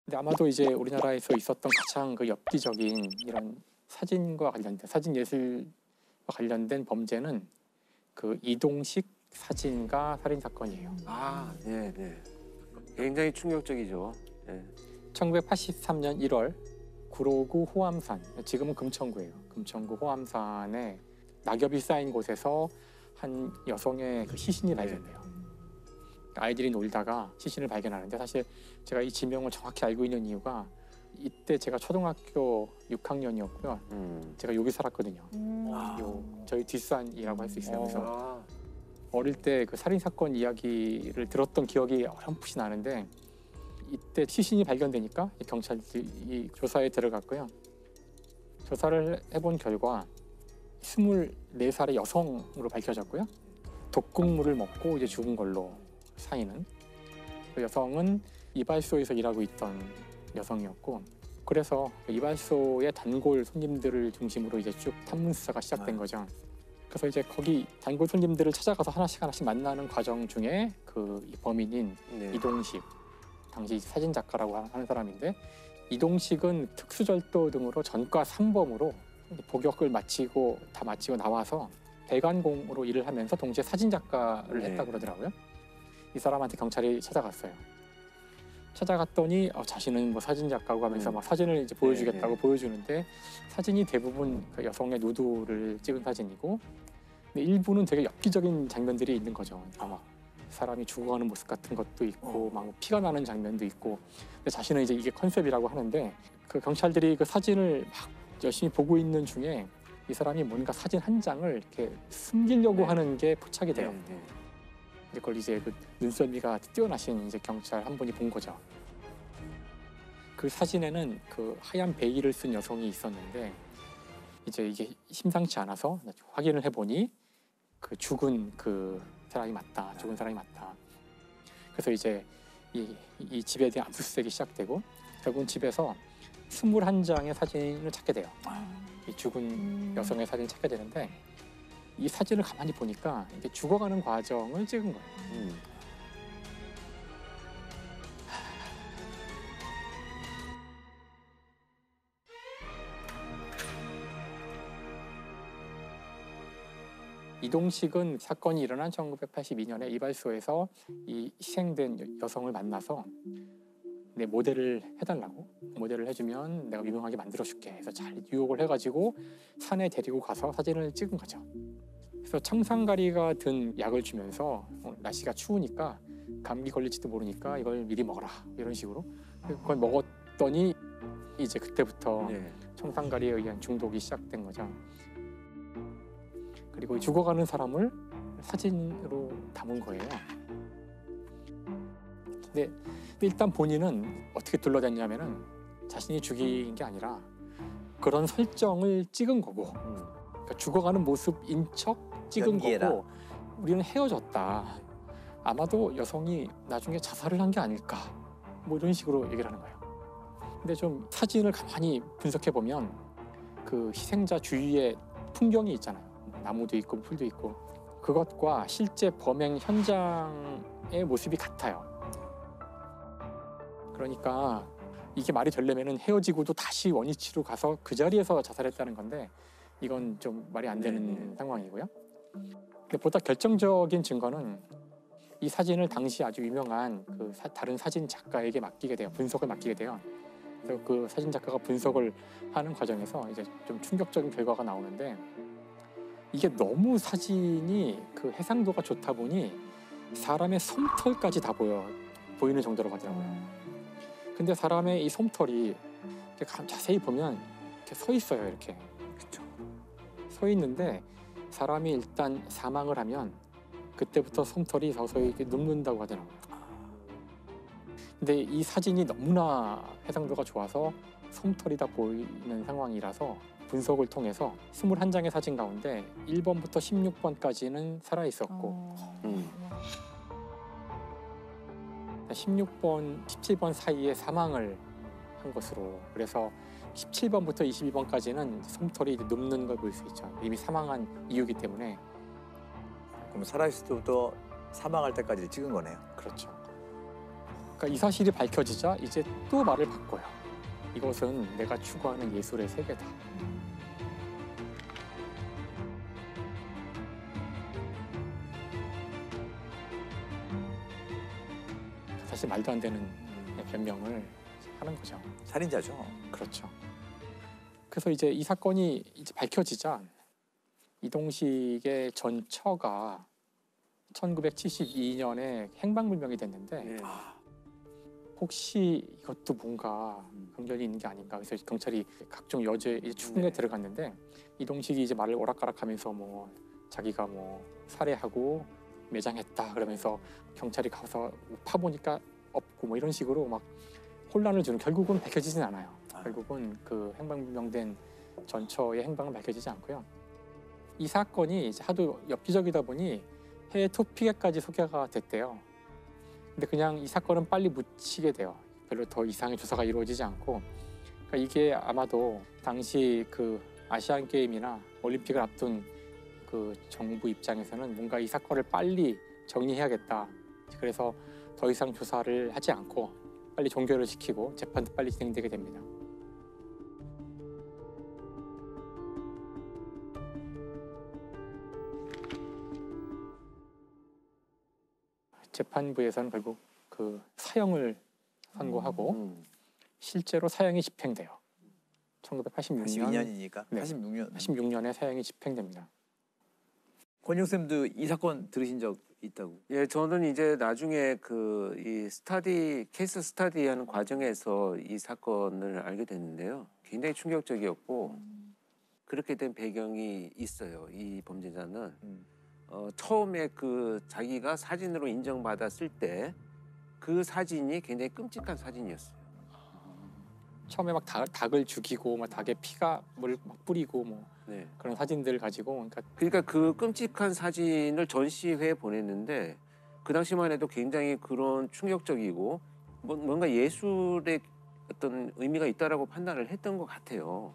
근데 아마도 이제 우리나라에서 있었던 가장 그 엽기적인 이런 사진과 관련된 사진 예술과 관련된 범죄는 그 이동식 사진가 살인 사건이에요. 아, 네, 네. 굉장히 충격적이죠. 네. 1983년 1월 구로구 호암산, 지금은 금천구예요. 금천구 호암산에 낙엽이 쌓인 곳에서 한 여성의 그 시신이 발견돼요. 아이들이 놀다가 시신을 발견하는데, 사실 제가 이 지명을 정확히 알고 있는 이유가 이때 제가 초등학교 6학년이었고요. 제가 여기 살았거든요. 요 저희 뒷산이라고 할 수 있어요. 그래서 어릴 때 그 살인 사건 이야기를 들었던 기억이 어렴풋이 나는데, 이때 시신이 발견되니까 경찰들이 조사에 들어갔고요. 조사를 해본 결과 24살의 여성으로 밝혀졌고요. 독극물을 먹고 이제 죽은 걸로, 사인은. 그 여성은 이발소에서 일하고 있던 여성이었고, 그래서 이발소의 단골 손님들을 중심으로 이제 쭉 탐문 수사가 시작된 거죠. 그래서 이제 거기 단골 손님들을 찾아가서 하나씩 만나는 과정 중에 그 범인인 이동식, 당시 사진 작가라고 하는 사람인데, 이동식은 특수절도 등으로 전과 3범으로 복역을 마치고 나와서 배관공으로 일을 하면서 동시에 사진 작가를 했다고 그러더라고요. 이 사람한테 경찰이 찾아갔어요. 찾아갔더니 자신은 뭐 사진 작가고 하면서 막 사진을 이제 보여주겠다고 보여주는데, 사진이 대부분 그 여성의 누드를 찍은 사진이고, 근데 일부는 되게 엽기적인 장면들이 있는 거죠. 막 사람이 죽어가는 모습 같은 것도 있고, 막 피가 나는 장면도 있고. 근데 자신은 이제 이게 컨셉이라고 하는데, 그 경찰들이 그 사진을 막 열심히 보고 있는 중에 이 사람이 뭔가 사진 한 장을 이렇게 숨기려고 하는 게 포착이 돼요. 그걸 이제 그 눈썰미가 뛰어나신 이제 경찰 한 분이 본 거죠. 그 사진에는 그 하얀 베일을 쓴 여성이 있었는데, 이제 이게 심상치 않아서 확인을 해보니 그 죽은 그 사람이 맞다. 죽은 사람이 맞다. 그래서 이제 이 집에 대한 압수수색이 시작되고, 결국은 집에서 21장의 사진을 찾게 돼요. 이 죽은 여성의 사진을 찾게 되는데, 이 사진을 가만히 보니까 이게 죽어가는 과정을 찍은 거예요. 이동식은 사건이 일어난 1982년에 이발소에서 이 희생된 여성을 만나서 내 모델을 해달라고, 모델을 해주면 내가 유명하게 만들어줄게 해서 잘 유혹을 해가지고 산에 데리고 가서 사진을 찍은 거죠. 그래서 청산가리가 든 약을 주면서 날씨가 추우니까 감기 걸릴지도 모르니까 이걸 미리 먹어라, 이런 식으로. 그걸 먹었더니 이제 그때부터 청산가리에 의한 중독이 시작된 거죠. 그리고 죽어가는 사람을 사진으로 담은 거예요. 근데 일단 본인은 어떻게 둘러댔냐면은, 자신이 죽인 게 아니라 그런 설정을 찍은 거고, 그러니까 죽어가는 모습인 척 찍은 연기해라. 거고, 우리는 헤어졌다. 아마도 여성이 나중에 자살을 한 게 아닐까, 뭐 이런 식으로 얘기를 하는 거예요. 근데 좀 사진을 가만히 분석해 보면 그 희생자 주위에 풍경이 있잖아요. 나무도 있고 풀도 있고, 그것과 실제 범행 현장의 모습이 같아요. 그러니까 이게 말이 되려면은 헤어지고도 다시 원위치로 가서 그 자리에서 자살했다는 건데, 이건 좀 말이 안 되는 상황이고요. 근데 보다 결정적인 증거는 이 사진을 당시 아주 유명한 그 다른 사진 작가에게 맡기게 돼요. 분석을 맡기게 돼요. 그래서 그 사진 작가가 분석을 하는 과정에서 이제 좀 충격적인 결과가 나오는데, 이게 너무 사진이 그 해상도가 좋다 보니 사람의 솜털까지 다 보이는 정도로 가더라고요. 근데 사람의 이 솜털이 자세히 보면 이렇게 서 있어요. 이렇게. 그렇죠. 서 있는데 사람이 일단 사망을 하면 그때부터 솜털이 서서히 이렇게 눕는다고 하더라고요. 근데 이 사진이 너무나 해상도가 좋아서 솜털이 다 보이는 상황이라서 분석을 통해서 21장의 사진 가운데 1번부터 16번까지는 살아있었고 16번, 17번 사이에 사망을 한 것으로, 그래서 17번부터 22번까지는 솜털이 눕는 걸 볼 수 있죠. 이미 사망한 이유이기 때문에. 그럼 살아있을 때부터 사망할 때까지 찍은 거네요. 그렇죠. 그러니까 이 사실이 밝혀지자 이제 또 말을 바꿔요. 이것은 내가 추구하는 예술의 세계다. 사실 말도 안 되는 변명을 하는 거죠. 살인자죠. 그렇죠. 그래서 이제 이 사건이 이제 밝혀지자 이동식의 전처가 1972년에 행방불명이 됐는데 네. 혹시 이것도 뭔가 관련이 있는 게 아닌가. 그래서 경찰이 각종 여죄 추궁에 네. 들어갔는데 이동식이 이제 말을 오락가락하면서 뭐 자기가 뭐 살해하고 매장했다 그러면서 경찰이 가서 파보니까 없고 뭐 이런 식으로 막 혼란을 주는, 결국은 밝혀지진 않아요. 결국은 그 행방불명된 전처의 행방은 밝혀지지 않고요. 이 사건이 이제 하도 엽기적이다 보니 해외 토픽에까지 소개가 됐대요. 근데 그냥 이 사건은 빨리 묻히게 돼요. 별로 더 이상의 조사가 이루어지지 않고. 그러니까 이게 아마도 당시 그 아시안 게임이나 올림픽을 앞둔 그 정부 입장에서는 뭔가 이 사건을 빨리 정리해야겠다. 그래서 더 이상 조사를 하지 않고 빨리 종결을 시키고 재판도 빨리 진행되게 됩니다. 재판부에서는 결국 그 사형을 선고하고 실제로 사형이 집행돼요. 1986년 82년이니까 네. 86년. 86년에 사형이 집행됩니다. 권영 쌤도 이 사건 들으신 적 있다고? 예, 저는 이제 나중에 그 이 케이스 스터디하는 과정에서 이 사건을 알게 됐는데요. 굉장히 충격적이었고 그렇게 된 배경이 있어요. 이 범죄자는 처음에 그 자기가 사진으로 인정받았을 때 그 사진이 굉장히 끔찍한 사진이었어요. 처음에 막 닭을 죽이고 막 닭에 피가 물 막 뿌리고 뭐 네. 그런 사진들을 가지고 그러니까 그 끔찍한 사진을 전시회에 보냈는데 그 당시만 해도 굉장히 그런 충격적이고 뭔가 예술의 어떤 의미가 있다라고 판단을 했던 것 같아요.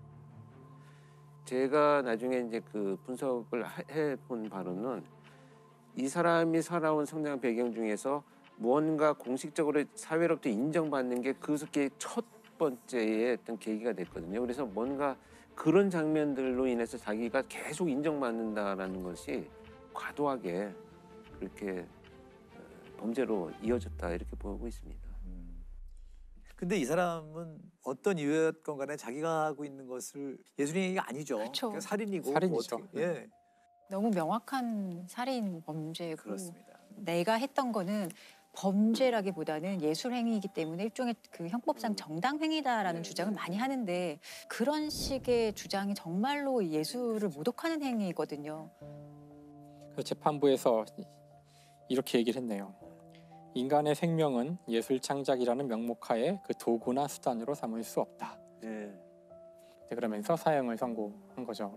제가 나중에 이제 그 분석을 해본 바로는 이 사람이 살아온 성장 배경 중에서 무언가 공식적으로 사회로부터 인정받는 게 그게 첫 번째의 어떤 계기가 됐거든요. 그래서 뭔가 그런 장면들로 인해서 자기가 계속 인정받는다라는 것이 과도하게 그렇게 범죄로 이어졌다 이렇게 보고 있습니다. 근데 이 사람은 어떤 이유였건 간에 자기가 하고 있는 것을 예술행위가 아니죠. 그쵸. 그냥 살인이고 살인이죠. 뭐 어떻게, 예, 너무 명확한 살인 범죄고 그렇습니다. 내가 했던 거는 범죄라기보다는 예술 행위이기 때문에 일종의 그 형법상 정당 행위다라는 네, 주장을 네. 많이 하는데 그런 식의 주장이 정말로 예술을 모독하는 행위거든요. 그래서 재판부에서 이렇게 얘기를 했네요. 인간의 생명은 예술 창작이라는 명목하에 그 도구나 수단으로 삼을 수 없다. 네. 그러면서 사형을 선고한 거죠.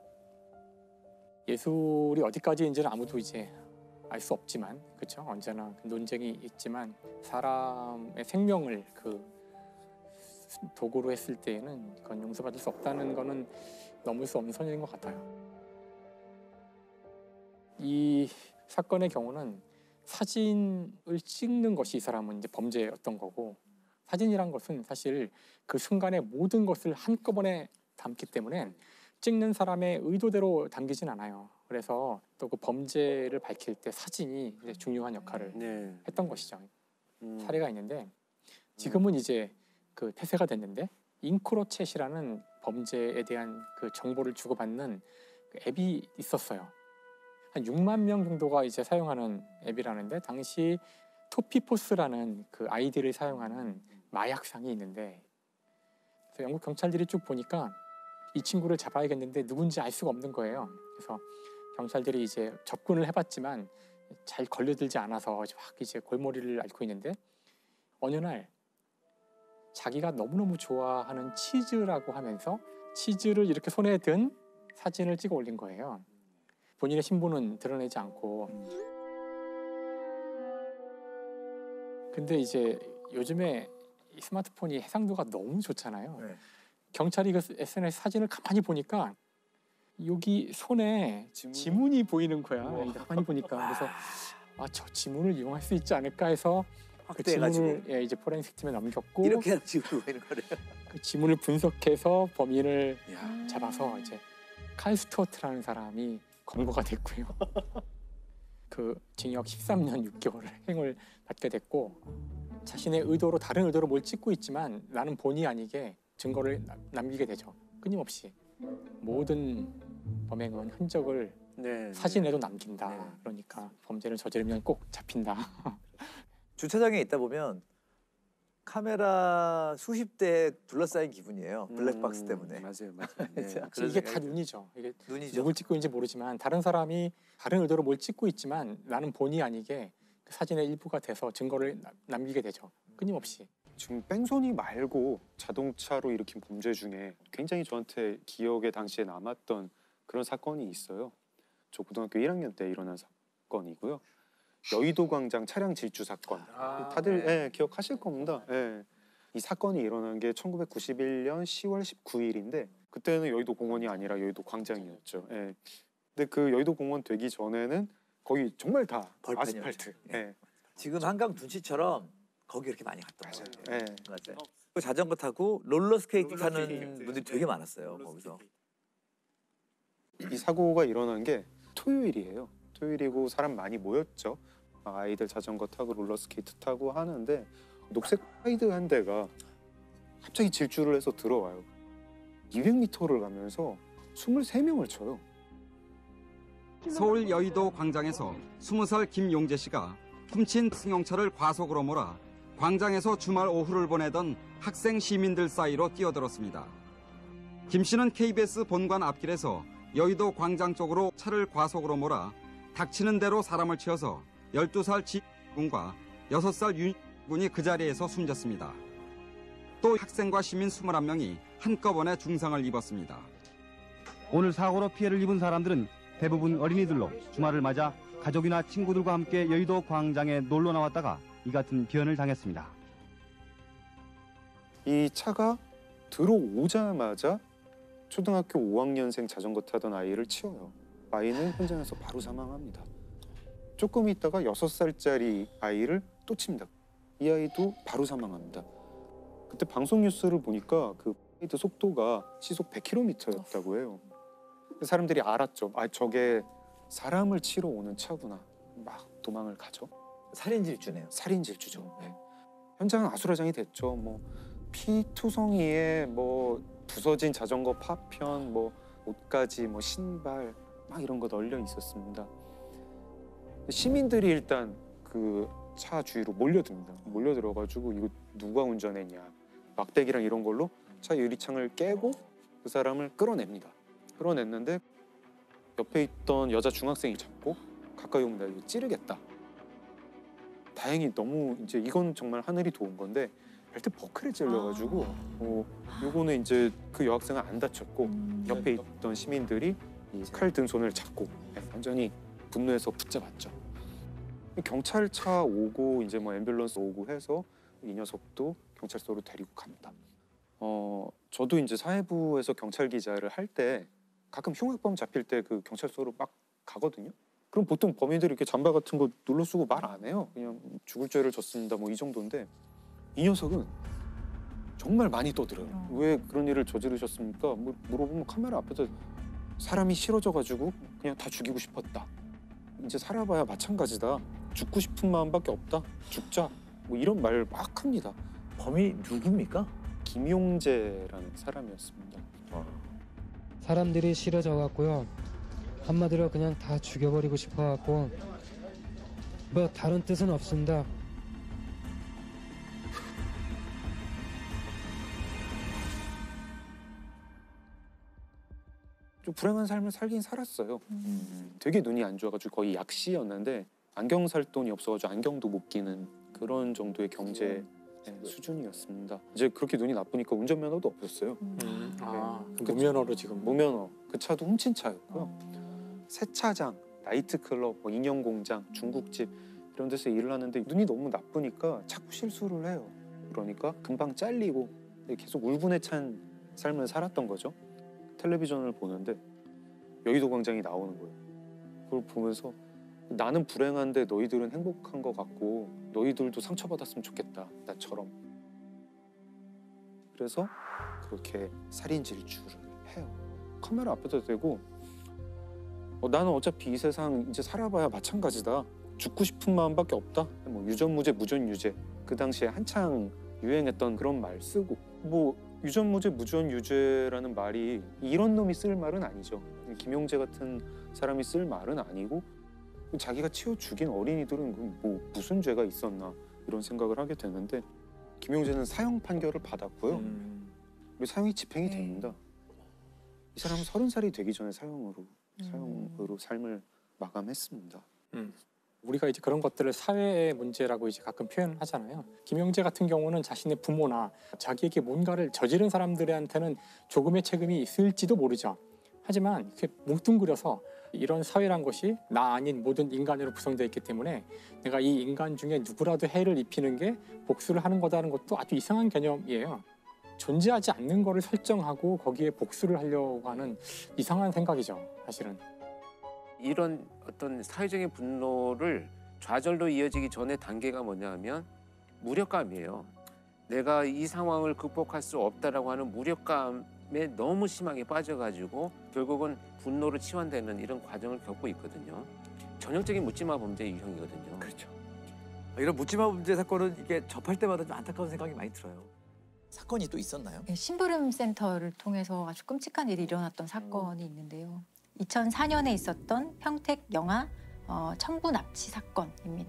예술이 어디까지인지는 아무도 이제 알 수 없지만, 그렇죠? 언제나 논쟁이 있지만 사람의 생명을 그 도구로 했을 때에는 그건 용서받을 수 없다는 거는 넘을 수 없는 선인 것 같아요. 이 사건의 경우는 사진을 찍는 것이 이 사람은 이제 범죄였던 거고, 사진이란 것은 사실 그 순간의 모든 것을 한꺼번에 담기 때문에 찍는 사람의 의도대로 담기진 않아요. 그래서 또 그 범죄를 밝힐 때 사진이 이제 중요한 역할을 네. 했던 것이죠. 음. 사례가 있는데 지금은 이제 그 폐쇄가 됐는데 잉크로챗이라는 범죄에 대한 그 정보를 주고받는 그 앱이 있었어요. 한 6만 명 정도가 이제 사용하는 앱이라는데 당시 토피포스라는 그 아이디를 사용하는 마약상이 있는데 그래서 영국 경찰들이 쭉 보니까 이 친구를 잡아야겠는데 누군지 알 수가 없는 거예요. 그래서 경찰들이 이제 접근을 해봤지만 잘 걸려들지 않아서 막 이제 골머리를 앓고 있는데 어느 날 자기가 너무너무 좋아하는 치즈라고 하면서 치즈를 이렇게 손에 든 사진을 찍어 올린 거예요. 본인의 신분은 드러내지 않고. 근데 이제 요즘에 이 스마트폰이 해상도가 너무 좋잖아요. 네. 경찰이 그 SNS 사진을 가만히 보니까 여기 손에 지문이 보이는 거야. 가만히 보니까. 그래서 저 지문을 이용할 수 있지 않을까 해서 그 확대해가지고 지문을 예, 이제 포렌식 팀에 넘겼고 이렇게 해서 지금 보이는 거래요. 그 지문을 분석해서 범인을 야. 잡아서 이제 칼 스튜어트라는 사람이 검거가 됐고요. 그 징역 13년 6개월을 형을 받게 됐고 자신의 의도로 다른 의도로 뭘 찍고 있지만 나는 본의 아니게 증거를 남기게 되죠. 끊임없이 모든 범행은 흔적을 네. 사진에도 남긴다. 네. 그러니까 범죄를 저지르면 꼭 잡힌다. 주차장에 있다 보면 카메라 수십 대에 둘러싸인 기분이에요. 블랙박스 때문에. 맞아요, 맞아요. 네. 자, 사실 이게 다 눈이죠. 이게 눈이죠. 누굴 찍고 있는지 모르지만 다른 사람이 다른 의도로 뭘 찍고 있지만 나는 본의 아니게 그 사진의 일부가 돼서 증거를 남기게 되죠. 끊임없이. 지금 뺑소니 말고 자동차로 일으킨 범죄 중에 굉장히 저한테 기억에 당시에 남았던 그런 사건이 있어요. 저 고등학교 1학년 때 일어난 사건이고요. 여의도 광장 차량 질주 사건. 다들 예, 기억하실 겁니다. 예. 이 사건이 일어난 게 1991년 10월 19일인데 그때는 여의도 공원이 아니라 여의도 광장이었죠. 예. 근데 그 여의도 공원 되기 전에는 거의 정말 다 벌판이었죠. 아스팔트. 예. 지금 한강 둔치처럼 거기 이렇게 많이 갔던 거예요. 예. 맞아요. 그 자전거 타고 롤러스케이팅 타는 분들이 되게 많았어요. 거기서. 이 사고가 일어난 게 토요일이에요. 토요일이고 사람 많이 모였죠. 아이들 자전거 타고 롤러스케이트 타고 하는데 녹색 하이드 한 대가 갑자기 질주를 해서 들어와요. 200m를 가면서 23명을 쳐요. 서울 여의도 광장에서 20살 김용재 씨가 훔친 승용차를 과속으로 몰아 광장에서 주말 오후를 보내던 학생 시민들 사이로 뛰어들었습니다. 김 씨는 KBS 본관 앞길에서 여의도 광장 쪽으로 차를 과속으로 몰아 닥치는 대로 사람을 치어서 12살 지군과 6살 윤군이 그 자리에서 숨졌습니다. 또 학생과 시민 21명이 한꺼번에 중상을 입었습니다. 오늘 사고로 피해를 입은 사람들은 대부분 어린이들로 주말을 맞아 가족이나 친구들과 함께 여의도 광장에 놀러 나왔다가 이 같은 변을 당했습니다. 이 차가 들어오자마자 초등학교 5학년생 자전거 타던 아이를 치워요. 아이는 현장에서 바로 사망합니다. 조금 있다가 6살짜리 아이를 또 칩니다. 이 아이도 바로 사망합니다. 그때 방송 뉴스를 보니까 그 라이드 속도가 시속 100km였다고 해요. 사람들이 알았죠. 아, 저게 사람을 치러 오는 차구나. 막 도망을 가죠. 살인 질주네요. 살인 질주죠. 네. 현장은 아수라장이 됐죠. 뭐 피투성이에 뭐 부서진 자전거 파편, 뭐 옷가지, 뭐 신발 막 이런 거 널려 있었습니다. 시민들이 일단 그 차 주위로 몰려듭니다. 몰려들어가지고 이거 누가 운전했냐, 막대기랑 이런 걸로 차 유리창을 깨고 그 사람을 끌어냅니다. 끌어냈는데 옆에 있던 여자 중학생이 잡고 가까이 오면 나 이거 찌르겠다. 다행히 너무 이제 이건 정말 하늘이 도운 건데 벨트 버클에 찔려가지고 요거는 이제 그 여학생은 안 다쳤고 옆에 있던 시민들이 이 칼 든 손을 잡고 완전히 분노해서 붙잡았죠. 경찰차 오고 이제 뭐 앰뷸런스 오고 해서 이 녀석도 경찰서로 데리고 갑니다. 저도 이제 사회부에서 경찰 기자를 할 때 가끔 흉악범 잡힐 때 그 경찰서로 막 가거든요. 그럼 보통 범인들이 이렇게 잠바 같은 거 눌러 쓰고 말 안 해요. 그냥 죽을 죄를 졌습니다. 뭐 이 정도인데 이 녀석은 정말 많이 떠들어요. 왜 그런 일을 저지르셨습니까? 뭐 물어보면 카메라 앞에서 사람이 싫어져가지고 그냥 다 죽이고 싶었다. 이제 살아봐야 마찬가지다. 죽고 싶은 마음밖에 없다. 죽자. 뭐 이런 말 막 합니다. 범인이 누굽니까? 김용재라는 사람이었습니다. 사람들이 싫어져 갖고요. 한마디로 그냥 다 죽여버리고 싶어 갖고 뭐 다른 뜻은 없습니다. 좀 불행한 삶을 살긴 살았어요. 되게 눈이 안 좋아가지고 거의 약시였는데 안경 살 돈이 없어가지고 안경도 못 끼는 그런 정도의 경제 수준이었습니다. 이제 그렇게 눈이 나쁘니까 운전면허도 없었어요. 무면허로 지금 무면허. 그 차도 훔친 차였고요. 세차장, 나이트클럽, 뭐 인형공장, 중국집 이런 데서 일을 하는데 눈이 너무 나쁘니까 자꾸 실수를 해요. 그러니까 금방 잘리고 계속 울분에 찬 삶을 살았던 거죠. 텔레비전을 보는데 여의도 광장이 나오는 거예요. 그걸 보면서 나는 불행한데 너희들은 행복한 것 같고 너희들도 상처받았으면 좋겠다, 나처럼. 그래서 그렇게 살인 질주를 해요. 카메라 앞에다 대고 나는 어차피 이 세상 이제 살아봐야 마찬가지다. 죽고 싶은 마음밖에 없다. 뭐 유전무죄, 무전유죄. 그 당시에 한창 유행했던 그런 말 쓰고, 뭐 유전무죄, 무전유죄라는 말이 이런 놈이 쓸 말은 아니죠. 김용재 같은 사람이 쓸 말은 아니고, 자기가 치워 죽인 어린이들은 뭐 무슨 죄가 있었나 이런 생각을 하게 되는데, 김용재는 사형 판결을 받았고요. 그리고 사형이 집행이 됩니다. 이 사람은 30살이 되기 전에 사형으로 삶을 마감했습니다. 우리가 이제 그런 것들을 사회의 문제라고 이제 가끔 표현하잖아요. 김용재 같은 경우는 자신의 부모나 자기에게 뭔가를 저지른 사람들한테는 조금의 책임이 있을지도 모르죠. 하지만 이렇게 뭉뚱그려서 이런 사회란 것이 나 아닌 모든 인간으로 구성되어 있기 때문에 내가 이 인간 중에 누구라도 해를 입히는 게 복수를 하는 거다는 것도 아주 이상한 개념이에요. 존재하지 않는 거를 설정하고 거기에 복수를 하려고 하는 이상한 생각이죠, 사실은. 이런 어떤 사회적인 분노를 좌절로 이어지기 전에 단계가 뭐냐면 무력감이에요. 내가 이 상황을 극복할 수 없다라고 하는 무력감에 너무 심하게 빠져가지고 결국은 분노로 치환되는 이런 과정을 겪고 있거든요. 전형적인 묻지마 범죄 유형이거든요. 그렇죠. 이런 묻지마 범죄 사건은 이게 접할 때마다 좀 안타까운 생각이 많이 들어요. 사건이 또 있었나요? 네, 심부름 센터를 통해서 아주 끔찍한 일이 일어났던 사건이 있는데요. 2004년에 있었던 평택 영아 청부 납치 사건입니다.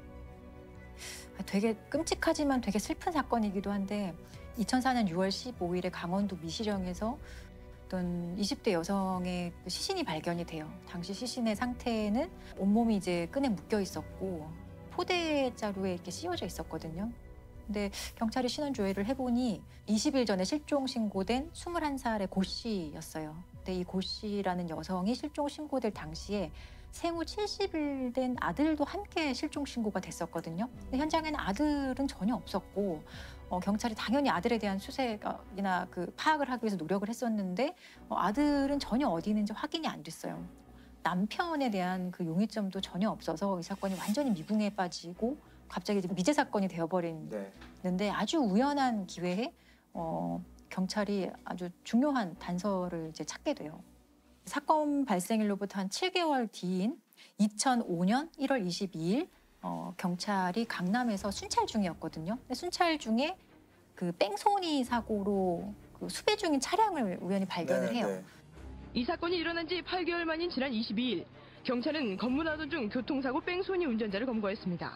되게 끔찍하지만 되게 슬픈 사건이기도 한데 2004년 6월 15일에 강원도 미시령에서 어떤 20대 여성의 시신이 발견이 돼요. 당시 시신의 상태는 온몸이 이제 끈에 묶여 있었고 포대자루에 이렇게 씌워져 있었거든요. 근데 경찰이 신원 조회를 해보니 20일 전에 실종 신고된 21살의 고 씨였어요. 근데 이 고 씨라는 여성이 실종 신고될 당시에 생후 70일 된 아들도 함께 실종 신고가 됐었거든요. 근데 현장에는 아들은 전혀 없었고 경찰이 당연히 아들에 대한 수색이나 그 파악을 하기 위해서 노력을 했었는데 아들은 전혀 어디 있는지 확인이 안 됐어요. 남편에 대한 그 용의점도 전혀 없어서 이 사건이 완전히 미궁에 빠지고 갑자기 이제 미제 사건이 되어버리는데 아주 우연한 기회에 경찰이 아주 중요한 단서를 이제 찾게 돼요. 사건 발생일로부터 한 7개월 뒤인 2005년 1월 22일 경찰이 강남에서 순찰 중이었거든요. 근데 순찰 중에 그 뺑소니 사고로 그 수배 중인 차량을 우연히 발견을 해요. 이 사건이 일어난 지 8개월 만인 지난 22일 경찰은 검문하던 중 교통사고 뺑소니 운전자를 검거했습니다.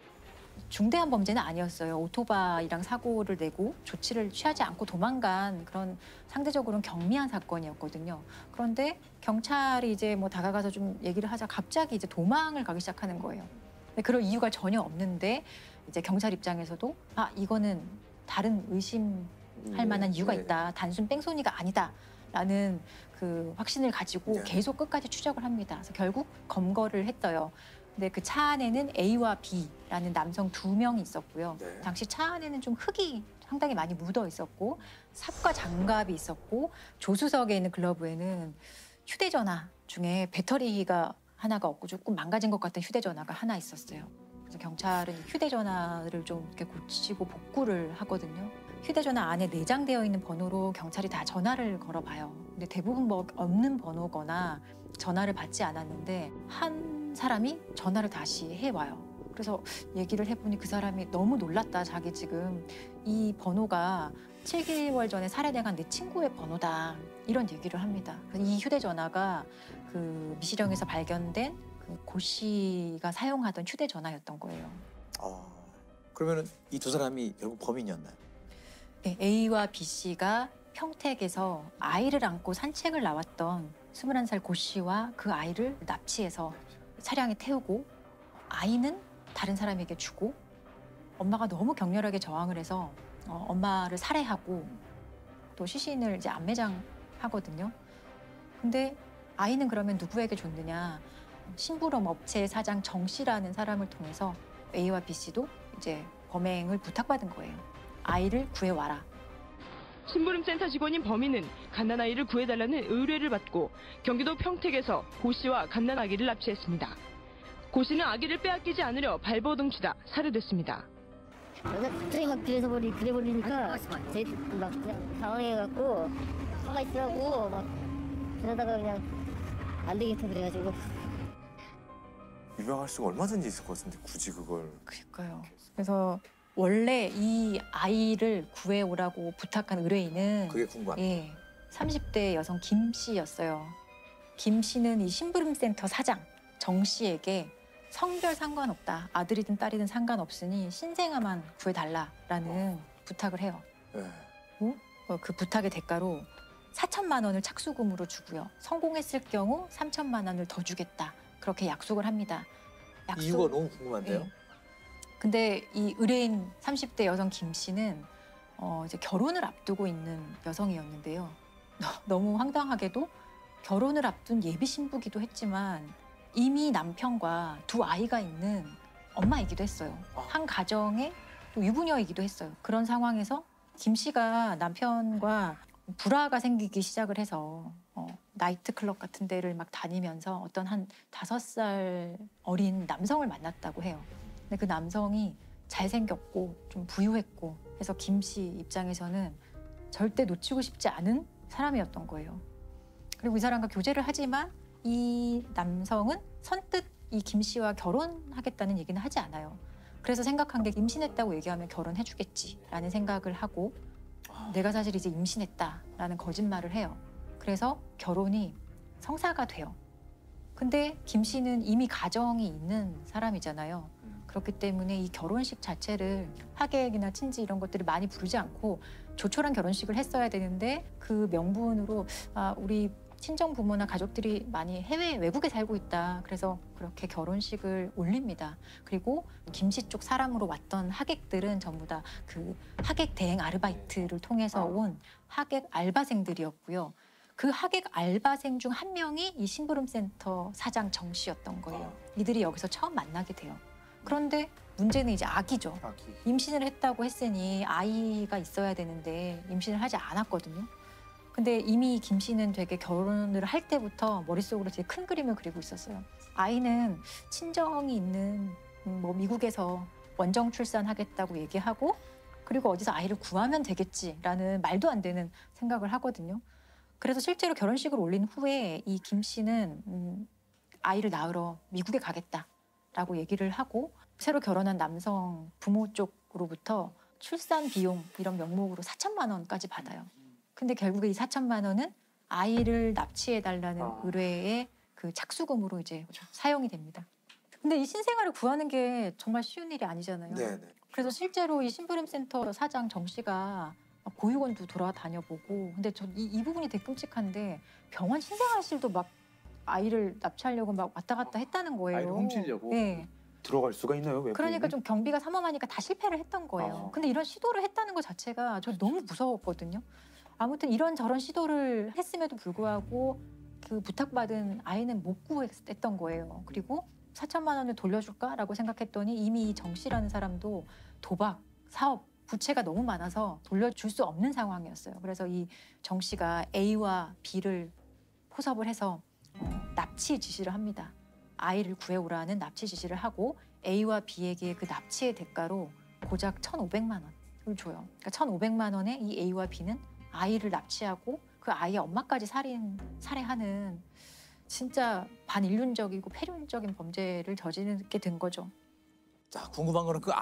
중대한 범죄는 아니었어요. 오토바이랑 사고를 내고 조치를 취하지 않고 도망간 그런 상대적으로는 경미한 사건이었거든요. 그런데 경찰이 이제 뭐 다가가서 좀 얘기를 하자 갑자기 이제 도망을 가기 시작하는 거예요. 근데 그럴 이유가 전혀 없는데 이제 경찰 입장에서도 이거는 다른 의심할 만한 이유가 있다. 단순 뺑소니가 아니다라는 그 확신을 가지고 계속 끝까지 추적을 합니다. 그래서 결국 검거를 했어요. 근데 그 차 안에는 A와 B라는 남성 2명이 있었고요. 당시 차 안에는 좀 흙이 상당히 많이 묻어 있었고 삽과 장갑이 있었고 조수석에 있는 글러브에는 휴대전화 중에 배터리가 하나가 없고 조금 망가진 것 같은 휴대전화가 하나 있었어요. 그래서 경찰은 휴대전화를 좀 이렇게 고치고 복구를 하거든요. 휴대전화 안에 내장되어 있는 번호로 경찰이 다 전화를 걸어봐요. 근데 대부분 뭐 없는 번호거나 전화를 받지 않았는데 한 사람이 전화를 다시 해와요. 그래서 얘기를 해보니 그 사람이 너무 놀랐다. 자기 지금 이 번호가 7개월 전에 살해당한 내 친구의 번호다. 이런 얘기를 합니다. 이 휴대전화가 그 미시령에서 발견된 그 고 씨가 사용하던 휴대전화였던 거예요. 그러면 이 두 사람이 결국 범인이었나요? 네, A와 B 씨가 평택에서 아이를 안고 산책을 나왔던 21살 고 씨와 그 아이를 납치해서 차량에 태우고 아이는 다른 사람에게 주고 엄마가 너무 격렬하게 저항을 해서 엄마를 살해하고 또 시신을 이제 안매장하거든요. 근데 아이는 그러면 누구에게 줬느냐? 심부름 업체 사장 정 씨라는 사람을 통해서 A와 B 씨도 이제 범행을 부탁받은 거예요. 아이를 구해와라. 심부름센터 직원인 범인은 갓난아이를 구해달라는 의뢰를 받고 경기도 평택에서 고 씨와 갓난아기를 납치했습니다. 고 씨는 아기를 빼앗기지 않으려 발버둥치다 살해됐습니다. 갑자기 막 그래버리니까 제가 막 그냥 당황해갖고 가만히 있으라고 막 그러다가 그냥 안 되겠다 그래가지고. 유명할 수가 얼마든지 있을 것 같은데 굳이 그걸. 그러니까요. 그래서 원래 이 아이를 구해오라고 부탁한 의뢰인은 그게 궁금합니다. 예, 30대 여성 김 씨였어요. 김 씨는 이 심부름센터 사장 정 씨에게 성별 상관없다. 아들이든 딸이든 상관없으니 신생아만 구해달라라는 부탁을 해요. 네. 그 부탁의 대가로 4천만 원을 착수금으로 주고요. 성공했을 경우 3천만 원을 더 주겠다. 그렇게 약속을 합니다. 이유가 너무 궁금한데요. 네. 근데 이 의뢰인 30대 여성 김 씨는 이제 결혼을 앞두고 있는 여성이었는데요. 너무 황당하게도 결혼을 앞둔 예비 신부기도 했지만 이미 남편과 두 아이가 있는 엄마이기도 했어요. 한 가정의 또 유부녀이기도 했어요. 그런 상황에서 김 씨가 남편과 불화가 생기기 시작을 해서 나이트클럽 같은 데를 막 다니면서 어떤 한 5살 어린 남성을 만났다고 해요. 근데 그 남성이 잘생겼고 좀 부유했고 해서 김 씨 입장에서는 절대 놓치고 싶지 않은 사람이었던 거예요. 그리고 이 사람과 교제를 하지만 이 남성은 선뜻 이 김 씨와 결혼하겠다는 얘기는 하지 않아요. 그래서 생각한 게 임신했다고 얘기하면 결혼해주겠지라는 생각을 하고 내가 사실 이제 임신했다라는 거짓말을 해요. 그래서 결혼이 성사가 돼요. 근데 김 씨는 이미 가정이 있는 사람이잖아요. 그렇기 때문에 이 결혼식 자체를 하객이나 친지 이런 것들을 많이 부르지 않고 조촐한 결혼식을 했어야 되는데 그 명분으로 우리 친정 부모나 가족들이 많이 외국에 살고 있다. 그래서 그렇게 결혼식을 올립니다. 그리고 김 씨 쪽 사람으로 왔던 하객들은 전부 다 그 하객 대행 아르바이트를 통해서 온 하객 알바생들이었고요. 그 하객 알바생 중 한 명이 이 심부름센터 사장 정 씨였던 거예요. 이들이 여기서 처음 만나게 돼요. 그런데 문제는 이제 아기죠. 임신을 했다고 했으니 아이가 있어야 되는데 임신을 하지 않았거든요. 근데 이미 김 씨는 되게 결혼을 할 때부터 머릿속으로 되게 큰 그림을 그리고 있었어요. 아이는 친정이 있는 미국에서 원정 출산하겠다고 얘기하고 그리고 어디서 아이를 구하면 되겠지라는 말도 안 되는 생각을 하거든요. 그래서 실제로 결혼식을 올린 후에 이 김 씨는 아이를 낳으러 미국에 가겠다라고 얘기를 하고 새로 결혼한 남성 부모 쪽으로부터 출산 비용 이런 명목으로 4천만 원까지 받아요. 근데 결국에 이 4천만 원은 아이를 납치해달라는 의뢰의 그 착수금으로 이제 사용이 됩니다. 근데 이 신생아를 구하는 게 정말 쉬운 일이 아니잖아요. 네네. 그래서 실제로 이 심부름센터 사장 정 씨가 보육원도 돌아다녀보고 근데 저 이 부분이 되게 끔찍한데 병원 신생아실도 막 아이를 납치하려고 막 왔다 갔다 했다는 거예요. 아이를 훔치려고? 네. 들어갈 수가 있나요? 외부인이? 그러니까 좀 경비가 삼엄하니까 다 실패를 했던 거예요. 근데 이런 시도를 했다는 것 자체가 저 너무 무서웠거든요. 아무튼 이런저런 시도를 했음에도 불구하고 그 부탁받은 아이는 못 구했던 거예요. 그리고 4천만 원을 돌려줄까라고 생각했더니 이미 정 씨라는 사람도 도박, 사업, 부채가 너무 많아서 돌려줄 수 없는 상황이었어요. 그래서 이 정 씨가 A와 B를 포섭을 해서 납치 지시를 합니다. 아이를 구해오라는 납치 지시를 하고 A와 B에게 그 납치의 대가로 고작 1,500만 원을 줘요. 그러니까 1,500만 원에 이 A와 B는 아이를 납치하고 그 아이의 엄마까지 살해하는 진짜 반인륜적이고 폐륜적인 범죄를 저지르게 된 거죠. 자, 궁금한 거는 그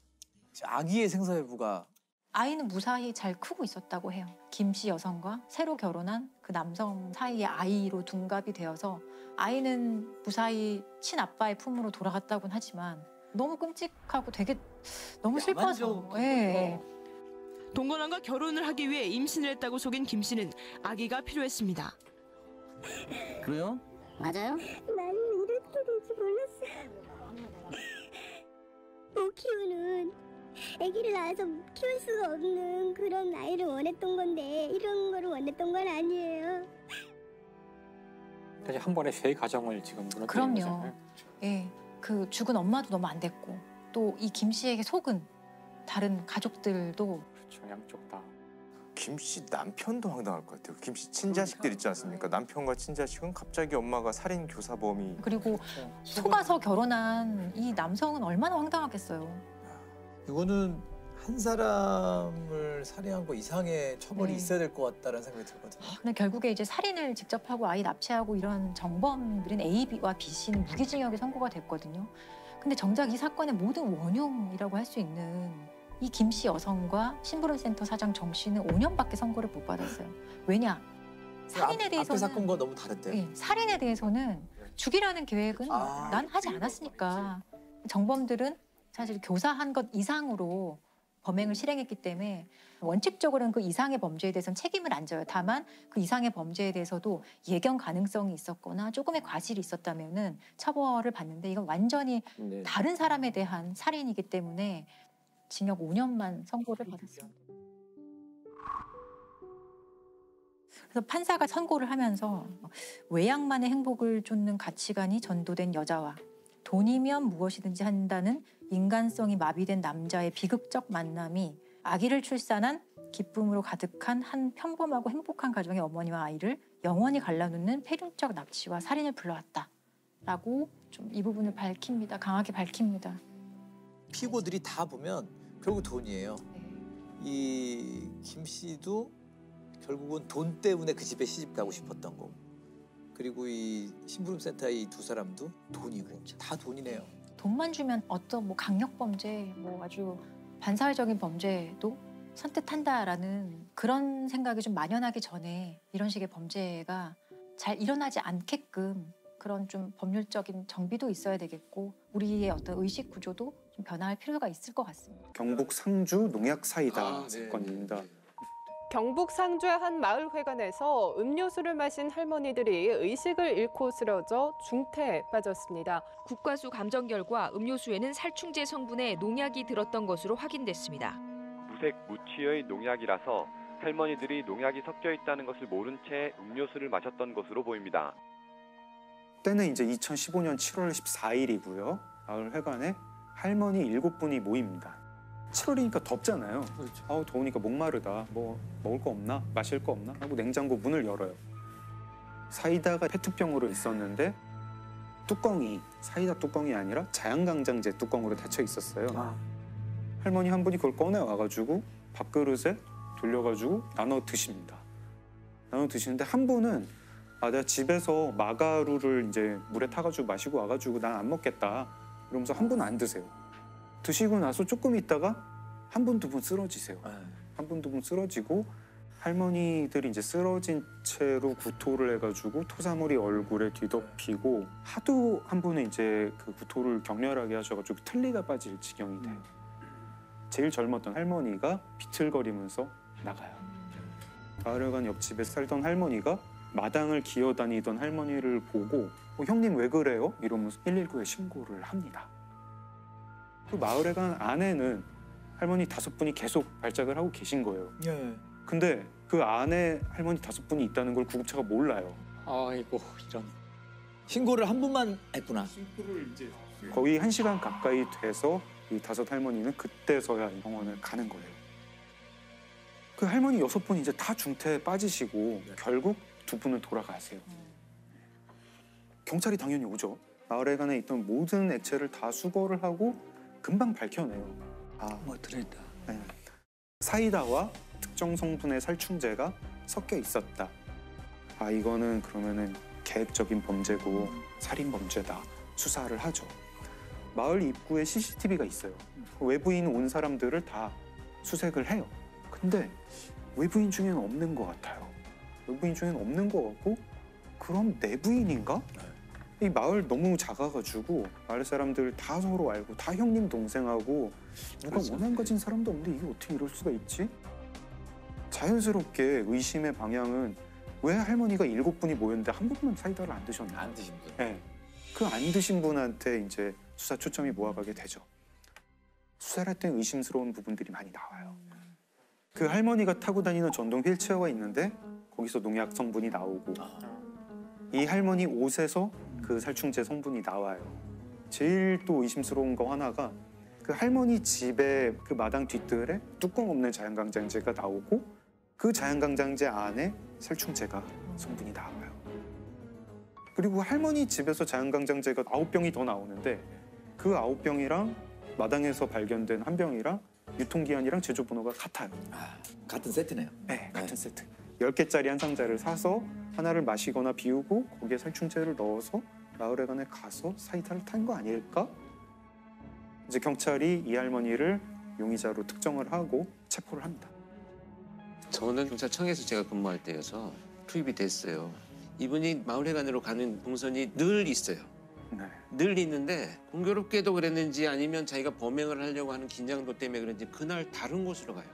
아기의 생사 여부가 아이는 무사히 잘 크고 있었다고 해요. 김 씨 여성과 새로 결혼한 그 남성 사이의 아이로 둔갑이 되어서 아이는 무사히 친아빠의 품으로 돌아갔다고는 하지만 너무 끔찍하고 되게 너무 슬퍼서. 예. 동건왕과 결혼을 하기 위해 임신을 했다고 속인 김 씨는 아기가 필요했습니다. 그래요? 맞아요? 나는 이렇게 될 줄 몰랐어요. 못 키우는 아기를 낳아서 키울 수가 없는 그런 아이를 원했던 건데 이런 거를 원했던 건 아니에요. 사실 한 번에 3가정을 지금 무너뜨린 그럼요. 거잖아요. 예, 그 죽은 엄마도 너무 안 됐고 또 이 김 씨에게 속은 다른 가족들도 그렇죠. 양쪽 다. 김 씨 남편도 황당할 것 같아요. 김 씨 친자식들 있지 않습니까? 남편과 친자식은 갑자기 엄마가 살인 교사범이. 그리고 속아서 결혼한 이 남성은 얼마나 황당하겠어요. 이거는 한 사람을 살해한 거 이상의 처벌이 네. 있어야 될 것 같다는 생각이 들거든요. 근데 결국에 이제 살인을 직접 하고 아이 납치하고 이런 정범들인 A와 B 씨는 무기징역이 선고가 됐거든요. 근데 정작 이 사건의 모든 원흉이라고 할 수 있는 이 김 씨 여성과 심부름센터 사장 정 씨는 5년밖에 선고를 못 받았어요. 왜냐? 살인에 앞에 대해서는 사건과 너무 다른데. 예, 살인에 대해서는 죽이라는 계획은 난 하지 않았으니까. 정범들은 사실 교사한 것 이상으로 범행을 실행했기 때문에 원칙적으로는 그 이상의 범죄에 대해서는 책임을 안 져요. 다만 그 이상의 범죄에 대해서도 예견 가능성이 있었거나 조금의 과실이 있었다면은 처벌을 받는데 이건 완전히 네. 다른 사람에 대한 살인이기 때문에 징역 5년만 선고를 받았습니다. 그래서 판사가 선고를 하면서 외양만의 행복을 쫓는 가치관이 전도된 여자와 돈이면 무엇이든지 한다는 인간성이 마비된 남자의 비극적 만남이 아기를 출산한 기쁨으로 가득한 한 평범하고 행복한 가정의 어머니와 아이를 영원히 갈라놓는 폐륜적 납치와 살인을 불러왔다라고 좀 이 부분을 밝힙니다. 강하게 밝힙니다. 피고들이 다 보면 결국 돈이에요. 네. 이 김 씨도 결국은 돈 때문에 그 집에 시집 가고 싶었던 거고, 그리고 이 심부름센터의 이 두 사람도 돈이고, 다 돈이네요. 돈만 주면 어떤 뭐 강력 범죄, 뭐 아주 반사회적인 범죄도 선뜻한다라는 그런 생각이 좀 만연하기 전에 이런 식의 범죄가 잘 일어나지 않게끔 그런 좀 법률적인 정비도 있어야 되겠고 우리의 어떤 의식 구조도 좀 변화할 필요가 있을 것 같습니다. 경북 상주 농약 사이다 사건입니다. 경북 상주의 한 마을회관에서 음료수를 마신 할머니들이 의식을 잃고 쓰러져 중태에 빠졌습니다. 국과수 감정 결과 음료수에는 살충제 성분의 농약이 들었던 것으로 확인됐습니다. 무색 무취의 농약이라서 할머니들이 농약이 섞여 있다는 것을 모른 채 음료수를 마셨던 것으로 보입니다. 때는 이제 2015년 7월 14일이고요. 마을 회관에 할머니 7분이 모입니다. 7월이니까 덥잖아요. 그렇죠. 아우 더우니까 목마르다. 뭐 먹을 거 없나? 마실 거 없나? 하고 냉장고 문을 열어요. 사이다가 페트병으로 있었는데 뚜껑이 사이다 뚜껑이 아니라 자양강장제 뚜껑으로 닫혀 있었어요. 할머니 한 분이 그걸 꺼내 와가지고 밥그릇에 돌려가지고 나눠 드십니다. 나눠 드시는데 한 분은 내가 집에서 마가루를 이제 물에 타가지고 마시고 와가지고 난 안 먹겠다 이러면서 한 분은 안 드세요. 드시고 나서 조금 있다가 한 분, 두 분 쓰러지세요. 한 분, 두 분 쓰러지고 할머니들이 이제 쓰러진 채로 구토를 해가지고 토사물이 얼굴에 뒤덮이고 하도 한 분은 이제 그 구토를 격렬하게 하셔가지고 틀니가 빠질 지경이 돼요. 제일 젊었던 할머니가 비틀거리면서 나가요. 마을회관 옆집에 살던 할머니가 마당을 기어다니던 할머니를 보고 형님 왜 그래요? 이러면서 119에 신고를 합니다. 그 마을회관 안에는 할머니 5분이 계속 발작을 하고 계신 거예요. 예. 근데 그 안에 할머니 5분이 있다는 걸 구급차가 몰라요. 아이고 이런. 신고를 한 분만 했구나. 거의 1시간 가까이 돼서 이 5 할머니는 그때서야 병원을 가는 거예요. 그 할머니 6분 이제 다 중태에 빠지시고 결국 2분은 돌아가세요. 경찰이 당연히 오죠. 마을회관에 있던 모든 액체를 다 수거를 하고 금방 밝혀내요. 뭐 들어있다. 네. 사이다와 특정 성분의 살충제가 섞여 있었다. 이거는 그러면은 계획적인 범죄고 살인 범죄다. 수사를 하죠. 마을 입구에 CCTV가 있어요. 외부인 온 사람들을 다 수색을 해요. 근데 외부인 중에는 없는 것 같아요. 외부인 중에는 없는 것 같고 그럼 내부인인가? 이 마을 너무 작아가지고 마을 사람들 다 서로 알고 다 형님 동생하고 누가 원한 가진 사람도 없는데 이게 어떻게 이럴 수가 있지? 자연스럽게 의심의 방향은 왜 할머니가 7분이 모였는데 한 분만 사이다를 안 드셨나? 안 드신 분. 네. 그 안 드신 분한테 이제 수사 초점이 모아가게 되죠. 수사를 할 때 의심스러운 부분들이 많이 나와요. 그 할머니가 타고 다니는 전동 휠체어가 있는데 거기서 농약 성분이 나오고 이 할머니 옷에서 그 살충제 성분이 나와요. 제일 또 의심스러운 거 하나가 그 할머니 집에 그 마당 뒷뜰에 뚜껑 없는 자연강장제가 나오고 그 자연강장제 안에 살충제가 성분이 나와요. 그리고 할머니 집에서 자연강장제가 9병이 더 나오는데 그 9병이랑 마당에서 발견된 한 병이랑 유통기한이랑 제조번호가 같아요. 같은 세트네요. 네, 같은 세트. 10개짜리 한 상자를 사서 하나를 마시거나 비우고 거기에 살충제를 넣어서 마을회관에 가서 사이다를 탄 거 아닐까? 이제 경찰이 이 할머니를 용의자로 특정을 하고 체포를 합니다. 저는 경찰청에서 제가 근무할 때여서 투입이 됐어요. 이분이 마을회관으로 가는 동선이 늘 있어요. 네. 늘 있는데 공교롭게도 그랬는지 아니면 자기가 범행을 하려고 하는 긴장도 때문에 그런지 그날 다른 곳으로 가요.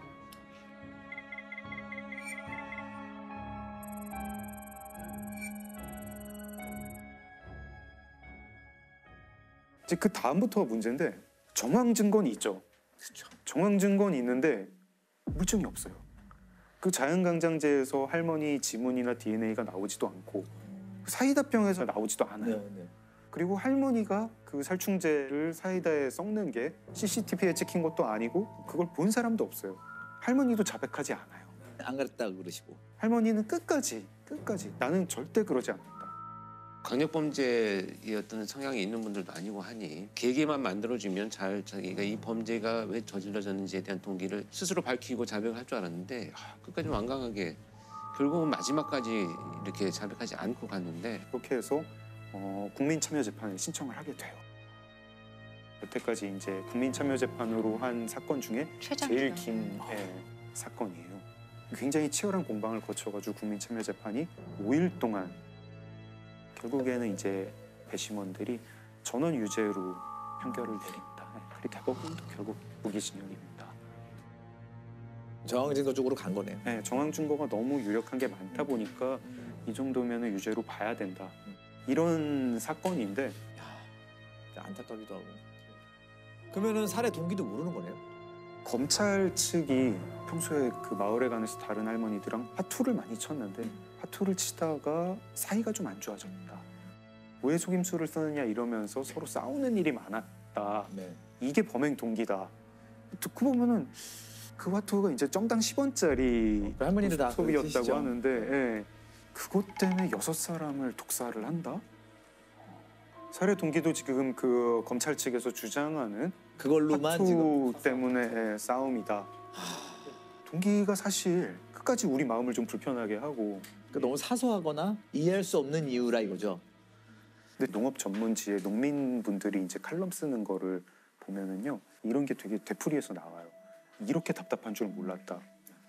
이제 그 다음부터가 문제인데 정황 증거는 있죠. 정황 증거는 있는데 물증이 없어요. 그 자연강장제에서 할머니 지문이나 DNA가 나오지도 않고 사이다병에서 나오지도 않아요. 그리고 할머니가 그 살충제를 사이다에 섞는 게 CCTV에 찍힌 것도 아니고 그걸 본 사람도 없어요. 할머니도 자백하지 않아요. 안 그랬다고 그러시고. 할머니는 끝까지 나는 절대 그러지 않는다. 강력범죄였던 성향이 있는 분들도 아니고 하니 계기만 만들어주면 잘 자기가 이 범죄가 왜 저질러졌는지에 대한 동기를 스스로 밝히고 자백을 할 줄 알았는데 끝까지 완강하게 결국은 마지막까지 이렇게 자백하지 않고 갔는데 그렇게 해서 국민참여재판에 신청을 하게 돼요. 여태까지 이제 국민참여재판으로 한 사건 중에 제일 긴 사건이에요. 굉장히 치열한 공방을 거쳐가지고 국민참여재판이 5일 동안 결국에는 이제 배심원들이 전원 유죄로 판결을 내립니다. 그리고 대법원도 결국 무기징역입니다. 정황 증거 쪽으로 간 거네요. 네, 정황 증거가 너무 유력한 게 많다 보니까 이 정도면 유죄로 봐야 된다. 이런 사건인데 안타깝기도 하고. 그러면은 살해 동기도 모르는 거네요. 검찰 측이 평소에 그 마을에 가면서 다른 할머니들랑 화투를 많이 쳤는데 화투를 치다가 사이가 좀 안 좋아졌다. 왜 속임수를 쓰느냐 이러면서 서로 싸우는 일이 많았다. 이게 범행 동기다. 듣고 보면은 그 화투가 이제 정당 10원짜리 그 할머니들 다 소비였다고 하는데 그것 때문에 6사람을 독살을 한다? 살해 동기도 지금 그 검찰 측에서 주장하는 그걸로만 화투 지금 때문에 싸움이다. 동기가 사실 끝까지 우리 마음을 좀 불편하게 하고 너무 사소하거나 이해할 수 없는 이유라 이거죠. 근데 농업 전문지에 농민분들이 이제 칼럼 쓰는 거를 보면은요 이런 게 되게 되풀이해서 나와요. 이렇게 답답한 줄 몰랐다.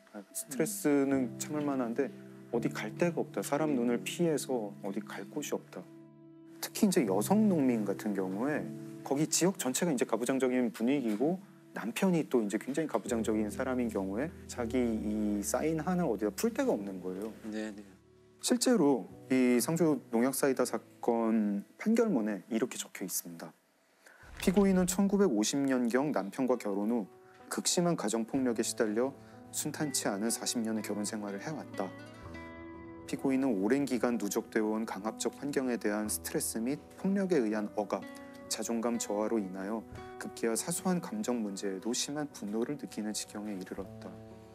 스트레스는 참을 만한데 어디 갈 데가 없다. 사람 눈을 피해서 어디 갈 곳이 없다. 특히 이제 여성 농민 같은 경우에 거기 지역 전체가 이제 가부장적인 분위기고 남편이 또 이제 굉장히 가부장적인 사람인 경우에 자기 이 쌓인 한을 어디다 풀 데가 없는 거예요. 네. 실제로 이 상주 농약 사이다 사건 판결문에 이렇게 적혀 있습니다. 피고인은 1950년경 남편과 결혼 후 극심한 가정폭력에 시달려 순탄치 않은 40년의 결혼 생활을 해왔다. 피고인은 오랜 기간 누적되어 온 강압적 환경에 대한 스트레스 및 폭력에 의한 억압, 자존감 저하로 인하여 급기야 사소한 감정 문제에도 심한 분노를 느끼는 지경에 이르렀다.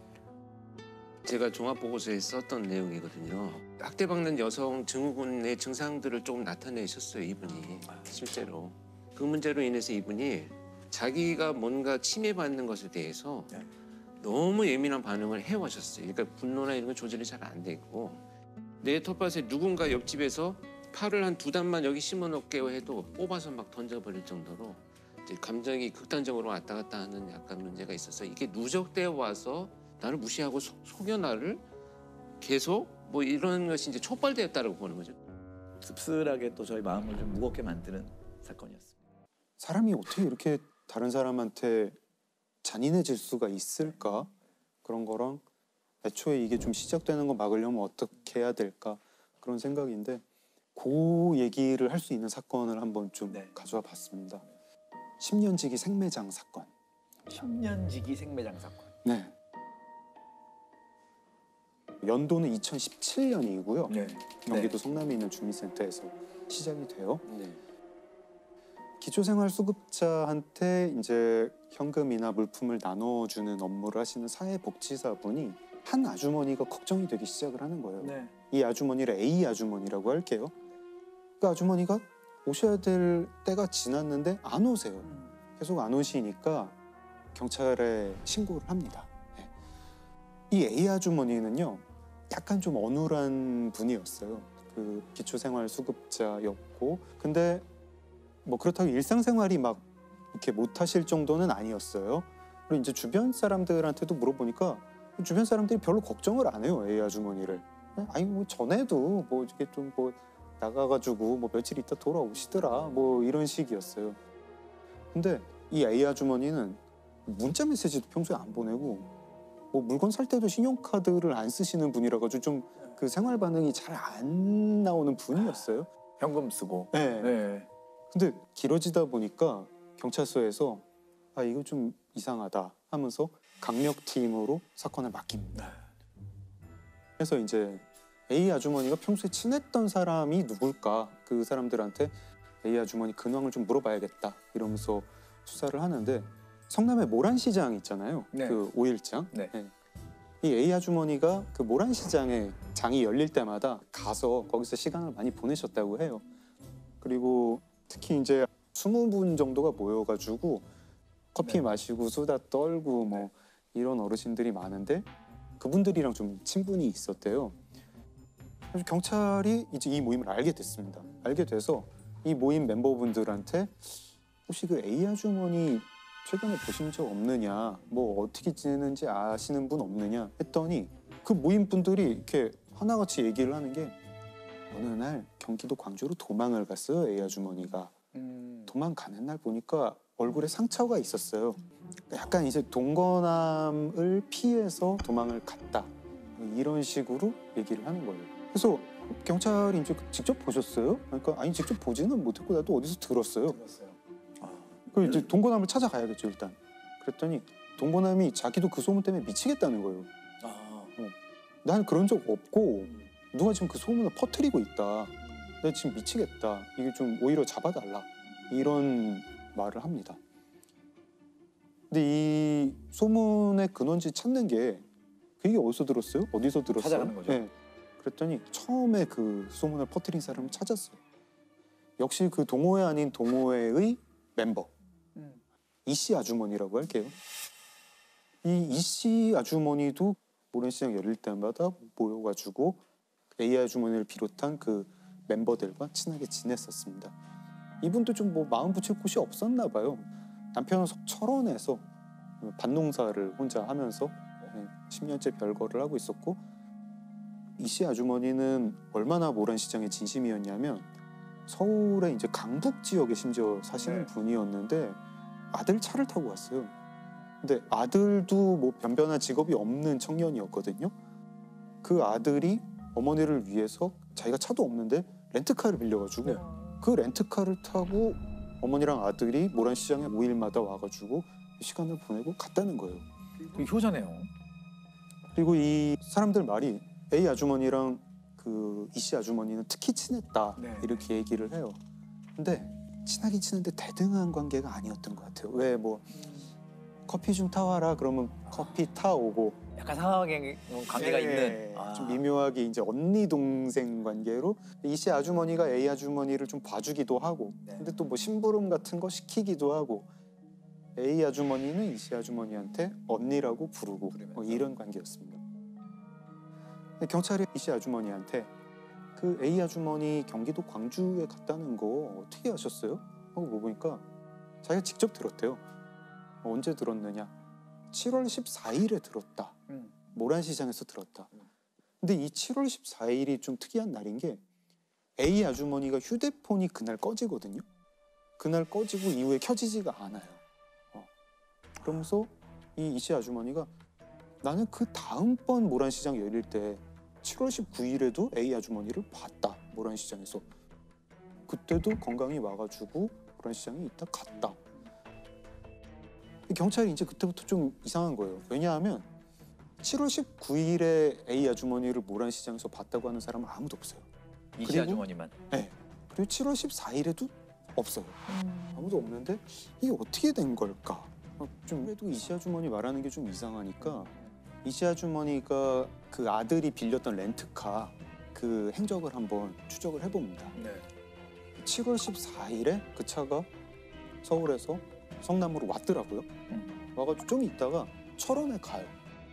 제가 종합보고서에 썼던 내용이거든요. 학대받는 여성 증후군의 증상들을 조금 나타내셨어요, 이분이. 실제로. 그 문제로 인해서 이분이 자기가 뭔가 침해받는 것에 대해서 너무 예민한 반응을 해오셨어요. 그러니까 분노나 이런 건 조절이 잘 안 되고 내 텃밭에 누군가 옆집에서 팔을 한 2단만 여기 심어놓게요 해도 뽑아서 막 던져버릴 정도로 이제 감정이 극단적으로 왔다 갔다 하는 약간 문제가 있어서 이게 누적되어 와서 나를 무시하고 속여 나를 계속 뭐 이런 것이 이제 촉발되었다고 보는 거죠. 씁쓸하게 또 저희 마음을 좀 무겁게 만드는 사건이었습니다. 사람이 어떻게 이렇게 다른 사람한테 잔인해질 수가 있을까? 그런 거랑 애초에 이게 좀 시작되는 거 막으려면 어떻게 해야 될까? 그런 생각인데 그 얘기를 할 수 있는 사건을 한번 좀 가져와 봤습니다. 10년지기 생매장 사건. 10년지기 생매장 사건. 네. 연도는 2017년이고요. 경기도 성남에 있는 주민센터에서 시작이 돼요. 기초생활수급자한테 이제 현금이나 물품을 나눠주는 업무를 하시는 사회복지사분이 한 아주머니가 걱정이 되기 시작을 하는 거예요. 네. 이 아주머니를 A 아주머니라고 할게요. 그 아주머니가 오셔야 될 때가 지났는데 안 오세요. 계속 안 오시니까 경찰에 신고를 합니다. 네. 이 A 아주머니는요, 약간 좀 어눌한 분이었어요. 그 기초생활수급자였고, 근데 뭐 그렇다고 일상생활이 막 이렇게 못하실 정도는 아니었어요. 그리고 이제 주변 사람들한테도 물어보니까 주변 사람들이 별로 걱정을 안 해요, A 아주머니를. 아니 뭐 전에도 뭐 이게 좀 뭐 나가가지고 뭐 며칠 있다 돌아오시더라 뭐 이런 식이었어요. 근데 이 A 아주머니는 문자 메시지도 평소에 안 보내고 뭐 물건 살 때도 신용카드를 안 쓰시는 분이라 가지고 좀 그 생활 반응이 잘 안 나오는 분이었어요. 현금 쓰고. 네. 네. 근데 길어지다 보니까 경찰서에서 아 이거 좀 이상하다 하면서 강력팀으로 사건을 맡깁니다. 그래서 이제 A 아주머니가 평소에 친했던 사람이 누굴까, 그 사람들한테 A 아주머니 근황을 좀 물어봐야겠다 이러면서 수사를 하는데, 성남의 모란시장 있잖아요. 네. 그 5일장. 네. 이 A 아주머니가 그 모란시장에 장이 열릴 때마다 가서 거기서 시간을 많이 보내셨다고 해요. 그리고 특히 이제 20분 정도가 모여가지고 커피 마시고 수다 떨고 뭐 이런 어르신들이 많은데 그분들이랑 좀 친분이 있었대요. 그래서 경찰이 이제 이 모임을 알게 됐습니다. 알게 돼서 이 모임 멤버분들한테 혹시 그 A 아주머니 최근에 보신 적 없느냐, 뭐 어떻게 지내는지 아시는 분 없느냐 했더니 그 모임 분들이 이렇게 하나같이 얘기를 하는 게 어느 날 경기도 광주로 도망을 갔어요, A 아주머니가. 도망가는 날 보니까 얼굴에 상처가 있었어요. 약간 이제 동거남을 피해서 도망을 갔다, 이런 식으로 얘기를 하는 거예요. 그래서 경찰이 이제 직접 보셨어요? 그러니까 아니 직접 보지는 못했고 나도 어디서 들었어요. 그 이제 동거남을 찾아가야겠죠 일단. 그랬더니 동거남이 자기도 그 소문 때문에 미치겠다는 거예요. 난 그런 적 없고 누가 지금 그 소문을 퍼뜨리고 있다. 내가 지금 미치겠다. 이게 좀 오히려 잡아달라. 이런 말을 합니다. 근데 이 소문의 근원지 찾는 게 그게 어디서 들었어요? 어디서 들었어요? 찾아가는 거죠. 네. 그랬더니 처음에 그 소문을 퍼뜨린 사람을 찾았어요. 역시 그 동호회 아닌 동호회의 멤버. 이씨 아주머니라고 할게요. 이 이씨 아주머니도 모란시장 열릴 때마다 모여가지고 A 아주머니를 비롯한 그 멤버들과 친하게 지냈었습니다. 이분도 좀 뭐 마음 붙일 곳이 없었나 봐요. 남편은 철원에서 밭농사를 혼자 하면서 10년째 별거를 하고 있었고, 이씨 아주머니는 얼마나 모란시장의 진심이었냐면 서울의 이제 강북 지역에 심지어 사시는 분이었는데 아들 차를 타고 왔어요. 근데 아들도 뭐 변변한 직업이 없는 청년이었거든요. 그 아들이 어머니를 위해서 자기가 차도 없는데 렌트카를 빌려가지고 그 렌트카를 타고 어머니랑 아들이 모란시장에 5일마다 와가지고 시간을 보내고 갔다는 거예요. 되게 효자네요. 그리고 이 사람들 말이 A 아주머니랑 그 이씨 아주머니는 특히 친했다, 이렇게 얘기를 해요. 근데 친하긴 친한데 대등한 관계가 아니었던 것 같아요. 왜 뭐 커피 좀 타와라 그러면 커피 타오고 약간 상하게 관계가 있는. 좀 미묘하게 이제 언니 동생 관계로 이씨 아주머니가 A 아주머니를 좀 봐주기도 하고, 근데 또 뭐 심부름 같은 거 시키기도 하고, A 아주머니는 이씨 아주머니한테 언니라고 부르고 뭐 이런 관계였습니다. 근데 경찰이 이씨 아주머니한테 그 A 아주머니 경기도 광주에 갔다는 거 어떻게 아셨어요? 하고 물어보니까 자기가 직접 들었대요. 언제 들었느냐? 7월 14일에 들었다. 모란시장에서 들었다. 근데 이 7월 14일이 좀 특이한 날인 게 A 아주머니가 휴대폰이 그날 꺼지거든요. 그날 꺼지고 이후에 켜지지가 않아요. 그러면서 이 이씨 아주머니가 나는 그 다음번 모란시장 열릴 때 7월 19일에도 A 아주머니를 봤다. 모란시장에서. 그때도 건강히 와가지고 모란시장에 있다 갔다. 경찰이 이제 그때부터 좀 이상한 거예요. 왜냐하면 7월 19일에 A 아주머니를 모란시장에서 봤다고 하는 사람은 아무도 없어요. 이씨 아주머니만. 네. 그리고 7월 14일에도 없어요. 아무도 없는데 이게 어떻게 된 걸까? 좀 그래도 이씨 아주머니 말하는 게 좀 이상하니까 이씨 아주머니가 그 아들이 빌렸던 렌트카 그 행적을 한번 추적을 해봅니다. 7월 14일에 그 차가 서울에서 성남으로 왔더라고요. 와가지고 좀 있다가 철원에 가요.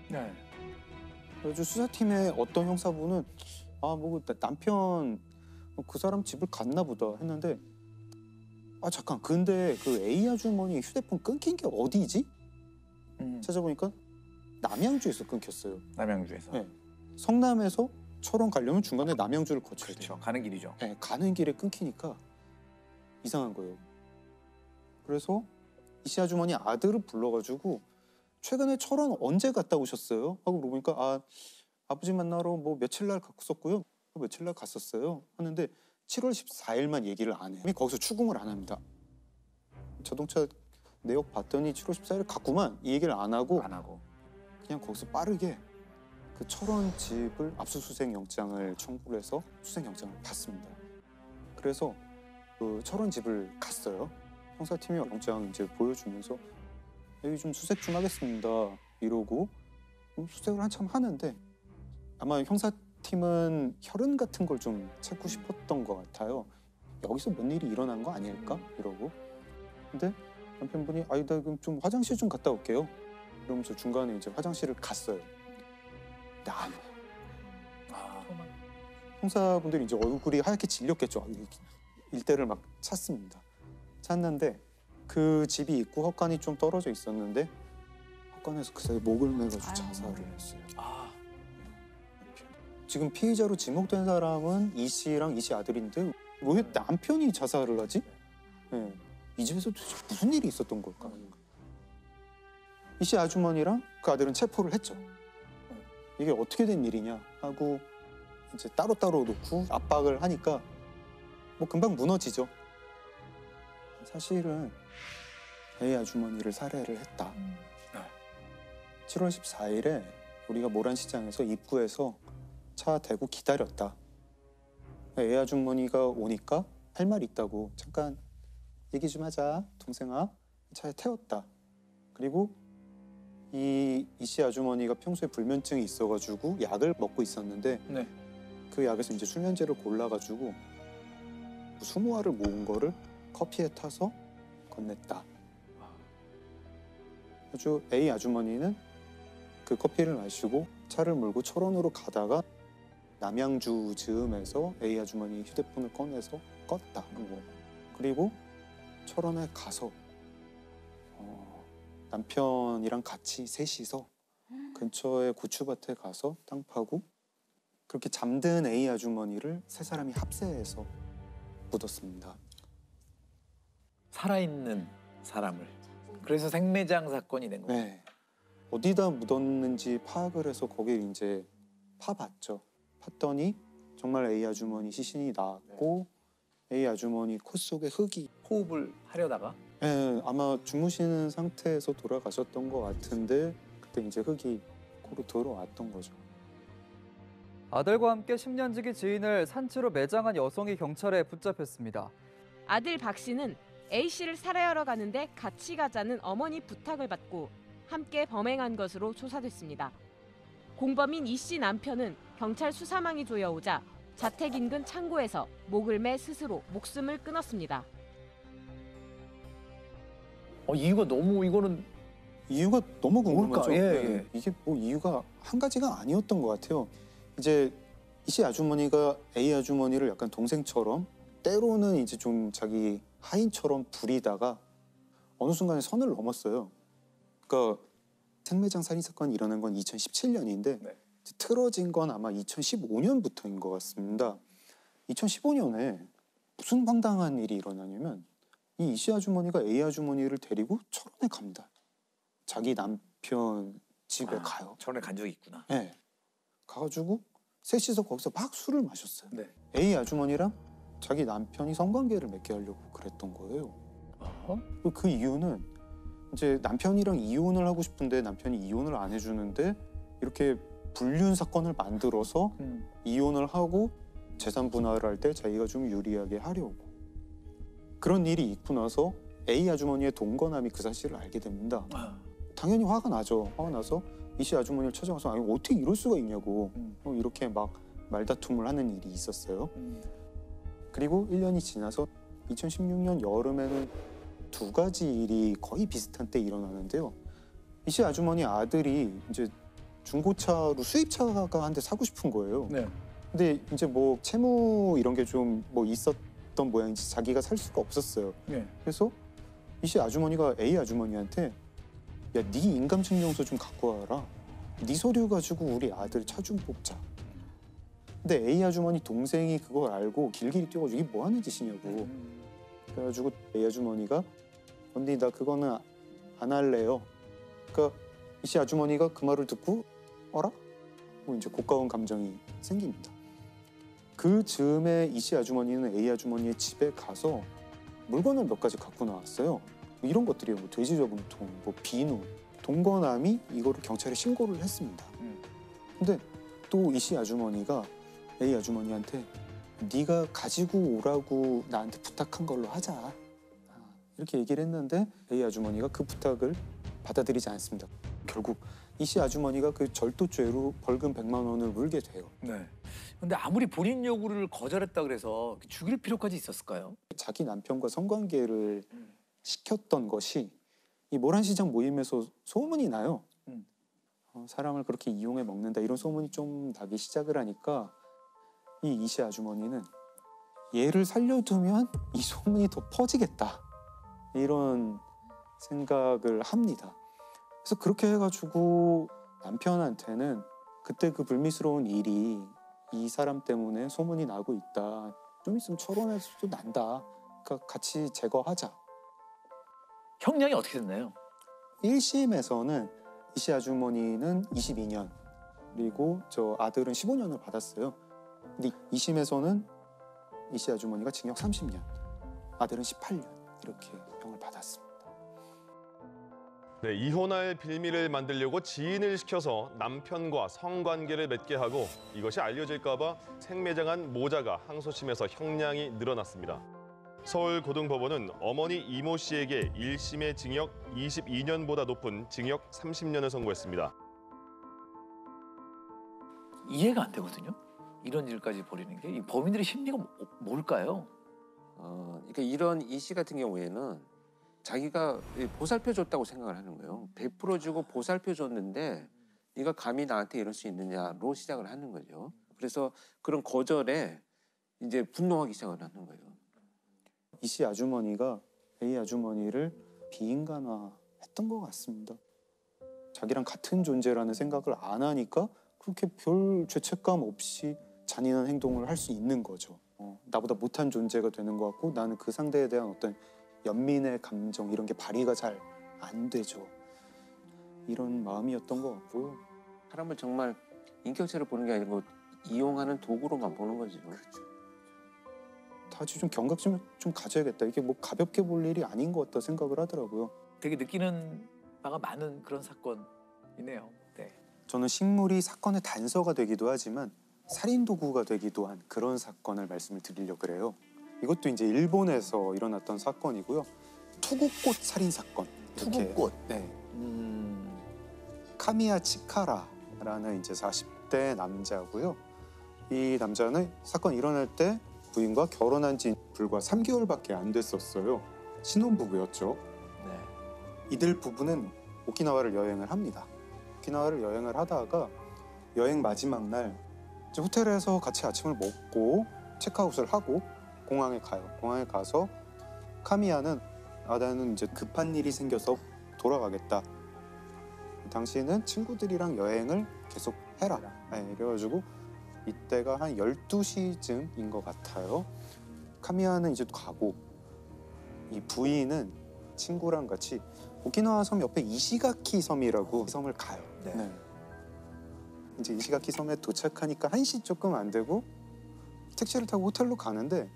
그래서 수사팀의 어떤 형사분은 뭐 남편 그 사람 집을 갔나 보다 했는데 잠깐 근데 그 A 아주머니 휴대폰 끊긴 게 어디지? 찾아보니까 남양주에서 끊겼어요. 남양주에서. 네. 성남에서 철원 가려면 중간에 남양주를 거쳐야 돼요. 가는 길이죠. 네, 가는 길에 끊기니까 이상한 거예요. 그래서 이씨 아주머니 아들을 불러가지고 최근에 철원 언제 갔다 오셨어요? 하고 물어보니까 아버지 만나러 뭐 며칠 날 갔었고요. 며칠 날 갔었어요. 하는데 7월 14일만 얘기를 안 해요. 거기서 추궁을 안 합니다. 자동차 내역 봤더니 7월 14일 갔구만 이 얘기를 안 하고 그냥 거기서 빠르게 그 철원 집을 압수수색 영장을 청구를 해서 수색 영장을 받습니다. 그래서 그 철원 집을 갔어요. 형사팀이 영장 이제 보여주면서 여기 좀 수색 좀 하겠습니다 이러고 수색을 한참 하는데 아마 형사팀은 혈흔 같은 걸 좀 찾고 싶었던 것 같아요. 여기서 뭔 일이 일어난 거 아닐까 이러고 근데 남편분이 나 그럼 좀 화장실 좀 갔다 올게요 이러면서 중간에 이제 화장실을 갔어요. 근데 안 와요. 형사분들이 이제 얼굴이 하얗게 질렸겠죠. 일대를 막 찾습니다. 찾는데 그 집이 있고 헛간이 좀 떨어져 있었는데 헛간에서 그 사이에 목을 매가지고 자살을 했어요. 지금 피의자로 지목된 사람은 이 씨랑 이 씨 아들인데 왜 남편이 자살을 하지? 네. 이 집에서 도대체 무슨 일이 있었던 걸까? 이 씨 아주머니랑 그 아들은 체포를 했죠. 이게 어떻게 된 일이냐 하고 이제 따로따로 놓고 압박을 하니까 뭐 금방 무너지죠. 사실은 A 아주머니를 살해를 했다. 7월 14일에 우리가 모란시장에서 입구에서 차 대고 기다렸다. A 아주머니가 오니까 할 말 있다고 잠깐 얘기 좀 하자 동생아 차에 태웠다. 그리고 이 씨 아주머니가 평소에 불면증이 있어가지고 약을 먹고 있었는데 그 약에서 이제 수면제를 골라가지고 20알을 모은 거를 커피에 타서 건넸다. 아주 A 아주머니는 그 커피를 마시고 차를 몰고 철원으로 가다가 남양주 즈음에서 A 아주머니 휴대폰을 꺼내서 껐다. 그리고 철원에 가서 남편이랑 같이 셋이서 근처에 고추밭에 가서 땅 파고 그렇게 잠든 A 아주머니를 세 사람이 합세해서 묻었습니다. 살아있는 사람을. 그래서 생매장 사건이 된 거예요. 네. 어디다 묻었는지 파악을 해서 거기에 이제 파봤죠. 팠더니 정말 A 아주머니 시신이 나왔고 A 아주머니 코 속에 흙이 호흡을 하려다가 네, 아마 주무시는 상태에서 돌아가셨던 것 같은데 그때 이제 흙이 코로 들어왔던 거죠. 아들과 함께 10년지기 지인을 산채로 매장한 여성이 경찰에 붙잡혔습니다. 아들 박 씨는 A 씨를 살해하러 가는데 같이 가자는 어머니 부탁을 받고 함께 범행한 것으로 조사됐습니다. 공범인 이 씨 남편은 경찰 수사망이 조여오자 자택 인근 창고에서 목을 매 스스로 목숨을 끊었습니다. 이유가 이거는 이유가 너무 궁금하죠. 예. 이게 뭐 이유가 한 가지가 아니었던 것 같아요. 이제 이 씨 아주머니가 A 아주머니를 약간 동생처럼 때로는 이제 좀 자기 하인처럼 부리다가 어느 순간에 선을 넘었어요. 그러니까 생매장 살인 사건이 일어난 건 2017년인데 틀어진 건 아마 2015년부터인 것 같습니다. 2015년에 무슨 황당한 일이 일어나냐면 이 씨 아주머니가 A 아주머니를 데리고 철원에 갑니다. 자기 남편 집에 가요. 철원에 간 적이 있구나. 네. 가가지고 셋이서 거기서 막 술을 마셨어요. A 아주머니랑 자기 남편이 성관계를 맺게 하려고 그랬던 거예요. 그 이유는 이제 남편이랑 이혼을 하고 싶은데 남편이 이혼을 안 해주는데 이렇게 불륜 사건을 만들어서 이혼을 하고 재산 분할을 할 때 자기가 좀 유리하게 하려고. 그런 일이 있고 나서 A 아주머니의 동거남이 그 사실을 알게 됩니다. 당연히 화가 나죠. 화가 나서 이 씨 아주머니를 찾아가서 아니 어떻게 이럴 수가 있냐고 이렇게 막 말다툼을 하는 일이 있었어요. 그리고 1년이 지나서 2016년 여름에는 두 가지 일이 거의 비슷한 때 일어나는데요. 이 씨 아주머니 아들이 이제 중고차로 수입차가 한 대 사고 싶은 거예요. 네. 근데 이제 뭐 채무 이런 게 좀 뭐 있었던 모양인지 자기가 살 수가 없었어요. 네. 그래서 이 씨 아주머니가 A 아주머니한테 야, 네 인감증명서 좀 갖고 와라. 네 서류 가지고 우리 아들 차 좀 뽑자. 근데 A 아주머니 동생이 그걸 알고 길길이 뛰어가지고 이게 뭐 하는 짓이냐고. 그래가지고 A 아주머니가 언니 나 그거는 안 할래요. 그러니까 이 씨 아주머니가 그 말을 듣고 어라? 뭐 이제 고가운 감정이 생깁니다. 그 즈음에 이 씨 아주머니는 A 아주머니의 집에 가서 물건을 몇 가지 갖고 나왔어요. 뭐 이런 것들이요. 뭐 돼지 저금통, 뭐 비누, 동거남이 이거를 경찰에 신고를 했습니다. 근데 또 이 씨 아주머니가 A 아주머니한테 네가 가지고 오라고 나한테 부탁한 걸로 하자. 이렇게 얘기를 했는데 A 아주머니가 그 부탁을 받아들이지 않습니다. 결국 이 씨 아주머니가 그 절도죄로 벌금 100만 원을 물게 돼요. 네. 근데 아무리 본인 요구를 거절했다 그래서 죽일 필요까지 있었을까요? 자기 남편과 성관계를 시켰던 것이 이 모란시장 모임에서 소문이 나요. 사람을 그렇게 이용해 먹는다 이런 소문이 좀 나기 시작을 하니까 이 씨 아주머니는 얘를 살려두면 이 소문이 더 퍼지겠다 이런 생각을 합니다. 그래서 그렇게 해가지고 남편한테는 그때 그 불미스러운 일이 이 사람 때문에 소문이 나고 있다. 좀 있으면 철원에서도 난다. 그러니까 같이 제거하자. 형량이 어떻게 됐나요? 1심에서는 이 씨 아주머니는 22년 그리고 저 아들은 15년을 받았어요. 근데 2심에서는 이 씨 아주머니가 징역 30년, 아들은 18년 이렇게 형을 받았습니다. 네, 이혼할 빌미를 만들려고 지인을 시켜서 남편과 성관계를 맺게 하고 이것이 알려질까 봐 생매장한 모자가 항소심에서 형량이 늘어났습니다. 서울고등법원은 어머니 이모 씨에게 1심의 징역 22년보다 높은 징역 30년을 선고했습니다. 이해가 안 되거든요. 이런 일까지 벌이는 게 이 범인들의 심리가 뭘까요? 그러니까 이런 이 씨 같은 경우에는 자기가 보살펴 줬다고 생각을 하는 거예요. 베풀어 주고 보살펴 줬는데 네가 감히 나한테 이럴 수 있느냐로 시작을 하는 거죠. 그래서 그런 거절에 이제 분노하기 시작을 하는 거예요. 이 씨 아주머니가 A 아주머니를 비인간화했던 것 같습니다. 자기랑 같은 존재라는 생각을 안 하니까 그렇게 별 죄책감 없이 잔인한 행동을 할 수 있는 거죠. 나보다 못한 존재가 되는 것 같고 나는 그 상대에 대한 어떤 연민의 감정 이런 게 발휘가 잘 안 되죠. 이런 마음이었던 것 같고요. 사람을 정말 인격체를 보는 게 아니고 이용하는 도구로만 보는 거죠. 그렇죠. 다시 좀 경각심을 좀 가져야겠다. 이게 뭐 가볍게 볼 일이 아닌 것 같다 생각을 하더라고요. 되게 느끼는 바가 많은 그런 사건이네요. 네. 저는 식물이 사건의 단서가 되기도 하지만 살인 도구가 되기도 한 그런 사건을 말씀을 드리려고 그래요. 이것도 이제 일본에서 일어났던 사건이고요. 투구꽃 살인 사건. 투구꽃. 네. 카미야 치카라라는 이제 40대 남자고요. 이 남자는 사건 일어날 때 부인과 결혼한 지 불과 3개월밖에 안 됐었어요. 신혼부부였죠. 네. 이들 부부는 오키나와를 여행을 합니다. 오키나와를 여행을 하다가 여행 마지막 날 이제 호텔에서 같이 아침을 먹고 체크아웃을 하고 공항에 가요. 공항에 가서 카미야는 나는 이제 급한 일이 생겨서 돌아가겠다. 당신은 친구들이랑 여행을 계속 해라. 네, 그래가지고 이때가 한 12시쯤인 것 같아요. 카미야는 이제 가고 이 부인은 친구랑 같이 오키나와 섬 옆에 이시가키 섬이라고 섬을 가요. 네. 이제 이시가키 섬에 도착하니까 1시 조금 안 되고 택시를 타고 호텔로 가는데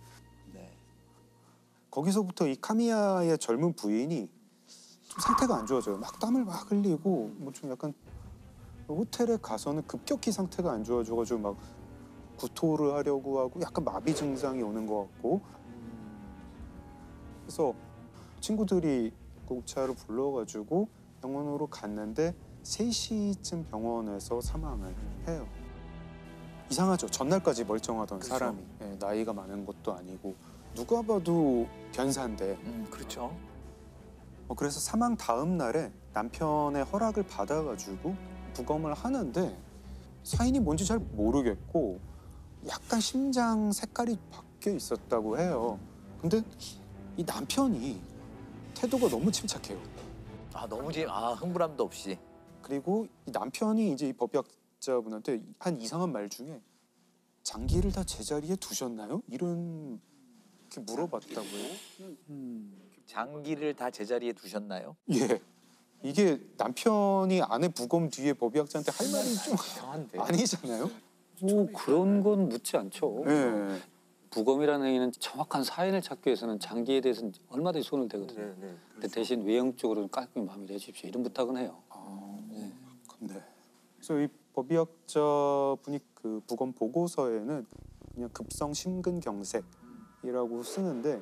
거기서부터 이 카미야의 젊은 부인이 좀 상태가 안 좋아져요. 막 땀을 막 흘리고 뭐 좀 약간 호텔에 가서는 급격히 상태가 안 좋아져가지고 막 구토를 하려고 하고 약간 마비 증상이 오는 것 같고 그래서 친구들이 구급차를 불러가지고 병원으로 갔는데 3시쯤 병원에서 사망을 해요. 이상하죠. 전날까지 멀쩡하던 그렇죠. 사람이 나이가 많은 것도 아니고 누가 봐도 변사인데. 그렇죠. 그래서 사망 다음 날에 남편의 허락을 받아가지고 부검을 하는데 사인이 뭔지 잘 모르겠고 약간 심장 색깔이 바뀌어 있었다고 해요. 근데 이 남편이 태도가 너무 침착해요. 너무 흥분함도 없이. 그리고 이 남편이 이제 이 법의학자분한테 한 이상한 말 중에 장기를 다 제자리에 두셨나요? 이런 게 물어봤다고요. 장기를 다 제자리에 두셨나요? 예. 이게 남편이 아내 부검 뒤에 법의학자한테 할 말이 좀 이상한데. 아니잖아요? 뭐 그런 건 묻지 않죠. 네. 부검이라는 행위는 정확한 사인을 찾기 위해서는 장기에 대해서는 얼마든지 손을 대거든요. 근데 대신 외형적으로는 깔끔히 마무리해 주십시오. 이런 부탁은 해요. 네. 그래서 이 법의학자분이 그 부검 보고서에는 그냥 급성 심근경색이라고 쓰는데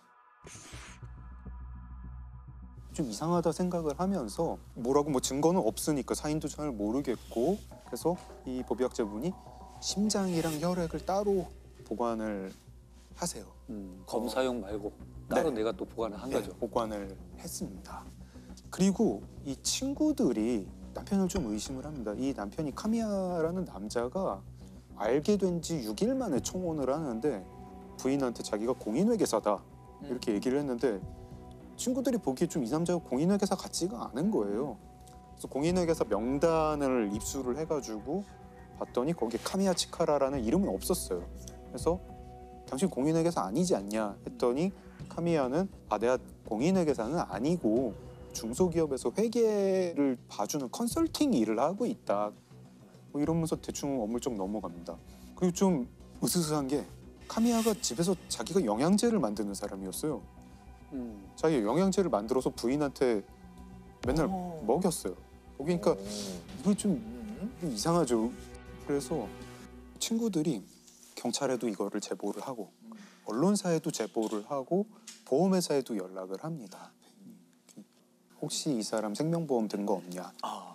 좀 이상하다 생각을 하면서 뭐라고 뭐 증거는 없으니까 사인도 잘 모르겠고 그래서 이 법의학자분이 심장이랑 혈액을 따로 보관을 하세요. 검사용 말고 따로 내가 또 보관을 한 거죠. 보관을 했습니다. 그리고 이 친구들이 남편을 좀 의심을 합니다. 이 남편이 카미야라는 남자가 알게 된 지 6일 만에 청혼을 하는데 부인한테 자기가 공인회계사다 이렇게 얘기를 했는데 친구들이 보기에 좀 이 남자가 공인회계사 같지가 않은 거예요. 그래서 공인회계사 명단을 입수를 해가지고 봤더니 거기에 카미야 치카라라는 이름은 없었어요. 그래서 당신 공인회계사 아니지 않냐 했더니 카미야는 내가 공인회계사는 아니고 중소기업에서 회계를 봐주는 컨설팅 일을 하고 있다. 뭐 이러면서 대충 어물쩍 넘어갑니다. 그리고 좀 으스스한 게 카미야가 집에서 자기가 영양제를 만드는 사람이었어요. 자기가 영양제를 만들어서 부인한테 맨날 먹였어요. 그러니까 이거 좀 이상하죠. 그래서 친구들이 경찰에도 이거를 제보를 하고 언론사에도 제보를 하고 보험회사에도 연락을 합니다. 혹시 이 사람 생명보험 든 거 없냐?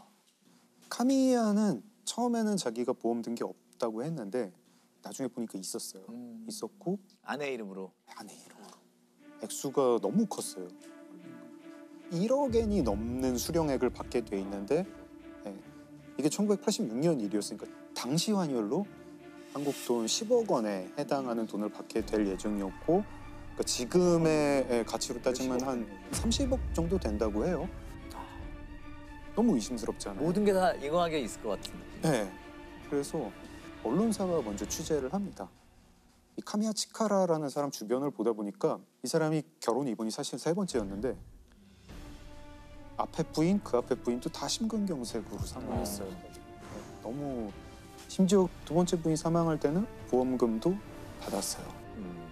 카미야는 처음에는 자기가 보험 든 게 없다고 했는데 나중에 보니까 있었어요. 있었고 아내 이름으로. 아내 이름으로. 액수가 너무 컸어요. 1억엔이 넘는 수령액을 받게 돼 있는데 이게 1986년 일이었으니까 당시 환율로 한국 돈 10억 원에 해당하는 돈을 받게 될 예정이었고 그러니까 지금의 가치로 따지면 한 30억 정도 된다고 해요. 너무 의심스럽잖아요. 모든 게 다 인과관계가 있을 것 같은데. 네. 그래서 언론사가 먼저 취재를 합니다. 이 카미야 치카라라는 사람 주변을 보다 보니까 이 사람이 결혼 이번이 사실 3번째였는데 앞에 부인, 그 앞에 부인도 다 심근경색으로 사망했어요. 너무 심지어 2번째 부인 사망할 때는 보험금도 받았어요.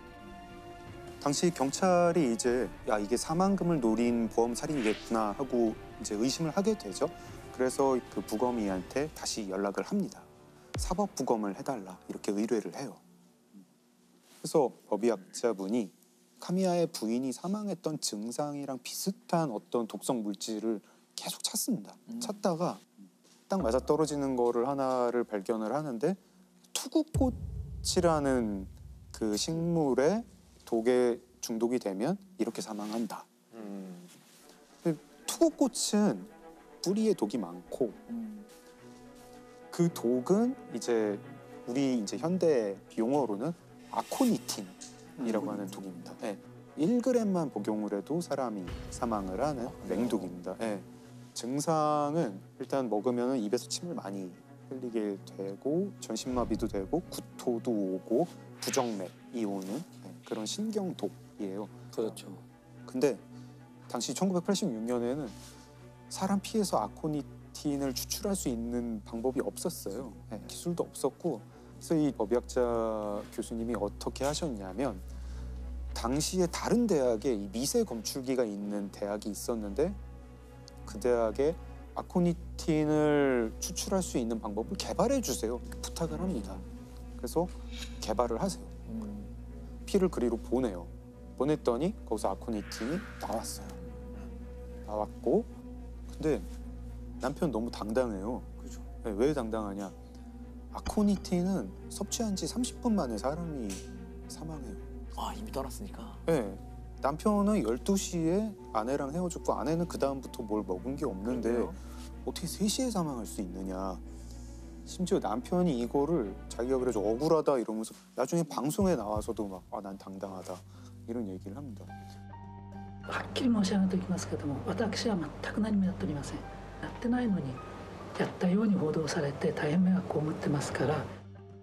당시 경찰이 이제 이게 사망금을 노린 보험 살인이겠구나 하고 이제 의심을 하게 되죠. 그래서 그 부검이한테 다시 연락을 합니다. 사법 부검을 해달라 이렇게 의뢰를 해요. 그래서 법의학자분이 카미야의 부인이 사망했던 증상이랑 비슷한 어떤 독성 물질을 계속 찾습니다. 찾다가 딱 맞아 떨어지는 거를 하나를 발견을 하는데 투구꽃이라는 그 식물에 독에 중독이 되면 이렇게 사망한다. 투구꽃은 뿌리에 독이 많고 그 독은 이제 우리 이제 현대 용어로는 아코니틴이라고 하는 독입니다. 1g만 복용을 해도 사람이 사망을 하는 맹독입니다. 증상은 일단 먹으면 입에서 침을 많이 흘리게 되고 전신마비도 되고 구토도 오고 부정맥이 오는 그런 신경독이에요. 그렇죠. 근데 당시 1986년에는 사람 피에서 아코니틴을 추출할 수 있는 방법이 없었어요. 기술도 없었고 그래서 이 법의학자 교수님이 어떻게 하셨냐면 당시에 다른 대학에 이 미세 검출기가 있는 대학이 있었는데 그 대학에 아코니틴을 추출할 수 있는 방법을 개발해 주세요. 부탁을 합니다. 그래서 개발을 하세요. 피를 그리로 보내요. 보냈더니 거기서 아코니틴이 나왔어요. 나왔고 근데 남편 너무 당당해요. 그죠. 네, 왜 당당하냐? 아코니틴은 섭취한 지 30분 만에 사람이 사망해요. 아, 이미 떠났으니까. 네. 남편은 12시에 아내랑 헤어졌고 아내는 그 다음부터 뭘 먹은 게 없는데 그래요? 어떻게 3시에 사망할 수 있느냐. 심지어 남편이 이거를 자기가 그래서 억울하다 이러면서 나중에 방송에 나와서도 막 아, 난 당당하다 이런 얘기를 합니다. はっきり申し上げておきますけども、私は全く何もやっておりません。やってないのにやったように報道されて大変迷惑を被ってますから。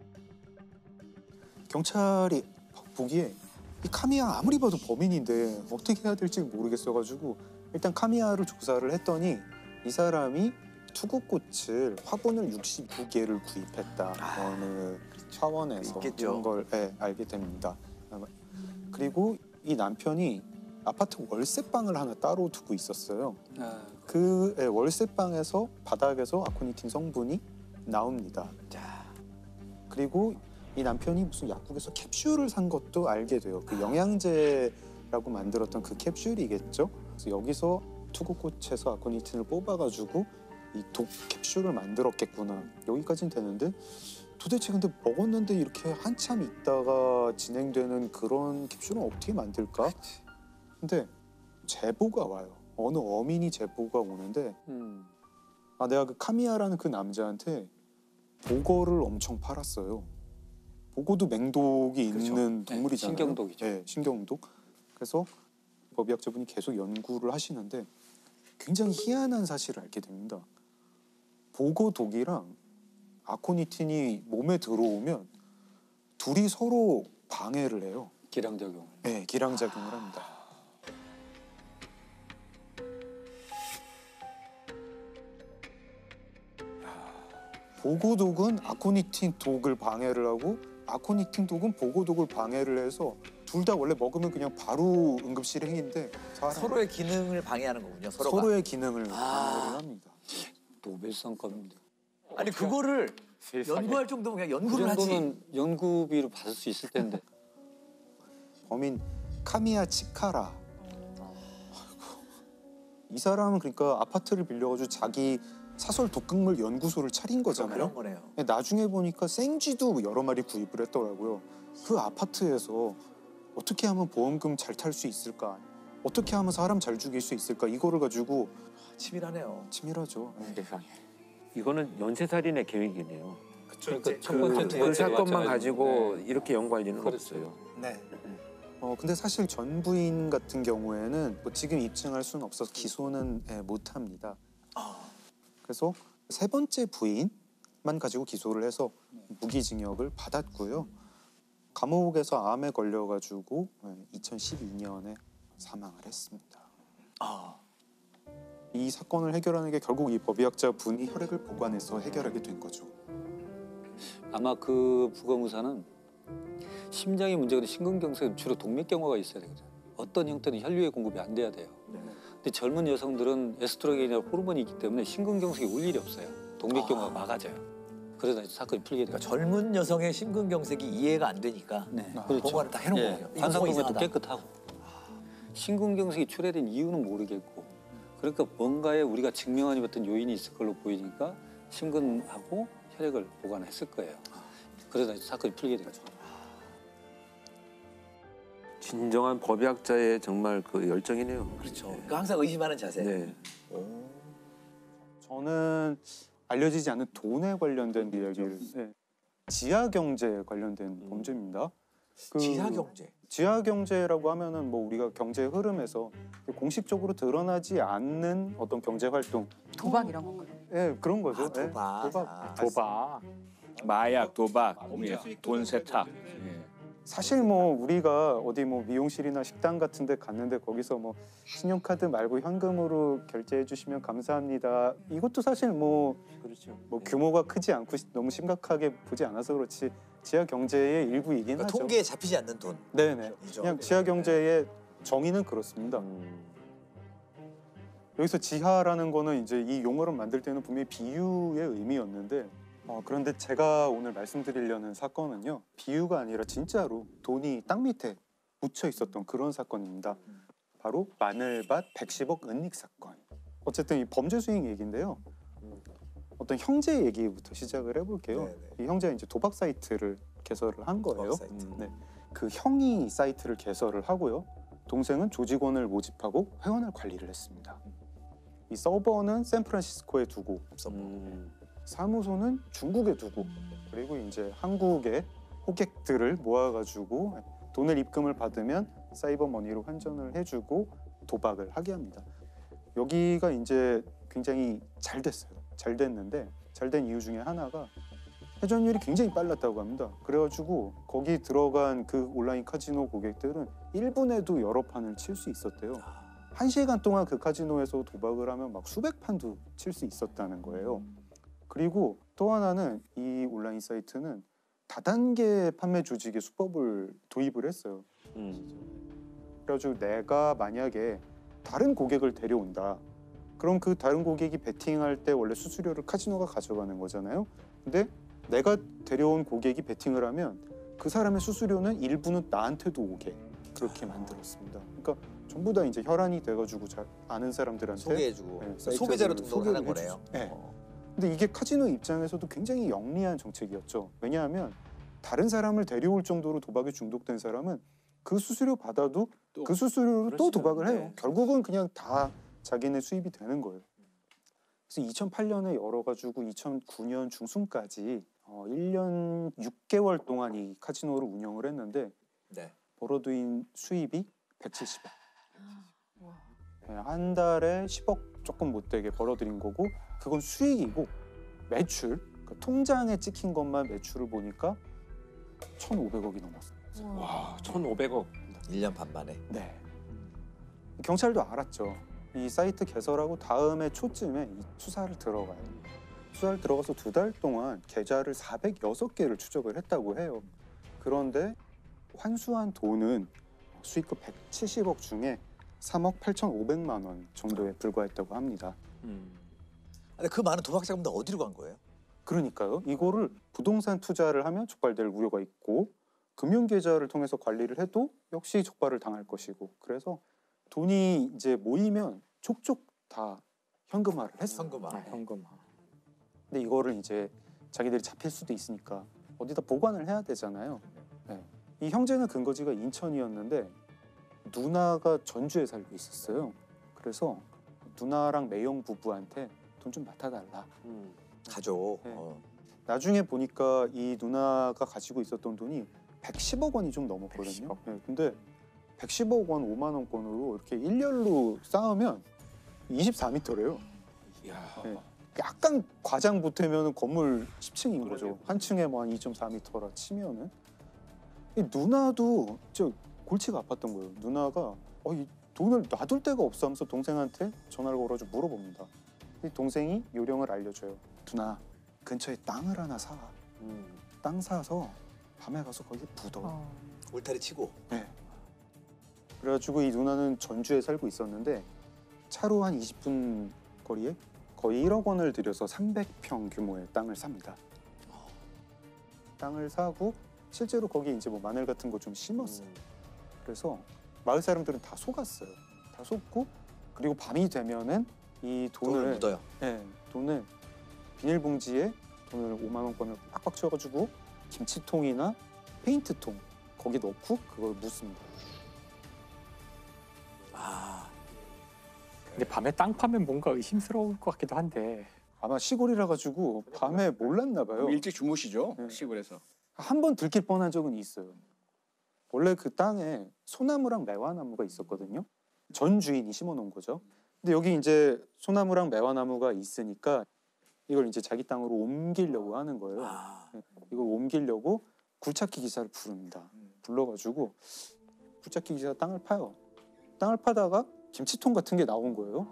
경찰이 보기에 이 카미야 아무리 봐도 범인인데 어떻게 해야 될지 모르겠어가지고 일단 카미야를 조사를 했더니 이 사람이 투구꽃을 화분을 69개를 구입했다. 어느 차원에서 있겠죠. 그런 걸 알게 됩니다. 그리고 이 남편이 아파트 월세방을 하나 따로 두고 있었어요. 그 월세방에서 바닥에서 아코니틴 성분이 나옵니다. 그리고 이 남편이 무슨 약국에서 캡슐을 산 것도 알게 돼요. 그 영양제라고 만들었던 그 캡슐이겠죠. 그래서 여기서 투구꽃에서 아코니틴을 뽑아가지고 이 독 캡슐을 만들었겠구나. 여기까지는 되는데 도대체 근데 먹었는데 이렇게 한참 있다가 진행되는 그런 캡슐은 어떻게 만들까? 근데 제보가 와요. 어느 어민이 제보가 오는데 아 내가 그 카미야라는 그 남자한테 보거를 엄청 팔았어요. 보고도 맹독이 그렇죠. 있는 동물이잖아요. 신경독이죠. 네, 신경독. 그래서 법의학자분이 계속 연구를 하시는데 굉장히 희한한 사실을 알게 됩니다. 보고독이랑 아코니틴이 몸에 들어오면 둘이 서로 방해를 해요. 기량작용. 네, 기량작용을 합니다. 보고독은 아코니틴 독을 방해를 하고 아코니틴 독은 보고독을 방해를 해서 둘 다 원래 먹으면 그냥 바로 응급실 행인데 서로의 기능을 방해하는 거군요. 서로가. 서로의 기능을 방해를 합니다. 노벨상급입니다. 아니 그거를 연구할 정도면 그냥 연구를 그 하지. 정도는 연구비로 받을 수 있을 텐데. 범인 카미야 치카라. 이 사람은 그러니까 아파트를 빌려가지고 자기 사설 독극물 연구소를 차린 거잖아요. 그런 거네요. 나중에 보니까 생쥐도 여러 마리 구입을 했더라고요. 그 아파트에서 어떻게 하면 보험금 잘 탈 수 있을까? 어떻게 하면 사람 잘 죽일 수 있을까? 이거를 가지고 치밀하네요. 치밀하죠. 세상에. 이거는 연쇄살인의 계획이네요. 그러니까 첫 번째, 그 사건만 가지고 이렇게 연구할 일은 없어요. 네. 근데 사실 전 부인 같은 경우에는 뭐 지금 입증할 수는 없어서 기소는 못 합니다. 그래서 세 번째 부인만 가지고 기소를 해서 무기징역을 받았고요. 감옥에서 암에 걸려가지고 2012년에 사망을 했습니다. 이 사건을 해결하는 게 결국 이 법의학자 분이 혈액을 보관해서 해결하게 된 거죠. 아마 그 부검의사는 심장이 문제가 심근경색은 주로 동맥경화가 있어야 되거든요. 어떤 형태는 혈류의 공급이 안 돼야 돼요. 근데 젊은 여성들은 에스트로겐이나 호르몬이 있기 때문에 심근경색이 올 일이 없어요. 동맥경화가 막아져요. 그러다 사건이 풀리게 돼요. 그러니까 젊은 여성의 심근경색이 이해가 안 되니까 그렇죠. 보관을 다 해놓은 거예요. 관상동맥도 깨끗하고. 심근경색이 출해된 이유는 모르겠고 그러니까 뭔가에 우리가 증명하지 못한 요인이 있을 걸로 보이니까 심근하고 혈액을 보관했을 거예요. 그러다 사건이 풀리게 되죠. 진정한 법의학자의 정말 그 열정이네요. 그렇죠. 그러니까 항상 의심하는 자세. 네. 저는 알려지지 않은 돈에 관련된 이야기를 지하경제 관련된 범죄입니다. 지하경제? 지하경제라고 하면은 뭐 우리가 경제 흐름에서 공식적으로 드러나지 않는 어떤 경제 활동, 도박 이런 건가요? 네, 그런 거죠. 도박. 마약, 도박, 돈 세탁. 사실 뭐 우리가 어디 뭐 미용실이나 식당 같은 데 갔는데 거기서 뭐 신용카드 말고 현금으로 결제해 주시면 감사합니다. 이것도 사실 뭐 규모가 크지 않고 너무 심각하게 보지 않아서 그렇지 지하 경제의 일부이긴 그러니까 하죠. 통계에 잡히지 않는 돈. 네네. 그냥 지하 경제의 정의는 그렇습니다. 여기서 지하라는 거는 이제 이 용어를 만들 때는 분명히 비유의 의미였는데 그런데 제가 오늘 말씀드리려는 사건은요. 비유가 아니라 진짜로 돈이 땅 밑에 묻혀 있었던 그런 사건입니다. 바로 마늘밭 110억 은닉 사건. 어쨌든 이 범죄 수익 얘기인데요. 어떤 형제 얘기부터 시작을 해볼게요. 이 형제가 이제 도박 사이트를 개설을 한 거예요. 네. 그 형이 사이트를 개설을 하고요. 동생은 조직원을 모집하고 회원을 관리를 했습니다. 이 서버는 샌프란시스코에 두고, 사무소는 중국에 두고, 그리고 이제 한국의 호객들을 모아가지고 돈을 입금을 받으면 사이버 머니로 환전을 해주고 도박을 하게 합니다. 여기가 이제 굉장히 잘 됐어요. 잘 됐는데 잘 된 이유 중에 하나가 회전율이 굉장히 빨랐다고 합니다. 그래가지고 거기 들어간 그 온라인 카지노 고객들은 1분에도 여러 판을 칠 수 있었대요. 1시간 동안 그 카지노에서 도박을 하면 막 수백 판도 칠 수 있었다는 거예요. 그리고 또 하나는 이 온라인 사이트는 다단계 판매 조직의 수법을 도입을 했어요. 그래가지고 내가 만약에 다른 고객을 데려온다. 그럼 그 다른 고객이 베팅할 때 원래 수수료를 카지노가 가져가는 거잖아요. 근데 내가 데려온 고객이 베팅을 하면 그 사람의 수수료는 일부는 나한테도 오게 그렇게 만들었습니다. 그러니까 전부 다 이제 혈안이 돼가지고 잘 아는 사람들한테 소개해주고 네, 소비자로 등록을 하는 거네요. 네. 근데 이게 카지노 입장에서도 굉장히 영리한 정책이었죠. 왜냐하면 다른 사람을 데려올 정도로 도박에 중독된 사람은 그 수수료 받아도 그 수수료로 또 도박을 해요. 네. 결국은 그냥 다 자기네 수입이 되는 거예요. 그래서 2008년에 열어가지고 2009년 중순까지 1년 6개월 동안 이 카지노를 운영을 했는데 벌어들인 수입이 170억. 네, 한 달에 10억 조금 못 되게 벌어들인 거고 그건 수익이고 매출, 그러니까 통장에 찍힌 것만 매출을 보니까 1,500억이 넘었어요. 와, 1,500억. 1년 반 만에. 네. 경찰도 알았죠. 이 사이트 개설하고 다음해 초쯤에 이 수사를 들어가요. 수사를 들어가서 2달 동안 계좌를 406개를 추적을 했다고 해요. 그런데 환수한 돈은 수익금 170억 중에 3억 8,500만 원 정도에 불과했다고 합니다. 근데 그 많은 도박 자금도 어디로 간 거예요? 그러니까요. 이거를 부동산 투자를 하면 적발될 우려가 있고 금융계좌를 통해서 관리를 해도 역시 적발을 당할 것이고 그래서 돈이 이제 모이면 족족 다 현금화를 했어요. 현금화. 근데 이거를 이제 자기들이 잡힐 수도 있으니까 어디다 보관을 해야 되잖아요. 네. 이 형제는 근거지가 인천이었는데 누나가 전주에 살고 있었어요. 그래서 누나랑 매형 부부한테 돈 좀 맡아달라. 가죠. 네. 나중에 보니까 이 누나가 가지고 있었던 돈이 110억 원이 좀 넘었거든요. 네. 근데 110억 원 5만 원권으로 이렇게 일렬로 쌓으면 24m래요. 네. 약간 과장 보태면 건물 10층인 거죠. 한 층에 뭐 한 2.4m라 치면은 이 누나도 저 골치가 아팠던 거예요. 누나가 이 돈을 놔둘 데가 없어 하면서 동생한테 전화를 걸어서 물어봅니다. 이 동생이 요령을 알려줘요. 누나 근처에 땅을 하나 사. 땅 사서 밤에 가서 거기 묻어. 울타리 치고. 네. 그래가지고 이 누나는 전주에 살고 있었는데 차로 한 20분 거리에 거의 1억 원을 들여서 300평 규모의 땅을 삽니다. 땅을 사고 실제로 거기 이제 뭐 마늘 같은 거 좀 심었어요. 그래서 마을 사람들은 다 속았어요. 다 속고 그리고 밤이 되면은 이 돈을 묻어요. 네, 돈을 비닐봉지에 돈을 5만 원권을 빡빡 채워가지고 김치통이나 페인트통 거기 넣고 그걸 묻습니다. 근데 밤에 땅 파면 뭔가 의심스러울 것 같기도 한데 아마 시골이라 가지고 밤에 몰랐나 봐요. 일찍 주무시죠? 시골에서. 한 번 들킬 뻔한 적은 있어요. 원래 그 땅에 소나무랑 매화나무가 있었거든요. 전 주인이 심어놓은 거죠. 근데 여기 이제 소나무랑 매화나무가 있으니까 이걸 이제 자기 땅으로 옮기려고 하는 거예요. 이걸 옮기려고 굴착기 기사를 부릅니다. 불러가지고 굴착기 기사가 땅을 파요. 땅을 파다가 김치통 같은 게 나온 거예요.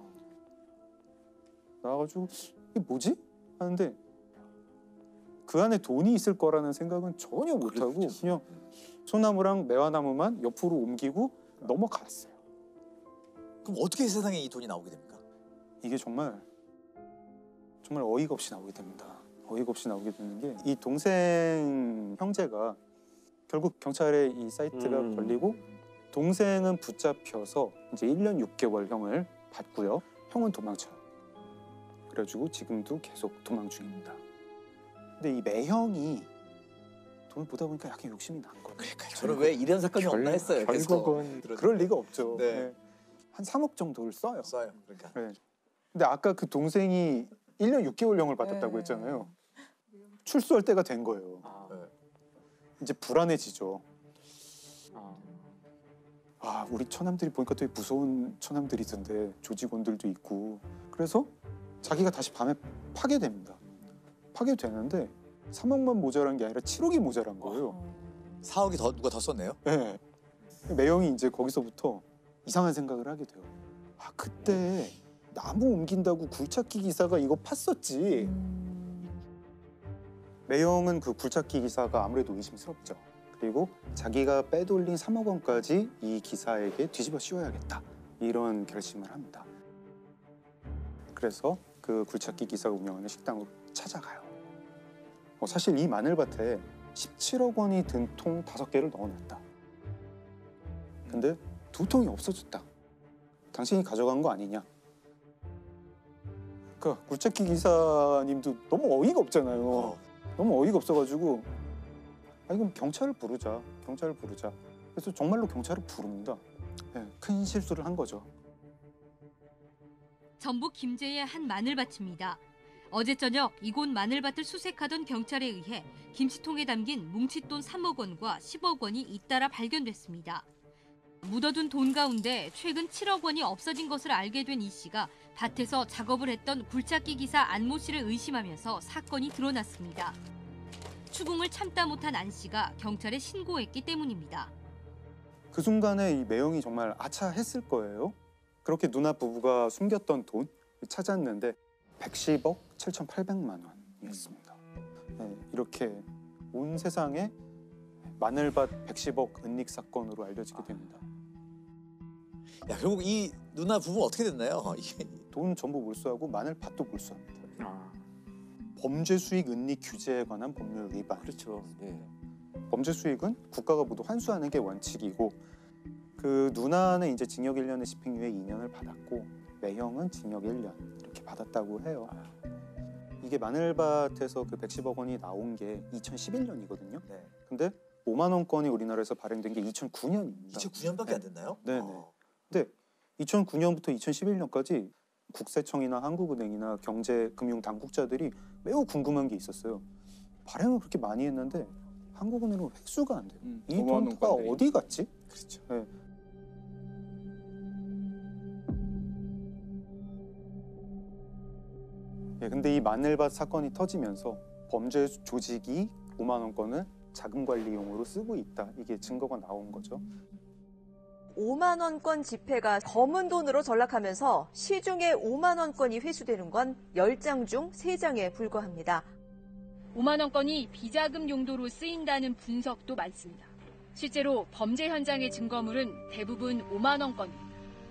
나와가지고 이게 뭐지? 하는데 그 안에 돈이 있을 거라는 생각은 전혀 못하고 그냥 소나무랑 매화나무만 옆으로 옮기고 넘어갔어요. 그럼 어떻게 세상에 이 돈이 나오게 됩니까? 이게 정말 어이가 없이 나오게 됩니다. 어이가 없이 나오게 되는 게 이 동생 형제가 결국 경찰에 이 사이트가 걸리고 동생은 붙잡혀서 이제 1년 6개월 형을 받고요. 형은 도망쳐요. 그래가지고 지금도 계속 도망 중입니다. 근데 이 매형이 돈을 보다 보니까 약간 욕심이 난 거예요. 저는 왜 이런 사건이 없나 했어요. 결국은 그럴 리가 없죠. 네. 네. 한 3억 정도를 써요. 그러니까. 네. 근데 아까 그 동생이 1년 6개월령을 받았다고 했잖아요. 출소할 때가 된 거예요. 이제 불안해지죠. 아, 우리 처남들이 보니까 되게 무서운 처남들이던데 조직원들도 있고. 그래서 자기가 다시 밤에 파괴됩니다. 파괴되는데 3억만 모자란 게 아니라 7억이 모자란 거예요. 4억이 누가 더 썼네요? 네. 매형이 이제 거기서부터 이상한 생각을 하게 돼요. 아, 그때 나무 옮긴다고 굴착기 기사가 이거 팠었지. 매형은 그 굴착기 기사가 아무래도 의심스럽죠. 그리고 자기가 빼돌린 3억 원까지 이 기사에게 뒤집어 씌워야겠다. 이런 결심을 합니다. 그래서 그 굴착기 기사가 운영하는 식당으로 찾아가요. 사실 이 마늘밭에 17억 원이 든 통 5개를 넣어놨다. 근데 2통이 없어졌다. 당신이 가져간 거 아니냐? 그 굴착기 기사님도 너무 어이가 없잖아요. 너무 어이가 없어가지고 이건 경찰을 부르자. 경찰을 부르자. 그래서 정말로 경찰을 부릅니다. 네, 큰 실수를 한 거죠. 전북 김제의 한 마늘밭입니다. 어제 저녁 이곳 마늘밭을 수색하던 경찰에 의해 김치통에 담긴 뭉칫돈 3억 원과 10억 원이 잇따라 발견됐습니다. 묻어둔 돈 가운데 최근 7억 원이 없어진 것을 알게 된 이 씨가 밭에서 작업을 했던 굴착기 기사 안모 씨를 의심하면서 사건이 드러났습니다. 추궁을 참다 못한 안 씨가 경찰에 신고했기 때문입니다. 그 순간에 이 매형이 정말 아차했을 거예요. 그렇게 누나 부부가 숨겼던 돈 찾았는데 110억 7,800만 원이었습니다. 네, 이렇게 온 세상에 마늘밭 110억 은닉 사건으로 알려지게 됩니다. 야, 결국 이 누나 부부 어떻게 됐나요? 돈 전부 몰수하고 마늘밭도 몰수합니다. 범죄 수익 은닉 규제에 관한 법률 위반. 그렇죠. 네. 범죄 수익은 국가가 모두 환수하는 게 원칙이고, 그 누나는 이제 징역 1년에 집행유예 2년을 받았고 매형은 징역 1년 이렇게 받았다고 해요. 이게 마늘밭에서 그 110억 원이 나온 게 2011년이거든요. 네. 근데 5만 원권이 우리나라에서 발행된 게 2009년입니다. 2009년밖에 안 됐나요? 네네. 근데 2009년부터 2011년까지 국세청이나 한국은행이나 경제금융당국자들이 매우 궁금한 게 있었어요. 발행을 그렇게 많이 했는데 한국은행은 획수가 안 돼요. 이 돈가 어디 갔지? 그렇죠. 네. 예, 근데 이 마늘밭 사건이 터지면서 범죄 조직이 5만 원권을 자금 관리용으로 쓰고 있다. 이게 증거가 나온 거죠. 5만 원권 지폐가 검은 돈으로 전락하면서 시중에 5만 원권이 회수되는 건 10장 중 3장에 불과합니다. 5만 원권이 비자금 용도로 쓰인다는 분석도 많습니다. 실제로 범죄 현장의 증거물은 대부분 5만 원권입니다.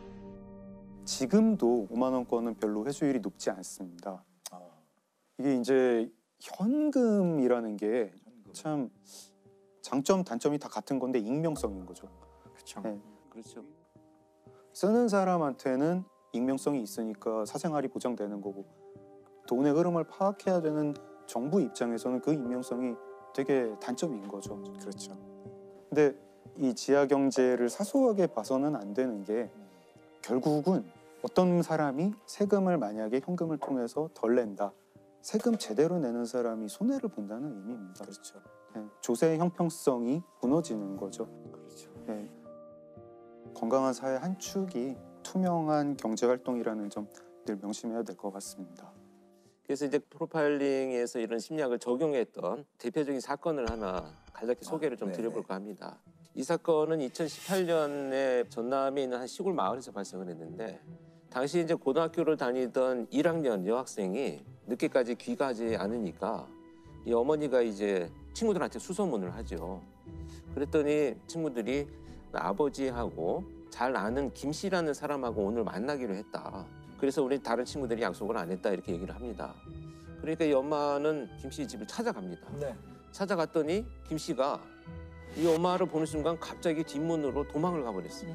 지금도 5만 원권은 별로 회수율이 높지 않습니다. 이게 이제 현금이라는 게 참 장점 단점이 다 같은 건데 익명성인 거죠. 그렇죠. 네. 그렇죠. 쓰는 사람한테는 익명성이 있으니까 사생활이 보장되는 거고, 돈의 흐름을 파악해야 되는 정부 입장에서는 그 익명성이 되게 단점인 거죠. 그렇죠. 근데 이 지하 경제를 사소하게 봐서는 안 되는 게, 결국은 어떤 사람이 세금을 만약에 현금을 통해서 덜 낸다. 세금 제대로 내는 사람이 손해를 본다는 의미입니다. 그렇죠. 네, 조세의 형평성이 무너지는 거죠. 그렇죠. 네, 건강한 사회 한 축이 투명한 경제 활동이라는 점 늘 명심해야 될 것 같습니다. 그래서 이제 프로파일링에서 이런 심리학을 적용했던 대표적인 사건을 하나 간략히 소개를 좀 드려볼까 합니다. 이 사건은 2018년에 전남에 있는 한 시골 마을에서 발생을 했는데, 당시 이제 고등학교를 다니던 1학년 여학생이 늦게까지 귀가하지 않으니까 이 어머니가 이제 친구들한테 수소문을 하죠. 그랬더니 친구들이 아버지하고 잘 아는 김 씨라는 사람하고 오늘 만나기로 했다. 그래서 우리 다른 친구들이 약속을 안 했다 이렇게 얘기를 합니다. 그러니까 이 엄마는 김 씨 집을 찾아갑니다. 네. 찾아갔더니 김 씨가 이 엄마를 보는 순간 갑자기 뒷문으로 도망을 가버렸어요.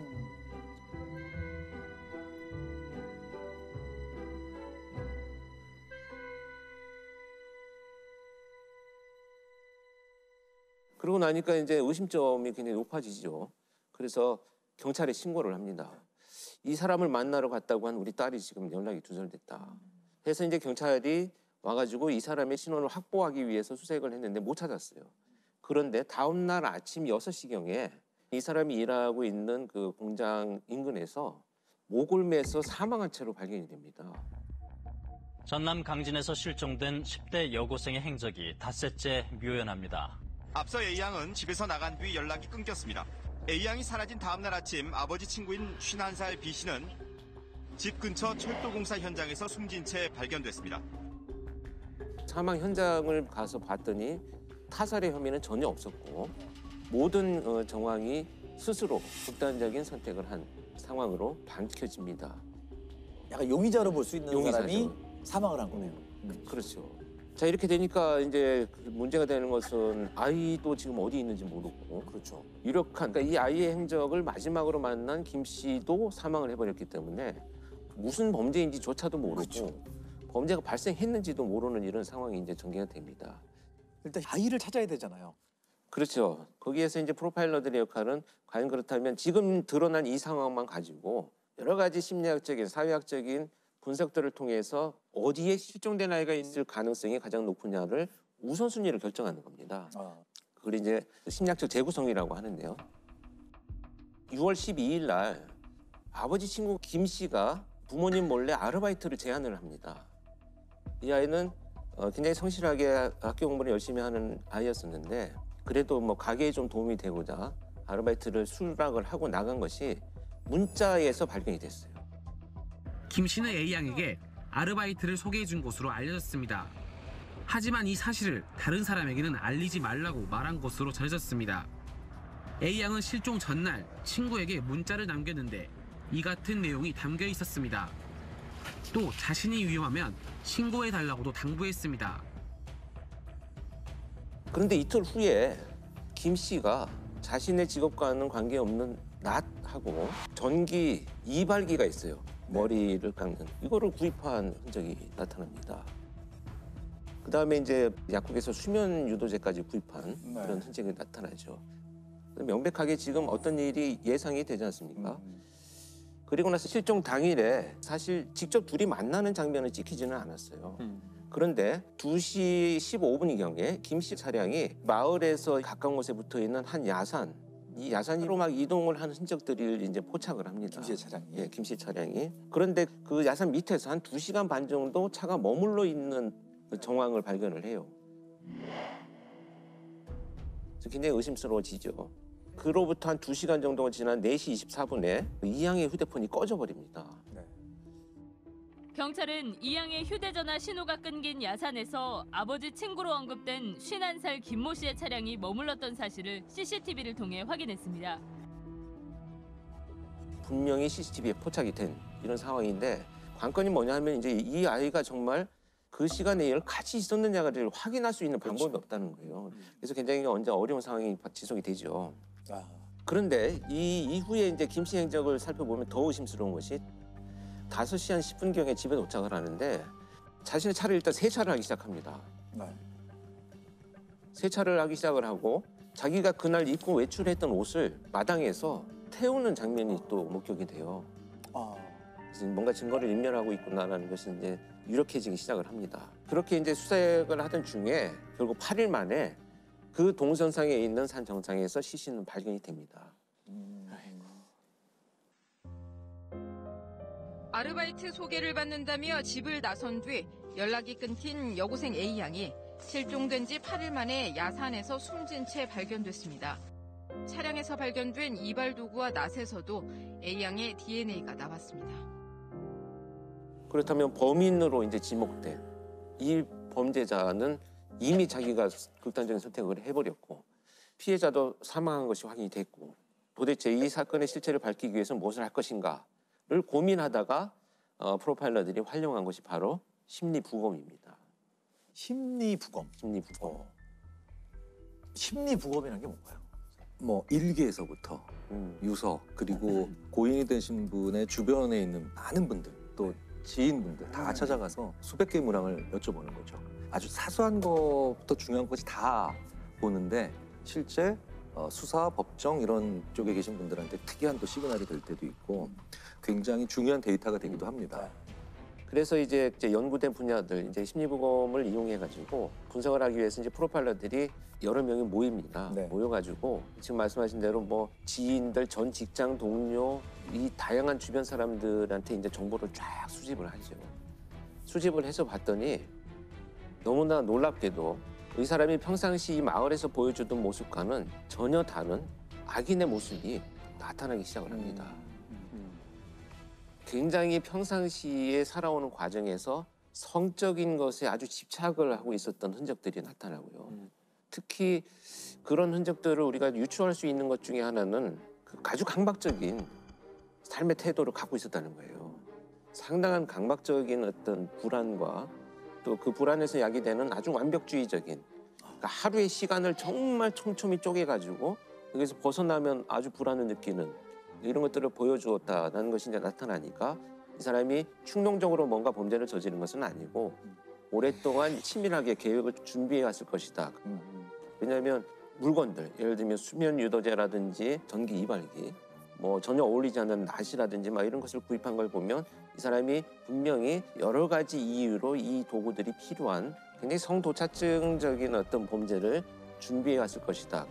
나니까 이제 의심점이 굉장히 높아지죠. 그래서 경찰에 신고를 합니다. 이 사람을 만나러 갔다고 한 우리 딸이 지금 연락이 두절됐다. 해서 이제 경찰이 와가지고 이 사람의 신원을 확보하기 위해서 수색을 했는데 못 찾았어요. 그런데 다음 날 아침 6시경에 이 사람이 일하고 있는 그 공장 인근에서 목을 매서 사망한 채로 발견이 됩니다. 전남 강진에서 실종된 10대 여고생의 행적이 닷새째 묘연합니다. 앞서 A양은 집에서 나간 뒤 연락이 끊겼습니다. A양이 사라진 다음 날 아침 아버지 친구인 51살 B씨는 집 근처 철도공사 현장에서 숨진 채 발견됐습니다. 사망 현장을 가서 봤더니 타살의 혐의는 전혀 없었고 모든 정황이 스스로 극단적인 선택을 한 상황으로 밝혀집니다. 약간 용의자로 볼 수 있는 용의자죠. 사람이 사망을 한 거네요. 그렇죠. 자, 이렇게 되니까 이제 문제가 되는 것은 아이도 지금 어디 있는지 모르고, 그렇죠. 유력한, 그러니까 이 아이의 행적을 마지막으로 만난 김 씨도 사망을 해버렸기 때문에 무슨 범죄인지조차도 모르고, 그렇죠. 범죄가 발생했는지도 모르는 이런 상황이 이제 전개가 됩니다. 일단 아이를 찾아야 되잖아요. 그렇죠. 거기에서 이제 프로파일러들의 역할은 과연 그렇다면 지금 드러난 이 상황만 가지고 여러 가지 심리학적인, 사회학적인 분석들을 통해서 어디에 실종된 아이가 있을 가능성이 가장 높으냐를 우선순위를 결정하는 겁니다. 그걸 이제 심리학적 재구성이라고 하는데요. 6월 12일 날 아버지 친구 김 씨가 부모님 몰래 아르바이트를 제안을 합니다. 이 아이는 굉장히 성실하게 학교 공부를 열심히 하는 아이였었는데 그래도 뭐 가게에 좀 도움이 되고자 아르바이트를 수락을 하고 나간 것이 문자에서 발견이 됐어요. 김 씨는 A양에게 아르바이트를 소개해준 것으로 알려졌습니다. 하지만 이 사실을 다른 사람에게는 알리지 말라고 말한 것으로 전해졌습니다. A양은 실종 전날 친구에게 문자를 남겼는데 이 같은 내용이 담겨 있었습니다. 또 자신이 위험하면 신고해달라고도 당부했습니다. 그런데 이틀 후에 김 씨가 자신의 직업과는 관계없는 낫하고 전기 이발기가 있어요. 머리를 깎는 이거를 구입한 흔적이 나타납니다. 그 다음에 이제 약국에서 수면 유도제까지 구입한 그런 흔적이 나타나죠. 명백하게 지금 어떤 일이 예상이 되지 않습니까? 그리고 나서 실종 당일에 사실 직접 둘이 만나는 장면은 찍히지는 않았어요. 그런데 2시 15분경에 김 씨 차량이 마을에서 가까운 곳에 붙어 있는 한 야산, 이 야산으로 막 이동을 하는 흔적들을 이제 포착을 합니다. 김 씨 차량이? 예, 김 씨 차량이. 그런데 그 야산 밑에서 한 2시간 반 정도 차가 머물러 있는 그 정황을 발견을 해요. 그래서 굉장히 의심스러워지죠. 그로부터 한 2시간 정도가 지난 4시 24분에 이양의 휴대폰이 꺼져버립니다. 경찰은 이양의 휴대전화 신호가 끊긴 야산에서 아버지 친구로 언급된 51살 김모 씨의 차량이 머물렀던 사실을 CCTV를 통해 확인했습니다. 분명히 CCTV에 포착이 된 이런 상황인데 관건이 뭐냐 하면 이제 이 아이가 정말 그 시간에 이걸 같이 있었느냐를 확인할 수 있는 방법이 없다는 거예요. 그래서 굉장히 언제 어려운 상황이 지속이 되죠. 그런데 이 이후에 이제 김 씨 행적을 살펴보면 더 의심스러운 것이 5시 한 10분경에 집에 도착을 하는데 자신의 차를 일단 세차를 하기 시작합니다. 세차를 하기 시작을 하고 자기가 그날 입고 외출했던 옷을 마당에서 태우는 장면이 또 목격이 돼요. 그래서 뭔가 증거를 인멸하고 있구나라는 것이 이제 유력해지기 시작을 합니다. 그렇게 이제 수색을 하던 중에 결국 8일 만에 그 동선상에 있는 산 정상에서 시신은 발견이 됩니다. 아르바이트 소개를 받는다며 집을 나선 뒤 연락이 끊긴 여고생 A양이 실종된 지 8일 만에 야산에서 숨진 채 발견됐습니다. 차량에서 발견된 이발 도구와 낫에서도 A양의 DNA가 나왔습니다. 그렇다면 범인으로 이제 지목된 이 범죄자는 이미 자기가 극단적인 선택을 해버렸고 피해자도 사망한 것이 확인이 됐고 도대체 이 사건의 실체를 밝히기 위해서 무엇을 할 것인가를 고민하다가 프로파일러들이 활용한 것이 바로 심리부검입니다. 심리부검. 심리부검. 심리부검이라는 게 뭔가요? 뭐 일기에서부터 유서 그리고 고인이 되신 분의 주변에 있는 많은 분들 또 지인분들 다 찾아가서 수백 개의 문항을 여쭤보는 거죠. 아주 사소한 것부터 중요한 것이 다 보는데 실제 수사, 법정 이런 쪽에 계신 분들한테 특이한 또 시그널이 될 때도 있고 굉장히 중요한 데이터가 되기도 합니다. 그래서 이제 연구된 분야들 이제 심리부검을 이용해 가지고 분석을 하기 위해서 이제 프로파일러들이 여러 명이 모입니다. 모여가지고 지금 말씀하신 대로 뭐 지인들, 전 직장 동료 이 다양한 주변 사람들한테 이제 정보를 쫙 수집을 하죠. 수집을 해서 봤더니 너무나 놀랍게도 이 사람이 평상시 이 마을에서 보여주던 모습과는 전혀 다른 악인의 모습이 나타나기 시작을 합니다. 굉장히 평상시에 살아오는 과정에서 성적인 것에 아주 집착을 하고 있었던 흔적들이 나타나고요. 특히 그런 흔적들을 우리가 유추할 수 있는 것 중에 하나는 아주 강박적인 삶의 태도를 갖고 있었다는 거예요. 상당한 강박적인 어떤 불안과 또 그 불안에서 야기되는 아주 완벽주의적인, 그러니까 하루의 시간을 정말 촘촘히 쪼개가지고 여기서 벗어나면 아주 불안을 느끼는 이런 것들을 보여주었다는 것이 이제 나타나니까 이 사람이 충동적으로 뭔가 범죄를 저지른 것은 아니고 오랫동안 치밀하게 계획을 준비해 왔을 것이다. 왜냐하면 물건들, 예를 들면 수면 유도제라든지 전기 이발기, 뭐 전혀 어울리지 않는 낫이라든지 막 이런 것을 구입한 걸 보면 이 사람이 분명히 여러 가지 이유로 이 도구들이 필요한 굉장히 성도착증적인 어떤 범죄를 준비해 왔을 것이다.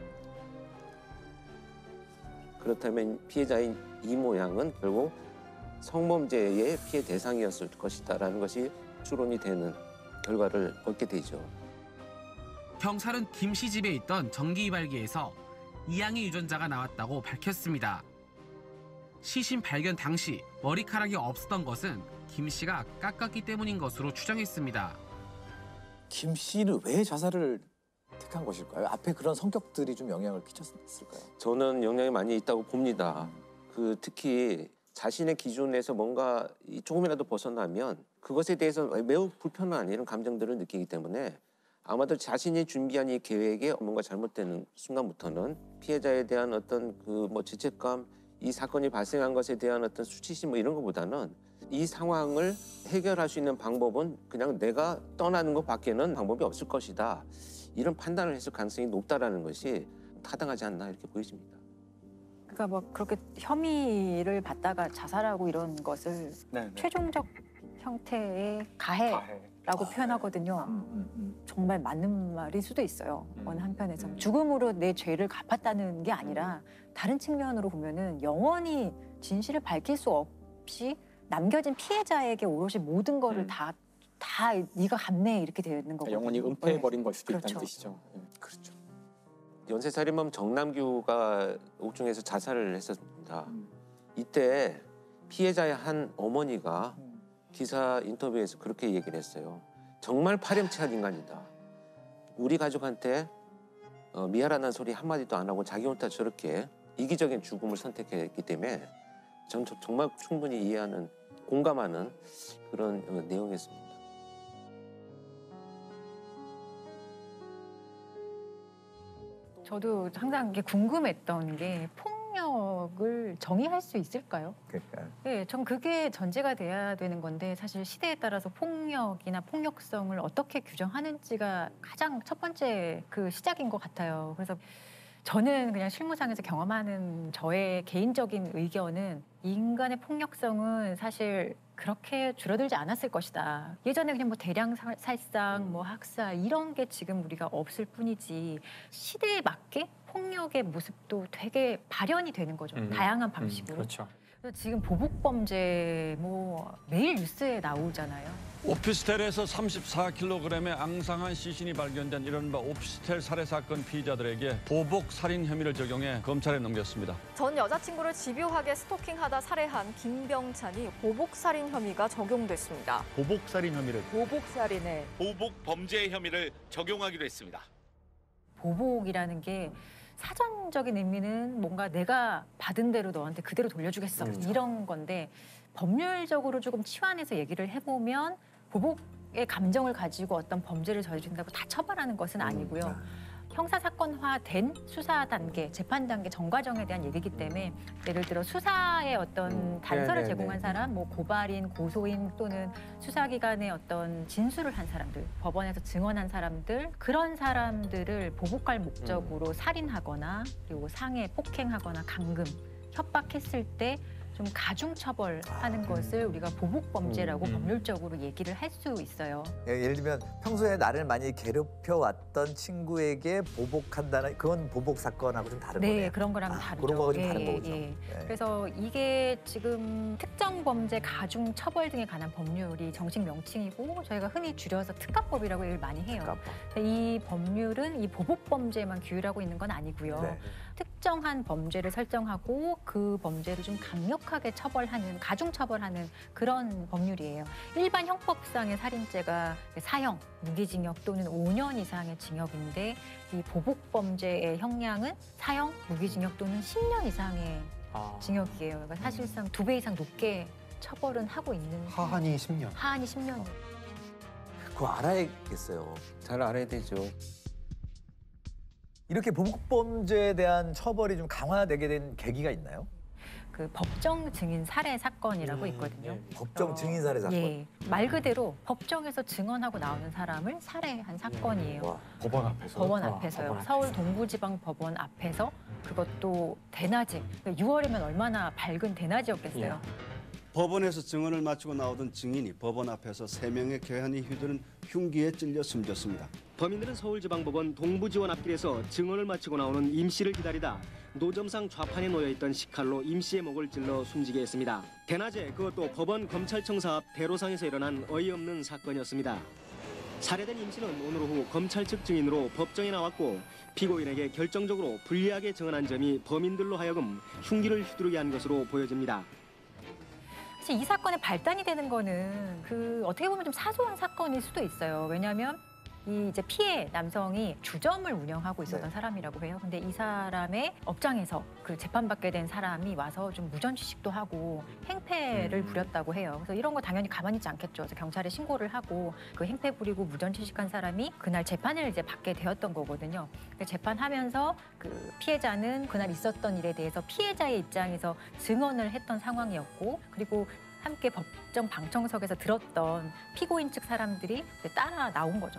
그렇다면 피해자인 이 모양은 결국 성범죄의 피해 대상이었을 것이다라는 것이 추론이 되는 결과를 얻게 되죠. 경찰은 김 씨 집에 있던 전기 이발기에서 이양의 유전자가 나왔다고 밝혔습니다. 시신 발견 당시 머리카락이 없었던 것은 김 씨가 깎았기 때문인 것으로 추정했습니다. 김 씨는 왜 자살을 택한 것일까요? 앞에 그런 성격들이 좀 영향을 끼쳤을까요? 저는 영향이 많이 있다고 봅니다. 특히 자신의 기준에서 뭔가 조금이라도 벗어나면 그것에 대해서 매우 불편한 이런 감정들을 느끼기 때문에 아마도 자신이 준비한 이 계획에 뭔가 잘못되는 순간부터는 피해자에 대한 어떤 죄책감, 이 사건이 발생한 것에 대한 어떤 수치심 뭐 이런 것보다는 이 상황을 해결할 수 있는 방법은 그냥 내가 떠나는 것밖에는 방법이 없을 것이다. 이런 판단을 했을 가능성이 높다라는 것이 타당하지 않나 이렇게 보여집니다. 그러니까 뭐 그렇게 혐의를 받다가 자살하고 이런 것을 최종적 형태의 가해라고 표현하거든요. 정말 맞는 말일 수도 있어요. 어느 한편에서 죽음으로 내 죄를 갚았다는 게 아니라 다른 측면으로 보면은 영원히 진실을 밝힐 수 없이 남겨진 피해자에게 오롯이 모든 거를 다 네가 갚네 이렇게 되는 거거든요. 영원히 은폐해버린 걸 수도 그렇죠. 있다는 뜻이죠. 그렇죠. 연쇄살인범 정남규가 옥중에서 자살을 했었습니다. 이때 피해자의 한 어머니가 기사 인터뷰에서 그렇게 얘기를 했어요. 정말 파렴치한 인간이다. 우리 가족한테 미안하다는 소리 한마디도 안 하고 자기 혼자 저렇게 이기적인 죽음을 선택했기 때문에 전 정말 충분히 이해하는, 공감하는 그런 내용이었습니다. 저도 항상 이게 궁금했던 게 폭력을 정의할 수 있을까요? 그러니까. 네, 전 그게 전제가 돼야 되는 건데 사실 시대에 따라서 폭력이나 폭력성을 어떻게 규정하는지가 가장 첫 번째 그 시작인 것 같아요. 그래서 저는 그냥 실무상에서 경험하는 저의 개인적인 의견은 인간의 폭력성은 사실 그렇게 줄어들지 않았을 것이다. 예전에 그냥 뭐 대량 살상, 뭐 학살 이런 게 지금 우리가 없을 뿐이지 시대에 맞게 폭력의 모습도 되게 발현이 되는 거죠. 다양한 방식으로. 그렇죠. 그래서 지금 보복범죄 뭐 매일 뉴스에 나오잖아요. 오피스텔에서 34kg의 앙상한 시신이 발견된 이른바 오피스텔 살해 사건 피의자들에게 보복 살인 혐의를 적용해 검찰에 넘겼습니다. 전 여자친구를 집요하게 스토킹하다 살해한 김병찬이 보복살인 혐의가 적용됐습니다. 보복살인 혐의를? 보복살인에. 보복 범죄 혐의를 적용하기로 했습니다. 보복이라는 게 사전적인 의미는 뭔가 내가 받은 대로 너한테 그대로 돌려주겠어 이런 건데 법률적으로 조금 치환해서 얘기를 해보면 보복의 감정을 가지고 어떤 범죄를 저지른다고 다 처벌하는 것은 아니고요. 형사 사건화된 수사 단계, 재판 단계, 정과정에 대한 얘기이기 때문에 예를 들어 수사의 어떤 단서를 제공한 사람, 뭐 고발인, 고소인 또는 수사기관의 어떤 진술을 한 사람들, 법원에서 증언한 사람들, 그런 사람들을 보복할 목적으로 살인하거나 그리고 상해, 폭행하거나 감금, 협박했을 때 좀 가중 처벌하는 것을 우리가 보복 범죄라고 법률적으로 얘기를 할 수 있어요. 예를 들면 평소에 나를 많이 괴롭혀 왔던 친구에게 보복한다는 그건 보복 사건하고 좀 다른 거네요. 네, 그런 거랑 다르죠. 그런 거하고 좀 다른 거죠. 예. 그래서 이게 지금 특정 범죄 가중 처벌 등에 관한 법률이 정식 명칭이고 저희가 흔히 줄여서 특가법이라고 얘기를 많이 해요. 이 법률은 이 보복 범죄만 규율하고 있는 건 아니고요. 네. 특정한 범죄를 설정하고 그 범죄를 좀 강력하게 처벌하는, 가중 처벌하는 그런 법률이에요. 일반 형법상의 살인죄가 사형, 무기징역 또는 5년 이상의 징역인데 이 보복 범죄의 형량은 사형, 무기징역 또는 10년 이상의 징역이에요. 그러니까 사실상 2배 이상 높게 처벌은 하고 있는. 하한이 10년. 하한이 10년. 그거 알아야겠어요. 잘 알아야 되죠. 이렇게 보복범죄에 대한 처벌이 좀 강화되게 된 계기가 있나요? 그 법정 증인 살해 사건이라고 있거든요. 법정 증인 살해 사건. 예, 말 그대로 법정에서 증언하고 나오는 사람을 살해한 사건이에요. 법원 앞에서. 법원 앞에서요. 서울 동부지방법원 앞에서 그것도 대낮에 6월이면 얼마나 밝은 대낮이었겠어요. 법원에서 증언을 마치고 나오던 증인이 법원 앞에서 3명의 괴한이 휘두른 흉기에 찔려 숨졌습니다. 범인들은 서울지방법원 동부지원 앞길에서 증언을 마치고 나오는 임 씨를 기다리다 노점상 좌판에 놓여있던 식칼로 임 씨의 목을 찔러 숨지게 했습니다. 대낮에 그것도 법원 검찰청사 앞 대로상에서 일어난 어이없는 사건이었습니다. 살해된 임 씨는 오늘 오후 검찰 측 증인으로 법정에 나왔고 피고인에게 결정적으로 불리하게 증언한 점이 범인들로 하여금 흉기를 휘두르게 한 것으로 보여집니다. 사실 이 사건의 발단이 되는 거는 그 어떻게 보면 좀 사소한 사건일 수도 있어요. 왜냐하면 이 이제 피해 남성이 주점을 운영하고 있었던 사람이라고 해요. 근데 이 사람의 업장에서 그 재판받게 된 사람이 와서 좀 무전취식도 하고 행패를 부렸다고 해요. 그래서 이런 거 당연히 가만히 있지 않겠죠. 그래서 경찰에 신고를 하고 그 행패 부리고 무전취식한 사람이 그날 재판을 이제 받게 되었던 거거든요. 재판하면서 그 피해자는 그날 있었던 일에 대해서 피해자의 입장에서 증언을 했던 상황이었고 그리고 함께 법정 방청석에서 들었던 피고인 측 사람들이 따라 나온 거죠.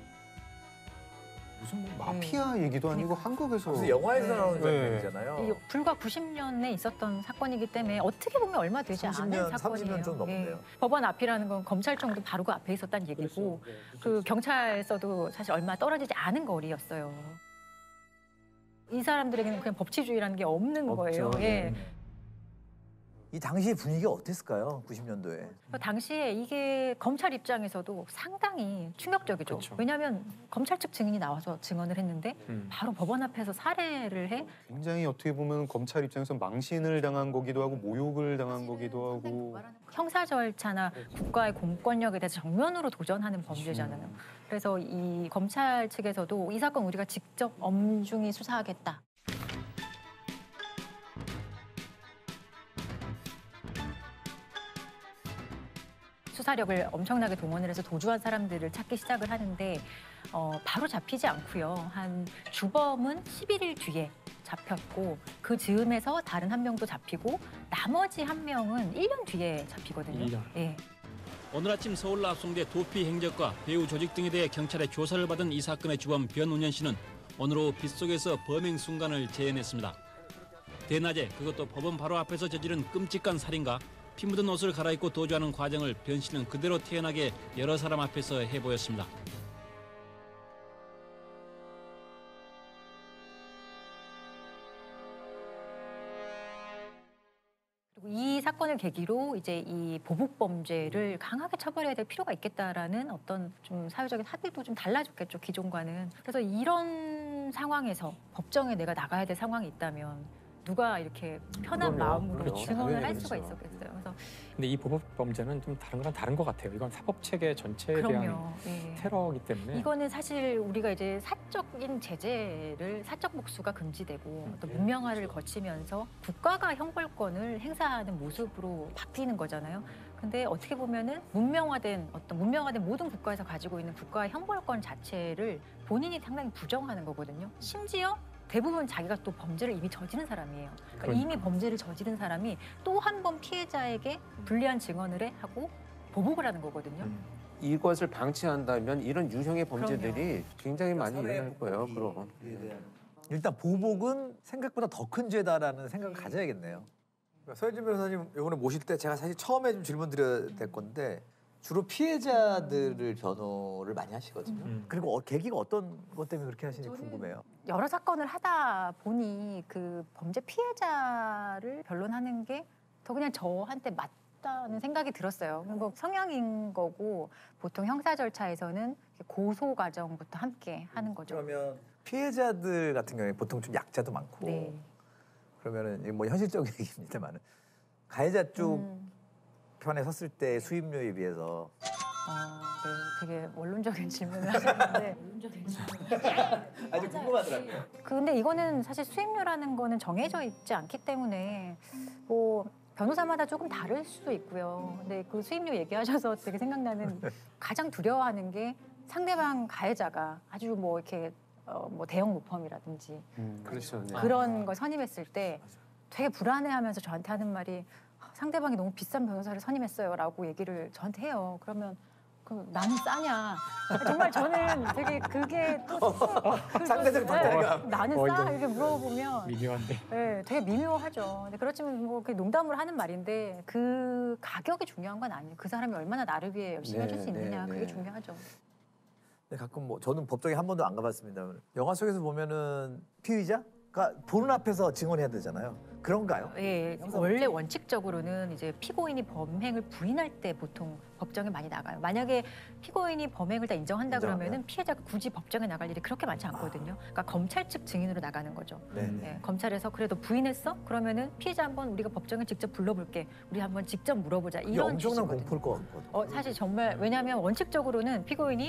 무슨 뭐 마피아 얘기도 아니고 한국에서 무슨 영화에서 나오는 장면이잖아요. 불과 90년에 있었던 사건이기 때문에 어떻게 보면 얼마 되지 30년, 않은 사건이에요. 30년 좀 넘네요. 법원 앞이라는 건 검찰청도 바로 그 앞에 있었다는 얘기고 그 경찰서도 사실 얼마 떨어지지 않은 거리였어요. 이 사람들에게는 그냥 법치주의라는 게 없는 거예요. 예. 이 당시의 분위기가 어땠을까요? 90년도에. 당시에 이게 검찰 입장에서도 상당히 충격적이죠. 왜냐하면 검찰 측 증인이 나와서 증언을 했는데 바로 법원 앞에서 살해를 해. 굉장히 어떻게 보면 검찰 입장에서 망신을 당한 거기도 하고 모욕을 당한 거기도 하고. 형사 절차나 국가의 공권력에 대해서 정면으로 도전하는 범죄잖아요. 그래서 이 검찰 측에서도 이 사건 우리가 직접 엄중히 수사하겠다. 수사력을 엄청나게 동원을 해서 도주한 사람들을 찾기 시작을 하는데 바로 잡히지 않고요. 한 주범은 11일 뒤에 잡혔고 그 즈음에서 다른 한 명도 잡히고 나머지 한 명은 1년 뒤에 잡히거든요. 1년. 예. 오늘 아침 서울 납송대 도피 행적과 배후 조직 등에 대해 경찰의 조사를 받은 이 사건의 주범 변운현 씨는 오늘 오후 빗속에서 범행 순간을 재현했습니다. 대낮에 그것도 법원 바로 앞에서 저지른 끔찍한 살인과 피 묻은 옷을 갈아입고 도주하는 과정을 변 씨는 그대로 태연하게 여러 사람 앞에서 해보였습니다. 그리고 이 사건을 계기로 이제 이 보복 범죄를 강하게 처벌해야 될 필요가 있겠다라는 어떤 좀 사회적인 합의도 좀 달라졌겠죠, 기존과는. 그래서 이런 상황에서 법정에 내가 나가야 될 상황이 있다면 누가 이렇게 편한 마음으로 증언을 할 수가 있었겠어요. 그래서 근데 이 보복 범죄는 좀 다른 거랑 다른 것 같아요. 이건 사법 체계 전체에 대한 예. 테러이기 때문에 이거는 사실 우리가 이제 사적인 제재를 사적 복수가 금지되고 또 문명화를 거치면서 국가가 형벌권을 행사하는 모습으로 바뀌는 거잖아요. 근데 어떻게 보면은 문명화된 모든 국가에서 가지고 있는 국가의 형벌권 자체를 본인이 상당히 부정하는 거거든요. 심지어 대부분 자기가 또 범죄를 이미 저지른 사람이에요. 그러니까 이미 범죄를 저지른 사람이 또 한 번 피해자에게 불리한 증언을 하고 보복을 하는 거거든요. 이것을 방치한다면 이런 유형의 범죄들이 굉장히 많이 일어날 거예요. 그럼. 일단 보복은 생각보다 더 큰 죄다라는 생각을 가져야겠네요. 서현진 변호사님 이번에 모실 때 제가 사실 처음에 좀 질문 드려야 될 건데 주로 피해자들을 변호를 많이 하시거든요. 그리고 계기가 어떤 것 때문에 그렇게 하시는지 궁금해요. 여러 사건을 하다 보니 그 범죄 피해자를 변론하는 게 더 그냥 저한테 맞다는 생각이 들었어요. 뭐 성향인 거고 보통 형사 절차에서는 고소 과정부터 함께 하는 거죠. 그러면 피해자들 같은 경우에 보통 좀 약자도 많고 네. 그러면은 뭐 현실적인 얘기입니다만은 가해자 쪽 편에 섰을 때 수임료에 비해서 네, 되게 원론적인 질문을 하셨는데 아주 궁금하더라고요. 근데 이거는 사실 수임료라는 거는 정해져 있지 않기 때문에 뭐 변호사마다 조금 다를 수도 있고요. 근데 그 수임료 얘기하셔서 되게 생각나는 가장 두려워하는 게 상대방 가해자가 아주 뭐 이렇게 뭐 대형 모범이라든지 그렇죠. 네. 그런 걸 선임했을 때 되게 불안해하면서 저한테 하는 말이 상대방이 너무 비싼 변호사를 선임했어요라고 얘기를 저한테 해요. 그러면 나는 싸냐? 정말 저는 되게 그게 또 상대적 박탈감. 나는 싸? 이렇게 물어보면 미묘한데. 네, 되게 미묘하죠. 근데 그렇지만 뭐 농담으로 하는 말인데 그 가격이 중요한 건 아니에요. 그 사람이 얼마나 나를 위해 열심히 해줄 수 있느냐 그게 중요하죠. 네, 가끔 뭐 저는 법정에 한 번도 안 가봤습니다. 영화 속에서 보면은 피의자가 보는 앞에서 증언해야 되잖아요. 그런가요? 예, 원래 원칙적으로는 이제 피고인이 범행을 부인할 때 보통 법정에 많이 나가요. 만약에 피고인이 범행을 다 인정한다 그러면은 피해자가 굳이 법정에 나갈 일이 그렇게 많지 않거든요. 그러니까 검찰 측 증인으로 나가는 거죠. 네, 검찰에서 그래도 부인했어? 그러면은 피해자 한번 우리가 법정에 직접 불러볼게. 우리 한번 직접 물어보자. 이런 엄청난 취지거든요. 공포일 것 같거든요. 사실 정말 왜냐하면 원칙적으로는 피고인이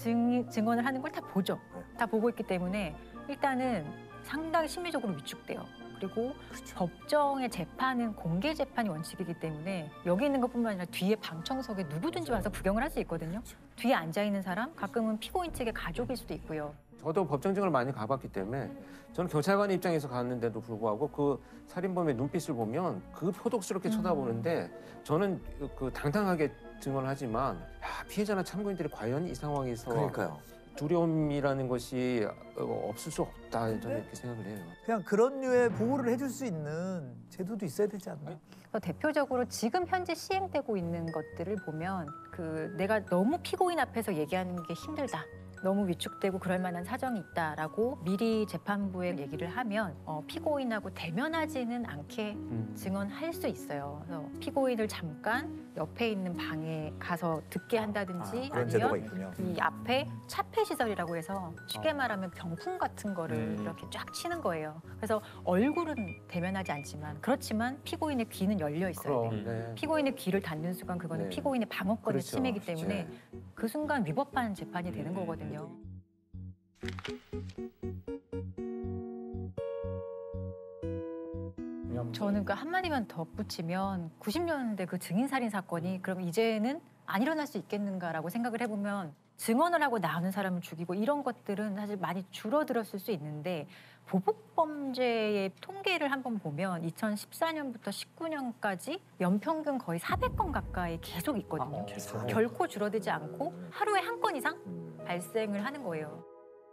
증언을 하는 걸 다 보죠. 다 보고 있기 때문에 일단은 상당히 심리적으로 위축돼요. 그리고 법정의 재판은 공개 재판이 원칙이기 때문에 여기 있는 것뿐만 아니라 뒤에 방청석에 누구든지 와서 구경을 할 수 있거든요. 뒤에 앉아 있는 사람, 가끔은 피고인 측의 가족일 수도 있고요. 저도 법정증을 많이 가봤기 때문에 저는 경찰관 입장에서 갔는데도 불구하고 그 살인범의 눈빛을 보면 그 표독스럽게 쳐다보는데 저는 그 당당하게 증언을 하지만 피해자나 참고인들이 과연 이 상황에서 그러니까요. 두려움이라는 것이 없을 수 없다 저는 이렇게 생각을 해요. 그냥 그런 류의 보호를 해줄 수 있는 제도도 있어야 되지 않나? 대표적으로 지금 현재 시행되고 있는 것들을 보면 내가 너무 피고인 앞에서 얘기하는 게 힘들다. 너무 위축되고 그럴 만한 사정이 있다라고 미리 재판부에 얘기를 하면 피고인하고 대면하지는 않게 증언할 수 있어요. 그래서 피고인을 잠깐 옆에 있는 방에 가서 듣게 한다든지 그런 제도가 아니면 있군요. 이 앞에 차폐 시설이라고 해서 쉽게 말하면 병풍 같은 거를 이렇게 쫙 치는 거예요. 그래서 얼굴은 대면하지 않지만 그렇지만 피고인의 귀는 열려 있어요. 피고인의 귀를 닫는 순간 그거는 피고인의 방어권의 그렇죠. 침해이기 때문에 그 순간 위법한 재판이 되는 거거든요. 저는 그 한마디만 덧붙이면 90년대 그 증인살인 사건이 그럼 이제는 안 일어날 수 있겠는가라고 생각을 해보면 증언을 하고 나오는 사람을 죽이고 이런 것들은 사실 많이 줄어들었을 수 있는데 보복범죄의 통계를 한번 보면 2014년부터 19년까지 연평균 거의 400건 가까이 계속 있거든요. 결코 줄어들지 않고 하루에 한 건 이상 발생을 하는 거예요.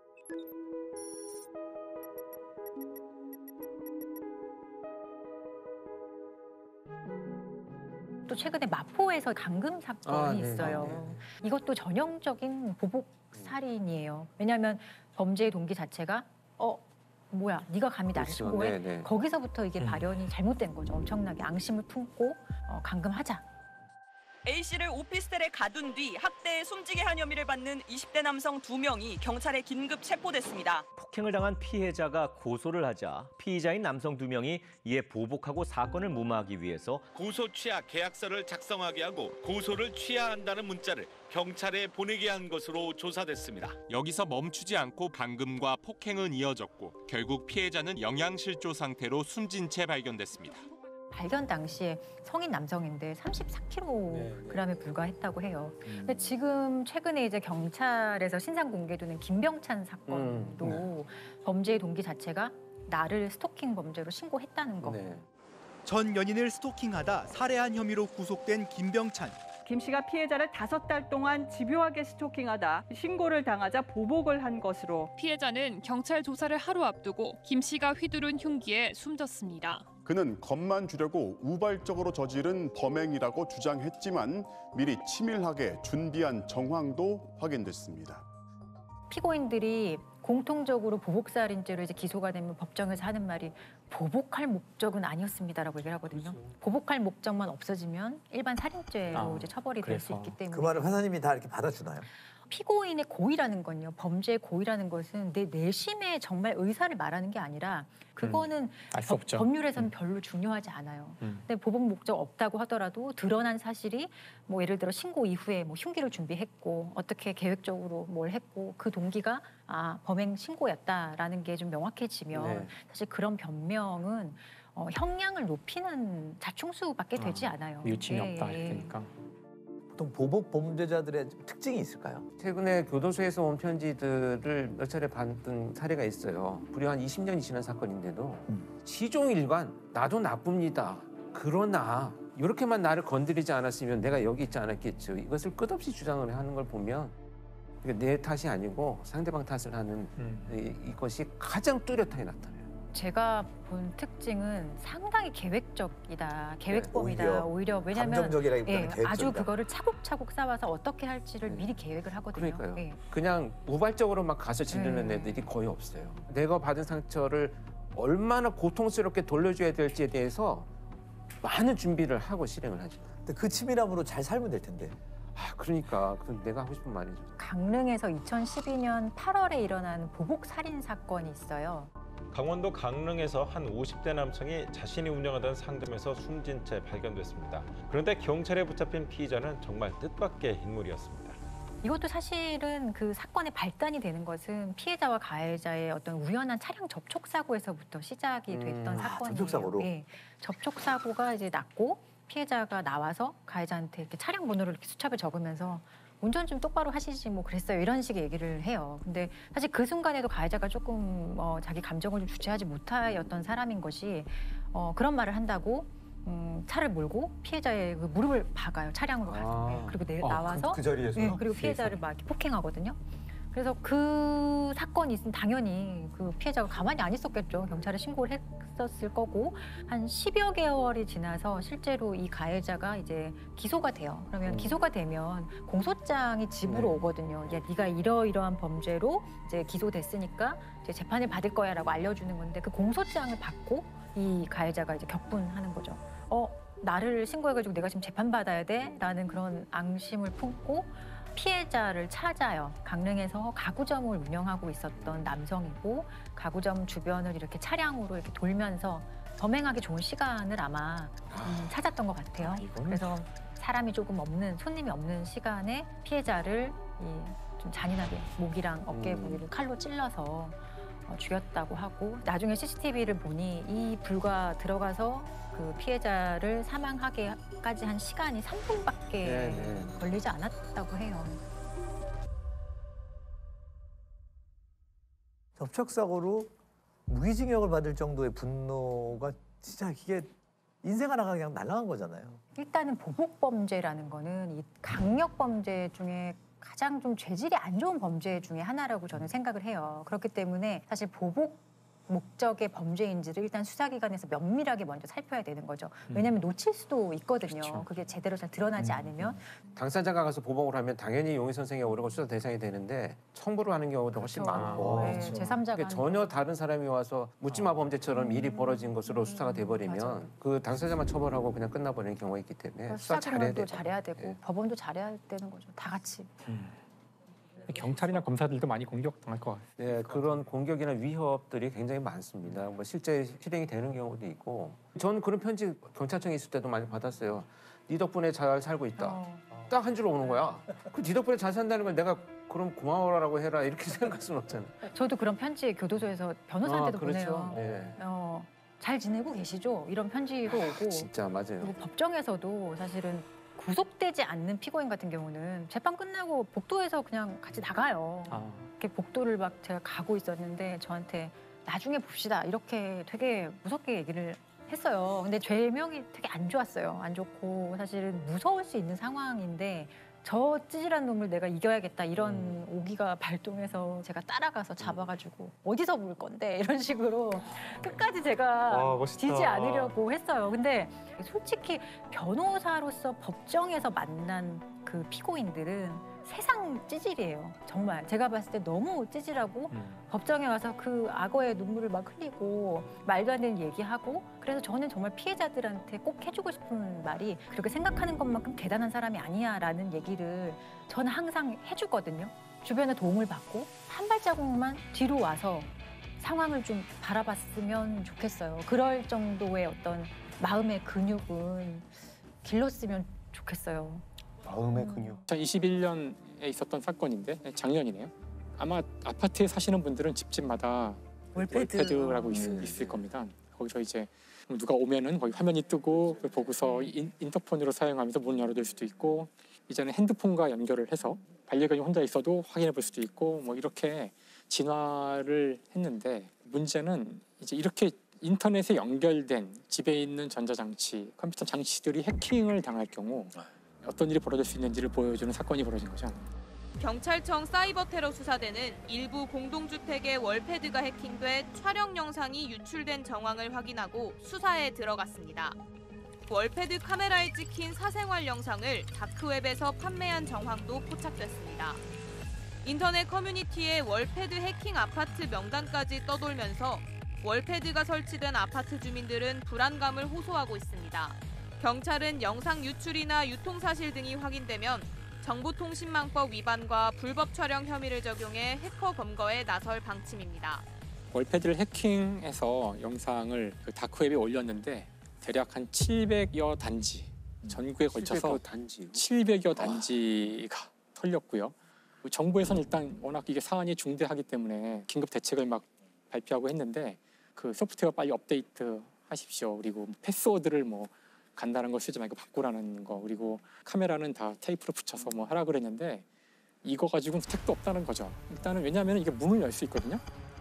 또 최근에 마포에서 감금 사건이 있어요. 이것도 전형적인 보복 살인이에요. 왜냐하면 범죄의 동기 자체가 뭐야 네가 감히 나를 신고해? 거기서부터 이게 발현이 잘못된 거죠. 엄청나게 앙심을 품고 감금하자. A씨를 오피스텔에 가둔 뒤 학대에 숨지게 한 혐의를 받는 20대 남성 2명이 경찰에 긴급 체포됐습니다. 폭행을 당한 피해자가 고소를 하자 피의자인 남성 2명이 이에 보복하고 사건을 무마하기 위해서 고소 취하 계약서를 작성하게 하고 고소를 취하한다는 문자를 경찰에 보내게 한 것으로 조사됐습니다. 여기서 멈추지 않고 방금과 폭행은 이어졌고 결국 피해자는 영양실조 상태로 숨진 채 발견됐습니다. 발견 당시에 성인 남성인데 34kg에 불과했다고 해요. 근데 지금 최근에 이제 경찰에서 신상 공개되는 김병찬 사건도 범죄의 동기 자체가 나를 스토킹 범죄로 신고했다는 거. 전 연인을 스토킹하다 살해한 혐의로 구속된 김병찬. 김 씨가 피해자를 5달 동안 집요하게 스토킹하다 신고를 당하자 보복을 한 것으로 피해자는 경찰 조사를 하루 앞두고 김 씨가 휘두른 흉기에 숨졌습니다. 그는 겁만 주려고 우발적으로 저지른 범행이라고 주장했지만 미리 치밀하게 준비한 정황도 확인됐습니다. 피고인들이 공통적으로 보복살인죄로 이제 기소가 되면 법정에서 하는 말이 보복할 목적은 아니었습니다라고 얘기를 하거든요. 보복할 목적만 없어지면 일반 살인죄로 이제 처벌이 될 수 있기 때문에. 그 말을 판사님이 다 이렇게 받아주나요? 피고인의 고의라는 건요. 범죄의 고의라는 것은 내 내심의 정말 의사를 말하는 게 아니라 그거는 알 수 없죠. 법률에서는 별로 중요하지 않아요. 근데 보복 목적 없다고 하더라도 드러난 사실이 뭐 예를 들어 신고 이후에 뭐 흉기를 준비했고 어떻게 계획적으로 뭘 했고 그 동기가 범행 신고였다라는 게 좀 명확해지면 사실 그런 변명은 형량을 높이는 자충수밖에 되지 않아요. 미우침이 없다 이러니까. 보통 보복 범죄자들의 특징이 있을까요? 최근에 교도소에서 온 편지들을 몇 차례 받은 사례가 있어요. 불과 한 20년이 지난 사건인데도 시종일관 나도 나쁩니다. 그러나 이렇게만 나를 건드리지 않았으면 내가 여기 있지 않았겠죠. 이것을 끝없이 주장을 하는 걸 보면 내 탓이 아니고 상대방 탓을 하는 이것이 가장 뚜렷하게 나타나요. 제가 본 특징은 상당히 계획적이다, 계획범이다. 오히려 왜냐하면 감정적이라기보다는 계획적이다. 아주 그거를 차곡차곡 쌓아서 어떻게 할지를 미리 계획을 하거든요. 그러니까요. 그냥 우발적으로 막 가서 지르는 애들이 거의 없어요. 내가 받은 상처를 얼마나 고통스럽게 돌려줘야 될지에 대해서 많은 준비를 하고 실행을 하죠. 근데 그 치밀함으로 잘 살면 될 텐데. 그러니까 그건 내가 하고 싶은 말이죠. 강릉에서 2012년 8월에 일어난 보복 살인 사건이 있어요. 강원도 강릉에서 한 50대 남성이 자신이 운영하던 상점에서 숨진 채 발견됐습니다. 그런데 경찰에 붙잡힌 피의자는 정말 뜻밖의 인물이었습니다. 이것도 사실은 그 사건의 발단이 되는 것은 피해자와 가해자의 어떤 우연한 차량 접촉 사고에서부터 시작이 됐던 사건이에요. 접촉사고로? 네, 접촉 사고가 이제 났고 피해자가 나와서 가해자한테 이렇게 차량 번호를 이렇게 수첩에 적으면서 운전 좀 똑바로 하시지 뭐 그랬어요 이런 식의 얘기를 해요. 근데 사실 그 순간에도 가해자가 조금 자기 감정을 좀 주체하지 못하였던 사람인 것이 그런 말을 한다고 차를 몰고 피해자의 그 무릎을 박아요. 차량으로 가서. 그리고 나와서 그 자리에서? 그리고 피해자를 막 이렇게 폭행하거든요. 그래서 그 사건이 있으면 당연히 그 피해자가 가만히 안 있었겠죠. 경찰에 신고를 했었을 거고 한 10여 개월이 지나서 실제로 이 가해자가 이제 기소가 돼요. 그러면 기소가 되면 공소장이 집으로 오거든요. 야, 네가 이러이러한 범죄로 이제 기소됐으니까 이제 재판을 받을 거야라고 알려주는 건데 그 공소장을 받고 이 가해자가 이제 격분하는 거죠. 나를 신고해가지고 내가 지금 재판받아야 돼? 라는 그런 앙심을 품고 피해자를 찾아요. 강릉에서 가구점을 운영하고 있었던 남성이고 가구점 주변을 이렇게 차량으로 이렇게 돌면서 범행하기 좋은 시간을 아마 찾았던 것 같아요. 그래서 사람이 조금 없는, 손님이 없는 시간에 피해자를 좀 잔인하게 목이랑 어깨 부위를 칼로 찔러서 죽였다고 하고 나중에 CCTV를 보니 이 불과 들어가서 그 피해자를 사망하게까지 한 시간이 3분밖에 걸리지 않았다고 해요. 접촉사고로 무기징역을 받을 정도의 분노가 진짜 이게 인생 하나가 그냥 날아간 거잖아요. 일단은 보복범죄라는 거는 이 강력범죄 중에 가장 좀 죄질이 안 좋은 범죄 중에 하나라고 저는 생각을 해요. 그렇기 때문에 사실 보복 목적의 범죄인지를 일단 수사기관에서 면밀하게 먼저 살펴야 되는 거죠. 왜냐하면 놓칠 수도 있거든요. 그렇죠. 그게 제대로 잘 드러나지 않으면. 당사자가 가서 보복을 하면 당연히 용의 선생이 오르고 수사 대상이 되는데 청부를 하는 경우도 훨씬 많고 네, 제3자가 그러니까 전혀 다른 사람이 와서 묻지마 범죄처럼 일이 벌어진 것으로 수사가 돼버리면 그 당사자만 처벌하고 그냥 끝나버리는 경우가 있기 때문에 수사 잘해야 수사기관도 돼요. 잘해야 되고 법원도 잘해야 되는 거죠. 다 같이. 경찰이나 검사들도 많이 공격당할 것 같아요. 네, 그런 공격이나 위협들이 굉장히 많습니다. 뭐 실제 실행이 되는 경우도 있고, 저는 그런 편지 경찰청에 있을 때도 많이 받았어요. 네 덕분에 잘 살고 있다. 딱 한 줄로 오는 거야. 네 덕분에 잘 산다는 걸 내가 그럼 고마워라고 해라 이렇게 생각할 수는 없잖아요. 저도 그런 편지 교도소에서 변호사한테도 그렇죠. 보내요. 네. 잘 지내고 계시죠? 이런 편지도 오고. 진짜 맞아요. 그리고 법정에서도 사실은 구속되지 않는 피고인 같은 경우는 재판 끝나고 복도에서 그냥 같이 나가요. 이렇게 복도를 막 제가 가고 있었는데 저한테 나중에 봅시다 이렇게 되게 무섭게 얘기를 했어요. 근데 죄명이 되게 안 좋았어요. 안 좋고 사실은 무서울 수 있는 상황인데 저 찌질한 놈을 내가 이겨야겠다 이런 오기가 발동해서 제가 따라가서 잡아가지고 어디서 물 건데 이런 식으로 끝까지 제가 지지 않으려고 했어요. 근데 솔직히 변호사로서 법정에서 만난 그 피고인들은 세상 찌질이에요. 정말 제가 봤을 때 너무 찌질하고 법정에 와서 그 악어의 눈물을 막 흘리고 말도 안 되는 얘기하고 그래서 저는 정말 피해자들한테 꼭 해주고 싶은 말이 그렇게 생각하는 것만큼 대단한 사람이 아니야라는 얘기를 저는 항상 해주거든요. 주변에 도움을 받고 한 발자국만 뒤로 와서 상황을 좀 바라봤으면 좋겠어요. 그럴 정도의 어떤 마음의 근육은 길렀으면 좋겠어요. 마음의 근육. 2021년에 있었던 사건인데 작년이네요. 아마 아파트에 사시는 분들은 집집마다 월패드라고 있을 겁니다. 거기서 이제 누가 오면은 거기 화면이 뜨고 그걸 보고서 인터폰으로 사용하면서 문을 열어둘 수도 있고 이제는 핸드폰과 연결을 해서 반려견이 혼자 있어도 확인해 볼 수도 있고 뭐 이렇게 진화를 했는데 문제는 이제 이렇게 인터넷에 연결된 집에 있는 전자장치, 컴퓨터 장치들이 해킹을 당할 경우 어떤 일이 벌어질 수 있는지를 보여주는 사건이 벌어진 거죠. 경찰청 사이버 테러 수사대는 일부 공동주택의 월패드가 해킹돼 촬영 영상이 유출된 정황을 확인하고 수사에 들어갔습니다. 월패드 카메라에 찍힌 사생활 영상을 다크웹에서 판매한 정황도 포착됐습니다. 인터넷 커뮤니티에 월패드 해킹 아파트 명단까지 떠돌면서 월패드가 설치된 아파트 주민들은 불안감을 호소하고 있습니다. 경찰은 영상 유출이나 유통 사실 등이 확인되면 정보통신망법 위반과 불법 촬영 혐의를 적용해 해커 검거에 나설 방침입니다. 월패드를 해킹해서 영상을 그 다크웹에 올렸는데 대략 한 700여 단지 전국에 걸쳐서 700여 단지가 털렸고요. 정부에서는 일단 워낙 이게 사안이 중대하기 때문에 긴급 대책을 막 발표하고 했는데 그 소프트웨어 빨리 업데이트 하십시오. 그리고 패스워드를 뭐 간단한 걸 쓰지 말고 바꾸라는 거, 그리고 카메라는 다 테이프로 붙여서 뭐 하라 그랬는데 이거 가지고는 택도 없다는 거죠. 일단은 왜냐하면 이게 문을 열 수 있거든요.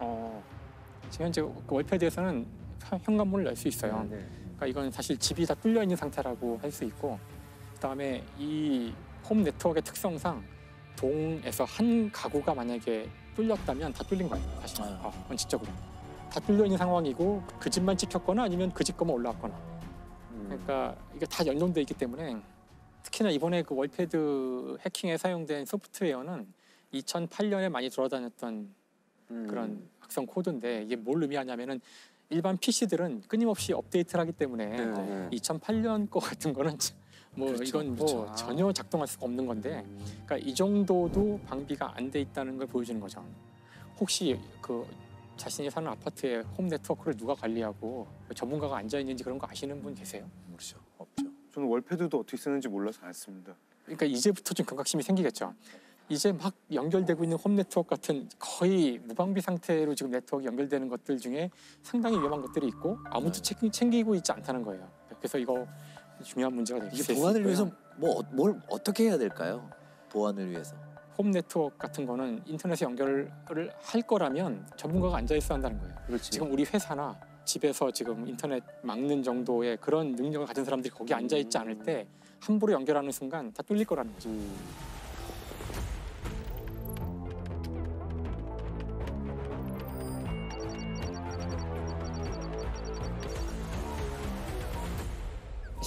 지금 현재 월패드에서는 현관문을 열 수 있어요. 그러니까 이건 사실 집이 다 뚫려 있는 상태라고 할 수 있고, 그다음에 이 홈 네트워크의 특성상 동에서 한 가구가 만약에 뚫렸다면 다 뚫린 거예요. 사실 원칙적으로 다 뚫려 있는 상황이고 그 집만 찍혔거나 아니면 그 집 거만 올라왔거나. 그러니까 이게 다 연동돼 있기 때문에 특히나 이번에 그 월패드 해킹에 사용된 소프트웨어는 2008년에 많이 돌아다녔던 그런 악성 코드인데 이게 뭘 의미하냐면은 일반 PC들은 끊임없이 업데이트를 하기 때문에 2008년 거 같은 거는 뭐 이건 뭐 전혀 작동할 수가 없는 건데 그러니까 이 정도도 방비가 안 돼 있다는 걸 보여주는 거죠. 혹시 그 자신이 사는 아파트의 홈 네트워크를 누가 관리하고 전문가가 앉아 있는지 그런 거 아시는 분 계세요? 모르죠. 없죠. 저는 월패드도 어떻게 쓰는지 몰라서 안 씁니다. 그러니까 이제부터 좀 경각심이 생기겠죠. 이제 막 연결되고 있는 홈 네트워크 같은 거의 무방비 상태로 지금 네트워크 연결되는 것들 중에 상당히 위험한 것들이 있고 아무도 챙기고 있지 않다는 거예요. 그래서 이거 중요한 문제가 될 수 있어요. 보안을 위해서 뭘 어떻게 해야 될까요? 보안을 위해서. 홈 네트워크 같은 거는 인터넷에 연결을 할 거라면 전문가가 앉아 있어야 한다는 거예요. 그렇지. 지금 우리 회사나 집에서 지금 인터넷 막는 정도의 그런 능력을 가진 사람들이 거기 앉아 있지 않을 때 함부로 연결하는 순간 다 뚫릴 거라는 거죠.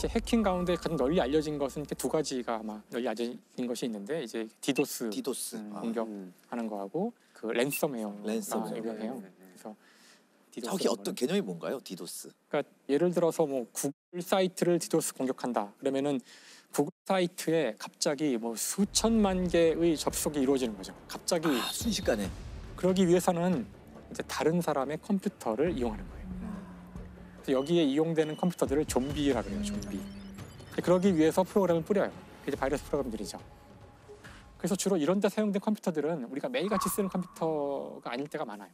사실 해킹 가운데 가장 널리 알려진 것은 이렇게 두 가지가 아마 널리 알려진 것이 있는데 이제 디도스 공격하는 거하고 그 랜섬웨어가 유명해요. 그래서 저기 어떤 개념이 뭔가요, 디도스? 그러니까 예를 들어서 뭐 구글 사이트를 디도스 공격한다. 그러면은 구글 사이트에 갑자기 뭐 수천만 개의 접속이 이루어지는 거죠. 갑자기 순식간에. 그러기 위해서는 이제 다른 사람의 컴퓨터를 이용하는 거예요. 그래서 여기에 이용되는 컴퓨터들을 좀비라 그래요. 좀비. 그러기 위해서 프로그램을 뿌려요. 이제 바이러스 프로그램들이죠. 그래서 주로 이런 데 사용된 컴퓨터들은 우리가 매일같이 쓰는 컴퓨터가 아닐 때가 많아요.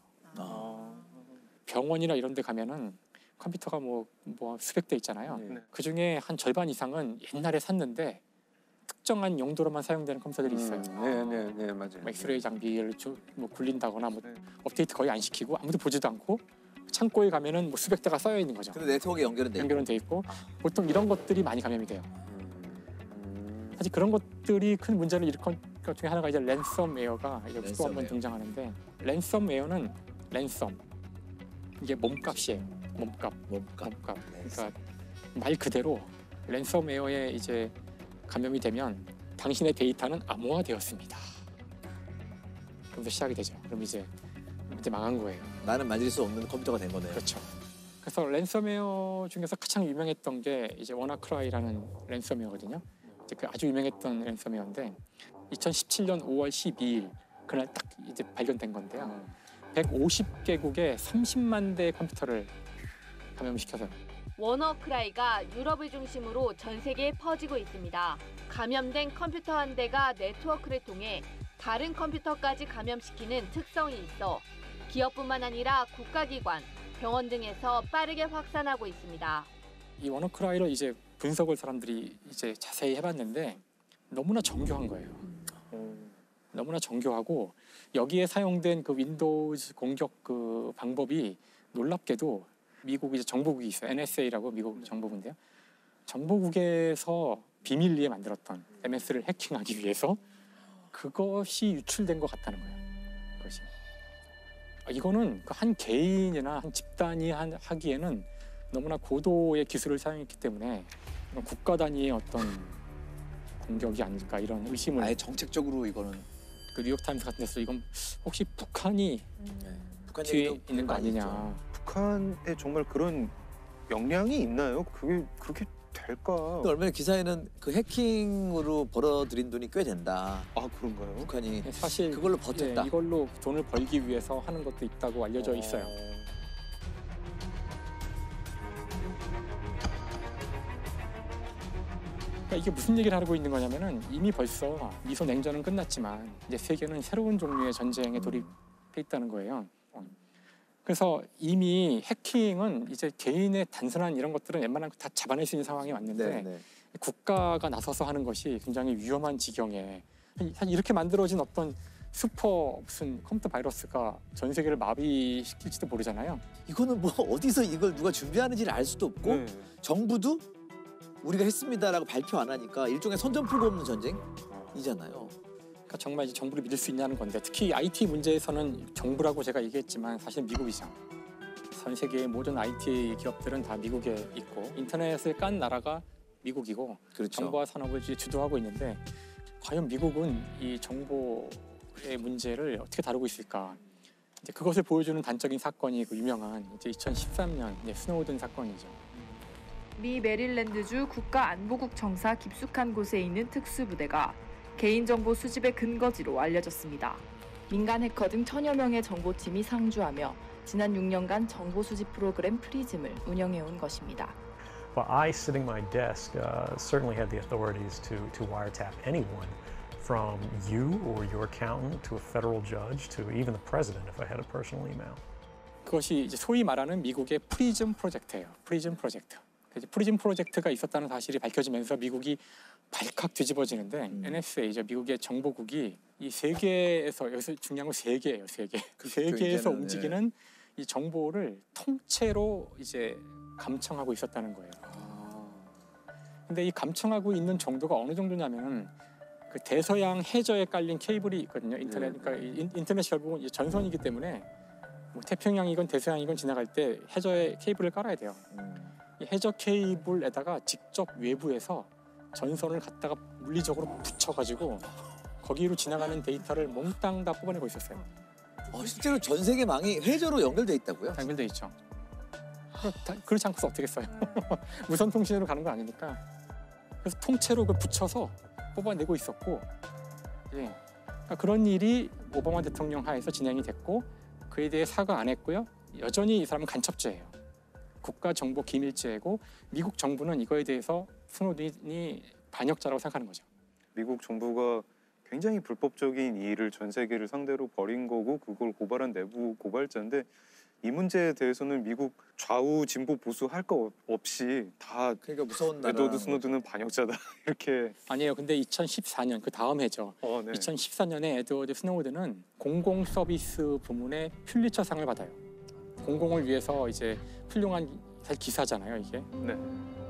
병원이나 이런 데 가면은 컴퓨터가 뭐 수백 대 있잖아요. 그 중에 한 절반 이상은 옛날에 샀는데 특정한 용도로만 사용되는 컴퓨터들이 있어요. 네, 맞아요. 엑스레이 장비를 뭐 굴린다거나 뭐 업데이트 거의 안 시키고 아무도 보지도 않고 창고에 가면은 뭐 수백 대가 쌓여 있는 거죠. 근데 네트워크에 연결은 돼 있고 보통 이런 것들이 많이 감염이 돼요. 사실 그런 것들이 큰 문제를 일으킨 것 중에 하나가 이제 랜섬웨어가 여기 또 한번 등장하는데 랜섬웨어는 랜섬 이게 몸값이에요. 몸값. 그러니까 말 그대로 랜섬웨어에 이제 감염이 되면 당신의 데이터는 암호화되었습니다. 그러면서 시작이 되죠. 그럼 이제 망한 거예요. 나는 만질 수 없는 컴퓨터가 된 거네요. 그렇죠. 그래서 랜섬웨어 중에서 가장 유명했던 게 이제 워나크라이라는 랜섬웨어거든요. 이제 그 아주 유명했던 랜섬웨어인데 2017년 5월 12일 그날 딱 이제 발견된 건데요. 150개국의 30만 대의 컴퓨터를 감염시켜서요. 워너크라이가 유럽을 중심으로 전 세계에 퍼지고 있습니다. 감염된 컴퓨터 한 대가 네트워크를 통해 다른 컴퓨터까지 감염시키는 특성이 있어 기업뿐만 아니라 국가기관, 병원 등에서 빠르게 확산하고 있습니다. 이 워너크라이를 이제 분석을 사람들이 이제 자세히 해봤는데 너무나 정교한 거예요. 너무나 정교하고 여기에 사용된 그 윈도우즈 공격 그 방법이 놀랍게도 미국 이제 정보국이 있어요. NSA라고 미국 정보국인데요. 정보국에서 비밀리에 만들었던 MS를 해킹하기 위해서 그것이 유출된 것 같다는 거예요. 그것이. 이거는 한 개인이나 한 집단이 하기에는 너무나 고도의 기술을 사용했기 때문에 국가 단위의 어떤 공격이 아닐까 이런 의심을. 아예 정책적으로 이거는. 그 뉴욕타임스 같은 데서 이건 혹시 북한이 뒤에 있는 거 아니냐. 북한에 정말 그런 역량이 있나요? 그게 그렇게 될까? 얼마 전에 기사에는 그 해킹으로 벌어들인 돈이 꽤 된다. 아 그런가요? 북한이 사실 그걸로 버텼다. 이걸로 돈을 벌기 위해서 하는 것도 있다고 알려져 있어요. 그러니까 이게 무슨 얘기를 하고 있는 거냐면은 이미 벌써 미소 냉전은 끝났지만 이제 세계는 새로운 종류의 전쟁에 돌입해 있다는 거예요. 그래서 이미 해킹은 이제 개인의 단순한 이런 것들은 웬만한 거 다 잡아낼 수 있는 상황이 왔는데 국가가 나서서 하는 것이 굉장히 위험한 지경에 사실 이렇게 만들어진 어떤 슈퍼 무슨 컴퓨터 바이러스가 전 세계를 마비시킬지도 모르잖아요. 이거는 뭐 어디서 이걸 누가 준비하는지를 알 수도 없고 정부도 우리가 했습니다라고 발표 안 하니까 일종의 선전포고 없는 전쟁이잖아요. 그러니까 정말 이제 정부를 믿을 수 있냐는 건데 특히 IT 문제에서는 정부라고 제가 얘기했지만 사실 미국이죠. 전 세계의 모든 IT 기업들은 다 미국에 있고 인터넷을 깐 나라가 미국이고 정보화 산업을 주도하고 있는데 과연 미국은 이 정보의 문제를 어떻게 다루고 있을까? 이제 그것을 보여주는 단적인 사건이 그 유명한 이제 2013년 스노우든 사건이죠. 미 메릴랜드주 국가안보국 정사 깊숙한 곳에 있는 특수부대가 개인정보 수집의 근거지로 알려졌습니다. 민간 해커 등 1000여 명의 정보팀이 상주하며 지난 6년간 정보 수집 프로그램 프리즘을 운영해온 것입니다. Well, I, sitting my desk, certainly had the authorities to wiretap anyone, from you or your accountant to a federal judge to even the president if I had a personal email. 그것이 이제 소위 말하는 미국의 프리즘 프로젝트예요. 프리즘 프로젝트. 프리즘 프로젝트가 있었다는 사실이 밝혀지면서 미국이 발칵 뒤집어지는데 NSA죠. 미국의 정보국이 이 세계에서 여기서 중요한 건 세계예요. 세계. 그 세계에서 움직이는 이 정보를 통째로 이제 감청하고 있었다는 거예요. 근데 이 감청하고 있는 정도가 어느 정도냐면 그 대서양 해저에 깔린 케이블이 있거든요. 인터넷. 그러니까 인터넷이 결국은 이제 전선이기 때문에 뭐 태평양이건 대서양이건 지나갈 때 해저에 케이블을 깔아야 돼요. 이 해저 케이블에다가 직접 외부에서 전선을 갖다가 물리적으로 붙여가지고 거기로 지나가는 데이터를 몽땅 다 뽑아내고 있었어요. 실제로 전 세계 망이 회저로 연결돼 있다고요? 연결돼 있죠. 그렇지 않고서 어떻게 써요? 무선 통신으로 가는 거 아니니까. 그래서 통째로 그걸 붙여서 뽑아내고 있었고, 예. 그러니까 그런 일이 오바마 대통령 하에서 진행이 됐고, 그에 대해 사과 안 했고요. 여전히 이 사람은 간첩죄예요. 국가정보기밀죄고 미국 정부는 이거에 대해서 스노든이 반역자라고 생각하는 거죠. 미국 정부가 굉장히 불법적인 일을 전 세계를 상대로 벌인 거고 그걸 고발한 내부 고발자인데 이 문제에 대해서는 미국 좌우 진보 보수 할 거 없이 다 그러니까 무서운 나라. 에드워드 스노든은 반역자다 이렇게. 아니에요. 근데 2014년 그 다음 해죠. 네. 2014년에 에드워드 스노든은 공공 서비스 부문의 퓰리처상을 받아요. 공공을 위해서 이제 훌륭한 기사잖아요, 이게. 네.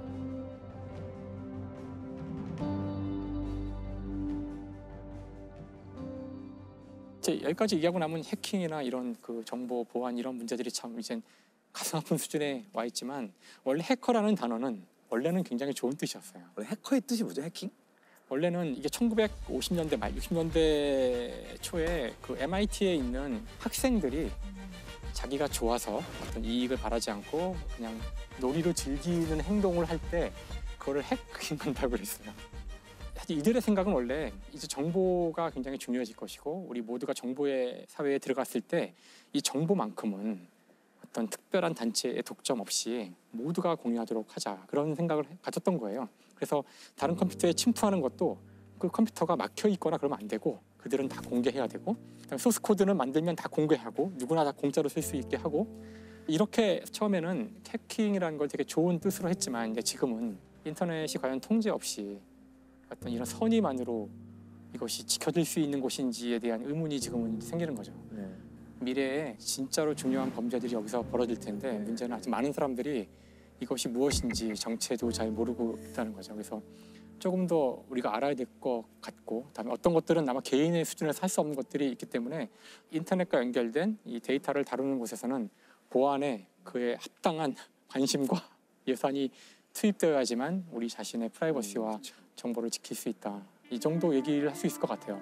여기까지 얘기하고 나면 해킹이나 이런 그 정보 보안 이런 문제들이 참 이제 가슴 아픈 수준에 와 있지만 원래 해커라는 단어는 원래는 굉장히 좋은 뜻이었어요. 원래 해커의 뜻이 뭐죠? 해킹? 원래는 이게 1950년대 말 60년대 초에 그 MIT에 있는 학생들이 자기가 좋아서 어떤 이익을 바라지 않고 그냥 놀이로 즐기는 행동을 할 때 그거를 해킹한다고 그랬어요. 사실 이들의 생각은 원래 이제 정보가 굉장히 중요해질 것이고 우리 모두가 정보의 사회에 들어갔을 때 이 정보만큼은 어떤 특별한 단체의 독점 없이 모두가 공유하도록 하자 그런 생각을 가졌던 거예요. 그래서 다른 컴퓨터에 침투하는 것도 그 컴퓨터가 막혀 있거나 그러면 안 되고 그들은 다 공개해야 되고 소스 코드는 만들면 다 공개하고 누구나 다 공짜로 쓸 수 있게 하고 이렇게 처음에는 해킹이라는 걸 되게 좋은 뜻으로 했지만 이제 지금은 인터넷이 과연 통제 없이 어떤 이런 선의만으로 이것이 지켜질 수 있는 곳인지에 대한 의문이 지금은 생기는 거죠. 미래에 진짜로 중요한 범죄들이 여기서 벌어질 텐데 문제는 아직 많은 사람들이 이것이 무엇인지 정체도 잘 모르고 있다는 거죠. 그래서 조금 더 우리가 알아야 될 것 같고 그다음에 어떤 것들은 아마 개인의 수준에서 할 수 없는 것들이 있기 때문에 인터넷과 연결된 이 데이터를 다루는 곳에서는 보안에 그에 합당한 관심과 예산이 투입되어야지만 우리 자신의 프라이버시와 정보를 지킬 수 있다. 이 정도 얘기를 할 수 있을 것 같아요.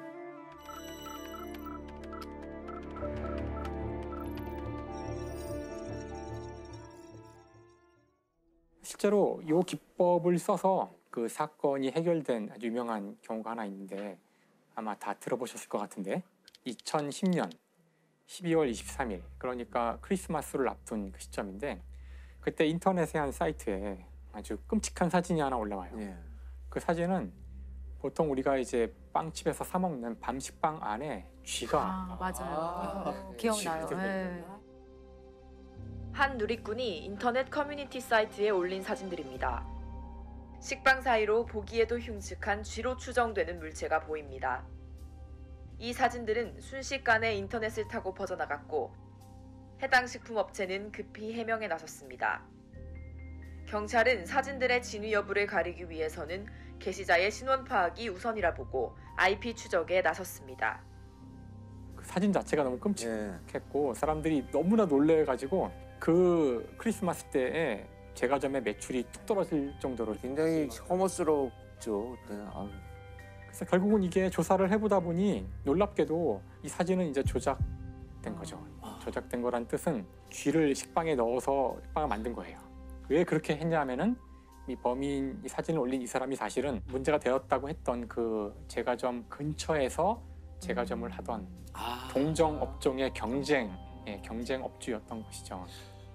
실제로 이 기법을 써서 그 사건이 해결된 아주 유명한 경우가 하나 있는데 아마 다 들어보셨을 것 같은데 2010년 12월 23일 그러니까 크리스마스를 앞둔 그 시점인데 그때 인터넷의 한 사이트에 아주 끔찍한 사진이 하나 올라와요. 그 사진은 보통 우리가 이제 빵집에서 사 먹는 밤식빵 안에 쥐가 맞아요. 기억나요. 한 누리꾼이 인터넷 커뮤니티 사이트에 올린 사진들입니다. 식빵 사이로 보기에도 흉측한 쥐로 추정되는 물체가 보입니다. 이 사진들은 순식간에 인터넷을 타고 퍼져나갔고 해당 식품업체는 급히 해명에 나섰습니다. 경찰은 사진들의 진위 여부를 가리기 위해서는 게시자의 신원 파악이 우선이라 보고 IP 추적에 나섰습니다. 그 사진 자체가 너무 끔찍했고 사람들이 너무나 놀래가지고 그 크리스마스 때에 제과점의 매출이 뚝 떨어질 정도로 굉장히 혐오스럽죠. 그래서 결국은 이게 조사를 해보다 보니 놀랍게도 이 사진은 이제 조작된 거죠. 조작된 거란 뜻은 쥐를 식빵에 넣어서 식빵을 만든 거예요. 왜 그렇게 했냐면은 이 범인 이 사진을 올린 이 사람이 사실은 문제가 되었다고 했던 그 제과점 근처에서 제과점을 하던 동정 업종의 경쟁 업주였던 것이죠.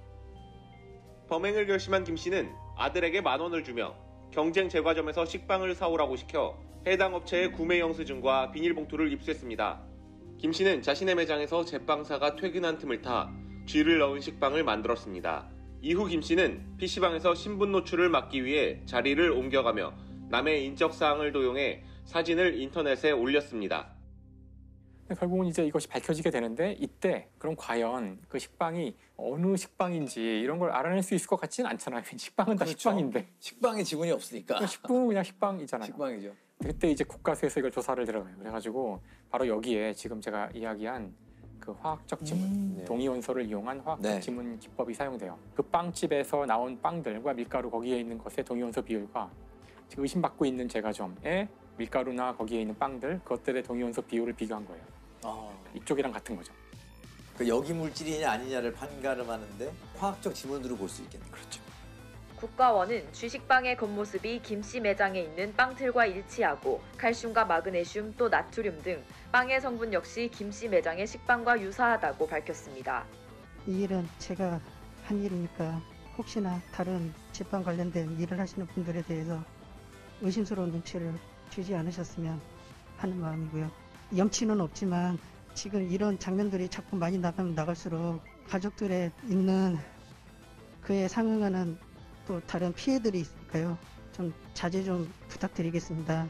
범행을 결심한 김 씨는 아들에게 10,000원을 주며 경쟁 제과점에서 식빵을 사오라고 시켜 해당 업체의 구매 영수증과 비닐봉투를 입수했습니다. 김 씨는 자신의 매장에서 제빵사가 퇴근한 틈을 타 쥐를 넣은 식빵을 만들었습니다. 이후 김 씨는 PC방에서 신분 노출을 막기 위해 자리를 옮겨가며 남의 인적 사항을 도용해 사진을 인터넷에 올렸습니다. 결국은 이제 이것이 밝혀지게 되는데 이때 그럼 과연 그 식빵이 어느 식빵인지 이런 걸 알아낼 수 있을 것 같지는 않잖아요. 식빵은 다 식빵인데. 식빵에 지분이 없으니까. 식빵은 그냥 식빵이잖아요. 식빵이죠. 그때 이제 국가수에서 이걸 조사를 들어가요. 그래가지고 바로 여기에 지금 제가 이야기한 그 화학적 지문, 동위원소를 이용한 화학적 네. 지문 기법이 사용돼요. 그 빵집에서 나온 빵들과 밀가루 거기에 있는 것의 동위원소 비율과 지금 의심받고 있는 제과점의 밀가루나 거기에 있는 빵들 그것들의 동위원소 비율을 비교한 거예요. 이쪽이랑 같은 거죠. 그 역이 물질이냐 아니냐를 판가름하는데 화학적 지문으로 볼 수 있겠네요. 그렇죠. 국가원은 주식빵의 겉모습이 김씨 매장에 있는 빵틀과 일치하고 칼슘과 마그네슘 또 나트륨 등 빵의 성분 역시 김씨 매장의 식빵과 유사하다고 밝혔습니다. 이 일은 제가 한 일이니까 혹시나 다른 제빵 관련된 일을 하시는 분들에 대해서 의심스러운 눈치를 주지 않으셨으면 하는 마음이고요. 염치는 없지만 지금 이런 장면들이 자꾸 많이 나가면 나갈수록 가족들에 있는 그에 상응하는 또 다른 피해들이 있으니까요. 좀 자제 좀 부탁드리겠습니다.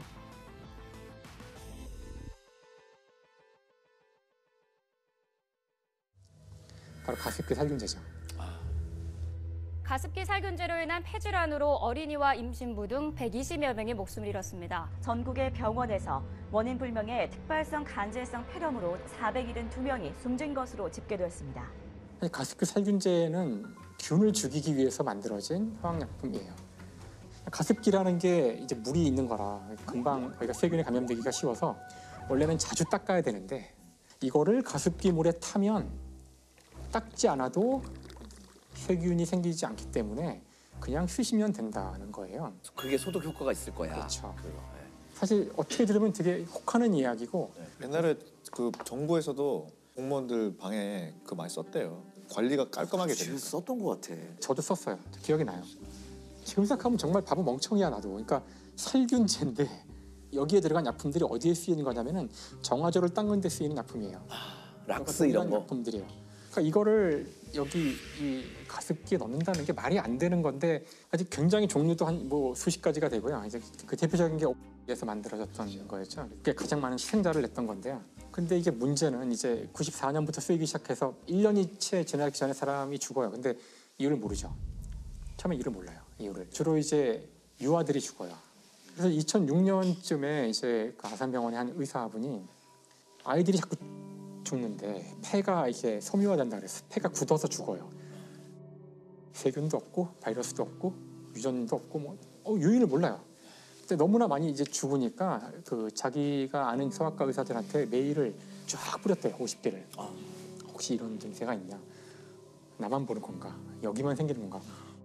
바로 가습기 살균제죠. 가습기 살균제로 인한 폐질환으로 어린이와 임신부 등 120여 명이 목숨을 잃었습니다. 전국의 병원에서 원인 불명의 특발성 간질성 폐렴으로 472명이 숨진 것으로 집계됐습니다. 가습기 살균제는 균을 죽이기 위해서 만들어진 화학약품이에요. 가습기라는 게 이제 물이 있는 거라 금방 거기가 세균에 감염되기가 쉬워서 원래는 자주 닦아야 되는데 이거를 가습기 물에 타면 닦지 않아도 세균이 생기지 않기 때문에 그냥 쓰시면 된다는 거예요. 그게 소독 효과가 있을 거야. 그렇죠. 사실 어떻게 들으면 되게 혹하는 이야기고 옛날에 그 정부에서도 공무원들 방에 그 많이 썼대요. 관리가 깔끔하게 되니까. 썼던 것 같아. 저도 썼어요. 기억이 나요. 지금 생각하면 정말 바보 멍청이야 나도. 그러니까 살균제인데 여기에 들어간 약품들이 어디에 쓰이는 거냐면은 정화조를 닦는 데 쓰이는 약품이에요. 락스 이런 거. 약품들이에요. 그러니까 이거를 여기 이 가습기에 넣는다는 게 말이 안 되는 건데 아직 굉장히 종류도 한 뭐 수십 가지가 되고요. 이제 그 대표적인 게 에서 만들어졌던 거였죠. 그게 가장 많은 희생자를 냈던 건데요. 근데 이게 문제는 이제 94년부터 쓰이기 시작해서 1년이 채 지나기 전에 사람이 죽어요. 근데 이유를 모르죠. 처음에 이유를 몰라요. 이유를. 주로 이제 유아들이 죽어요. 그래서 2006년쯤에 이제 그 아산병원의 한 의사분이 아이들이 자꾸 죽는데 폐가 이게 섬유화된다 그랬어요. 폐가 굳어서 죽어요. 세균도 없고 바이러스도 없고 유전도 없고 뭐 요인을 몰라요. 근데 너무나 많이 이제 죽으니까 그 자기가 아는 소아과 의사들한테 메일을 쫙 뿌렸대요. 50개를. 혹시 이런 증세가 있냐? 나만 보는 건가? 여기만 생기는 건가?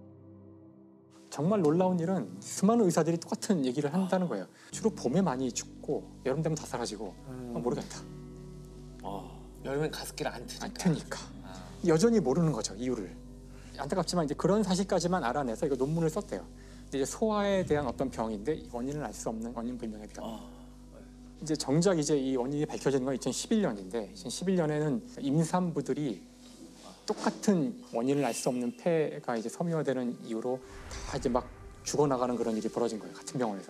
정말 놀라운 일은 수많은 의사들이 똑같은 얘기를 한다는 거예요. 주로 봄에 많이 죽고 여름 되면 다 사라지고 모르겠다. 여름엔 가습기를 안 트니까. 안 트니까. 여전히 모르는 거죠, 이유를. 안타깝지만 이제 그런 사실까지만 알아내서 이거 논문을 썼대요. 이제 소아에 대한 어떤 병인데 원인을 알 수 없는 원인 불명의 병. 이제 정작 이제 이 원인이 밝혀진 건 2011년인데 2011년에는 임산부들이 똑같은 원인을 알 수 없는 폐가 이제 섬유화되는 이유로 다 이제 막 죽어나가는 그런 일이 벌어진 거예요. 같은 병원에서.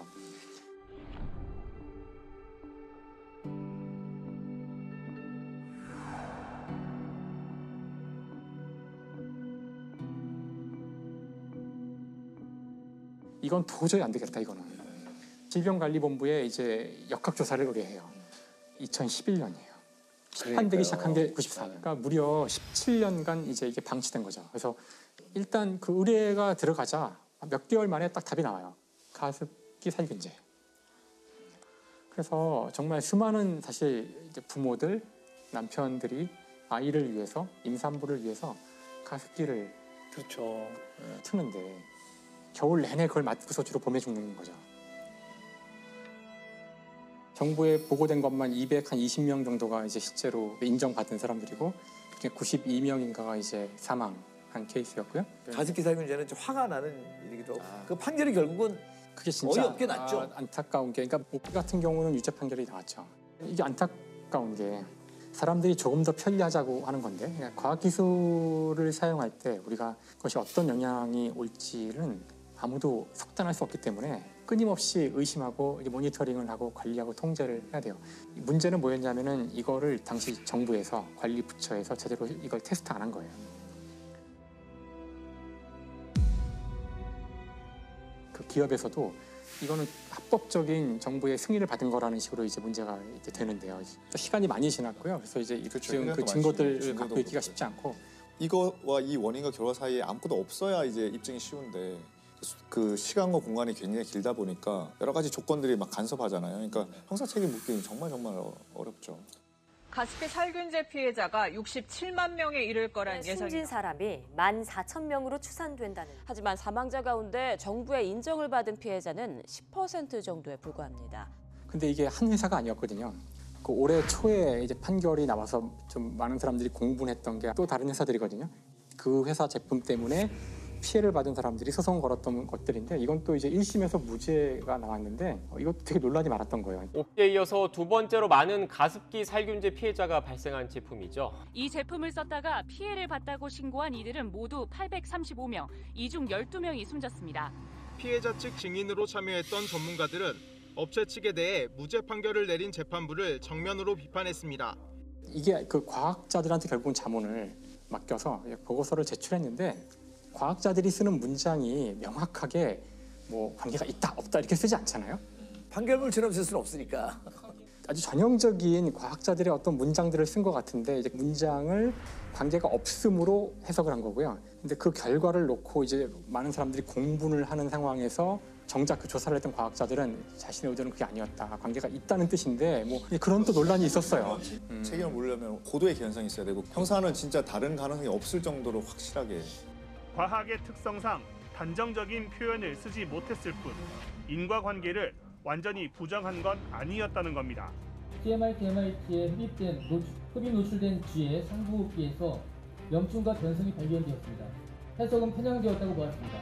이건 도저히 안 되겠다 이거는. 질병관리본부에 이제 역학조사를 의뢰해요. 2011년이에요. 시판되기 시작한 게 94년. 그러니까 무려 17년간 이제 이게 방치된 거죠. 그래서 일단 그 의뢰가 들어가자 몇 개월 만에 딱 답이 나와요. 가습기 살균제. 그래서 정말 수많은 사실 이제 부모들, 남편들이 아이를 위해서, 임산부를 위해서 가습기를 그렇죠. 트는데 겨울 내내 그걸 맞고서 주로 봄에 죽는 거죠. 정부에 보고된 것만 220명 정도가 이제 실제로 인정받은 사람들이고 92명인가가 이제 사망한 케이스였고요. 가습기 살균제는 좀 화가 나는 일이기도 하고 그 판결이 결국은 그게 진짜 어이없게 났죠. 안타까운 게 그러니까 옥 같은 경우는 유죄 판결이 나왔죠. 이게 안타까운 게 사람들이 조금 더 편리하자고 하는 건데 그러니까 과학기술을 사용할 때 우리가 그것이 어떤 영향이 올지는 아무도 속단할 수 없기 때문에 끊임없이 의심하고 모니터링을 하고 관리하고 통제를 해야 돼요. 문제는 뭐였냐면은 이거를 당시 정부에서 관리부처에서 제대로 이걸 테스트 안 한 거예요. 그 기업에서도 이거는 합법적인 정부의 승인을 받은 거라는 식으로 이제 문제가 이제 되는데요. 또 시간이 많이 지났고요. 그래서 이제 지금 그 증거들을 갖고 있기가 쉽지 않고 이거와 이 원인과 결과 사이에 아무것도 없어야 이제 입증이 쉬운데 그 시간과 공간이 굉장히 길다 보니까 여러 가지 조건들이 막 간섭하잖아요. 그러니까 형사 책임 묻기는 정말 어렵죠. 가습기 살균제 피해자가 67만 명에 이를 거란 예상입니다. 숨진 사람이 14,000명으로 추산된다는. 하지만 사망자 가운데 정부의 인정을 받은 피해자는 10% 정도에 불과합니다. 근데 이게 한 회사가 아니었거든요. 그 올해 초에 이제 판결이 나와서 좀 많은 사람들이 공분했던 게 또 다른 회사들이거든요. 그 회사 제품 때문에 피해를 받은 사람들이 소송 걸었던 것들인데 이건 또 이제 1심에서 무죄가 나왔는데 이것도 되게 논란이 많았던 거예요. 옥제에 이어서 두 번째로 많은 가습기 살균제 피해자가 발생한 제품이죠. 이 제품을 썼다가 피해를 봤다고 신고한 이들은 모두 835명, 이 중 12명이 숨졌습니다. 피해자 측 증인으로 참여했던 전문가들은 업체 측에 대해 무죄 판결을 내린 재판부를 정면으로 비판했습니다. 이게 그 과학자들한테 결국은 자문을 맡겨서 보고서를 제출했는데 과학자들이 쓰는 문장이 명확하게 뭐 관계가 있다 없다 이렇게 쓰지 않잖아요. 판결문처럼 쓸 수는 없으니까. 아주 전형적인 과학자들의 어떤 문장들을 쓴 것 같은데 이제 문장을 관계가 없음으로 해석을 한 거고요. 근데 그 결과를 놓고 이제 많은 사람들이 공분을 하는 상황에서 정작 그 조사를 했던 과학자들은 자신의 의도는 그게 아니었다. 관계가 있다는 뜻인데 뭐 그런 또 논란이 있었어요. 책임을 물으려면 고도의 개연성이 있어야 되고 형사는 진짜 다른 가능성이 없을 정도로 확실하게. 과학의 특성상 단정적인 표현을 쓰지 못했을 뿐 인과관계를 완전히 부정한 건 아니었다는 겁니다. TMI/TMIT에 흡입 노출된 쥐의 상부호흡기에서 염증과 변성이 발견되었습니다. 해석은 편향되었다고 보았습니다.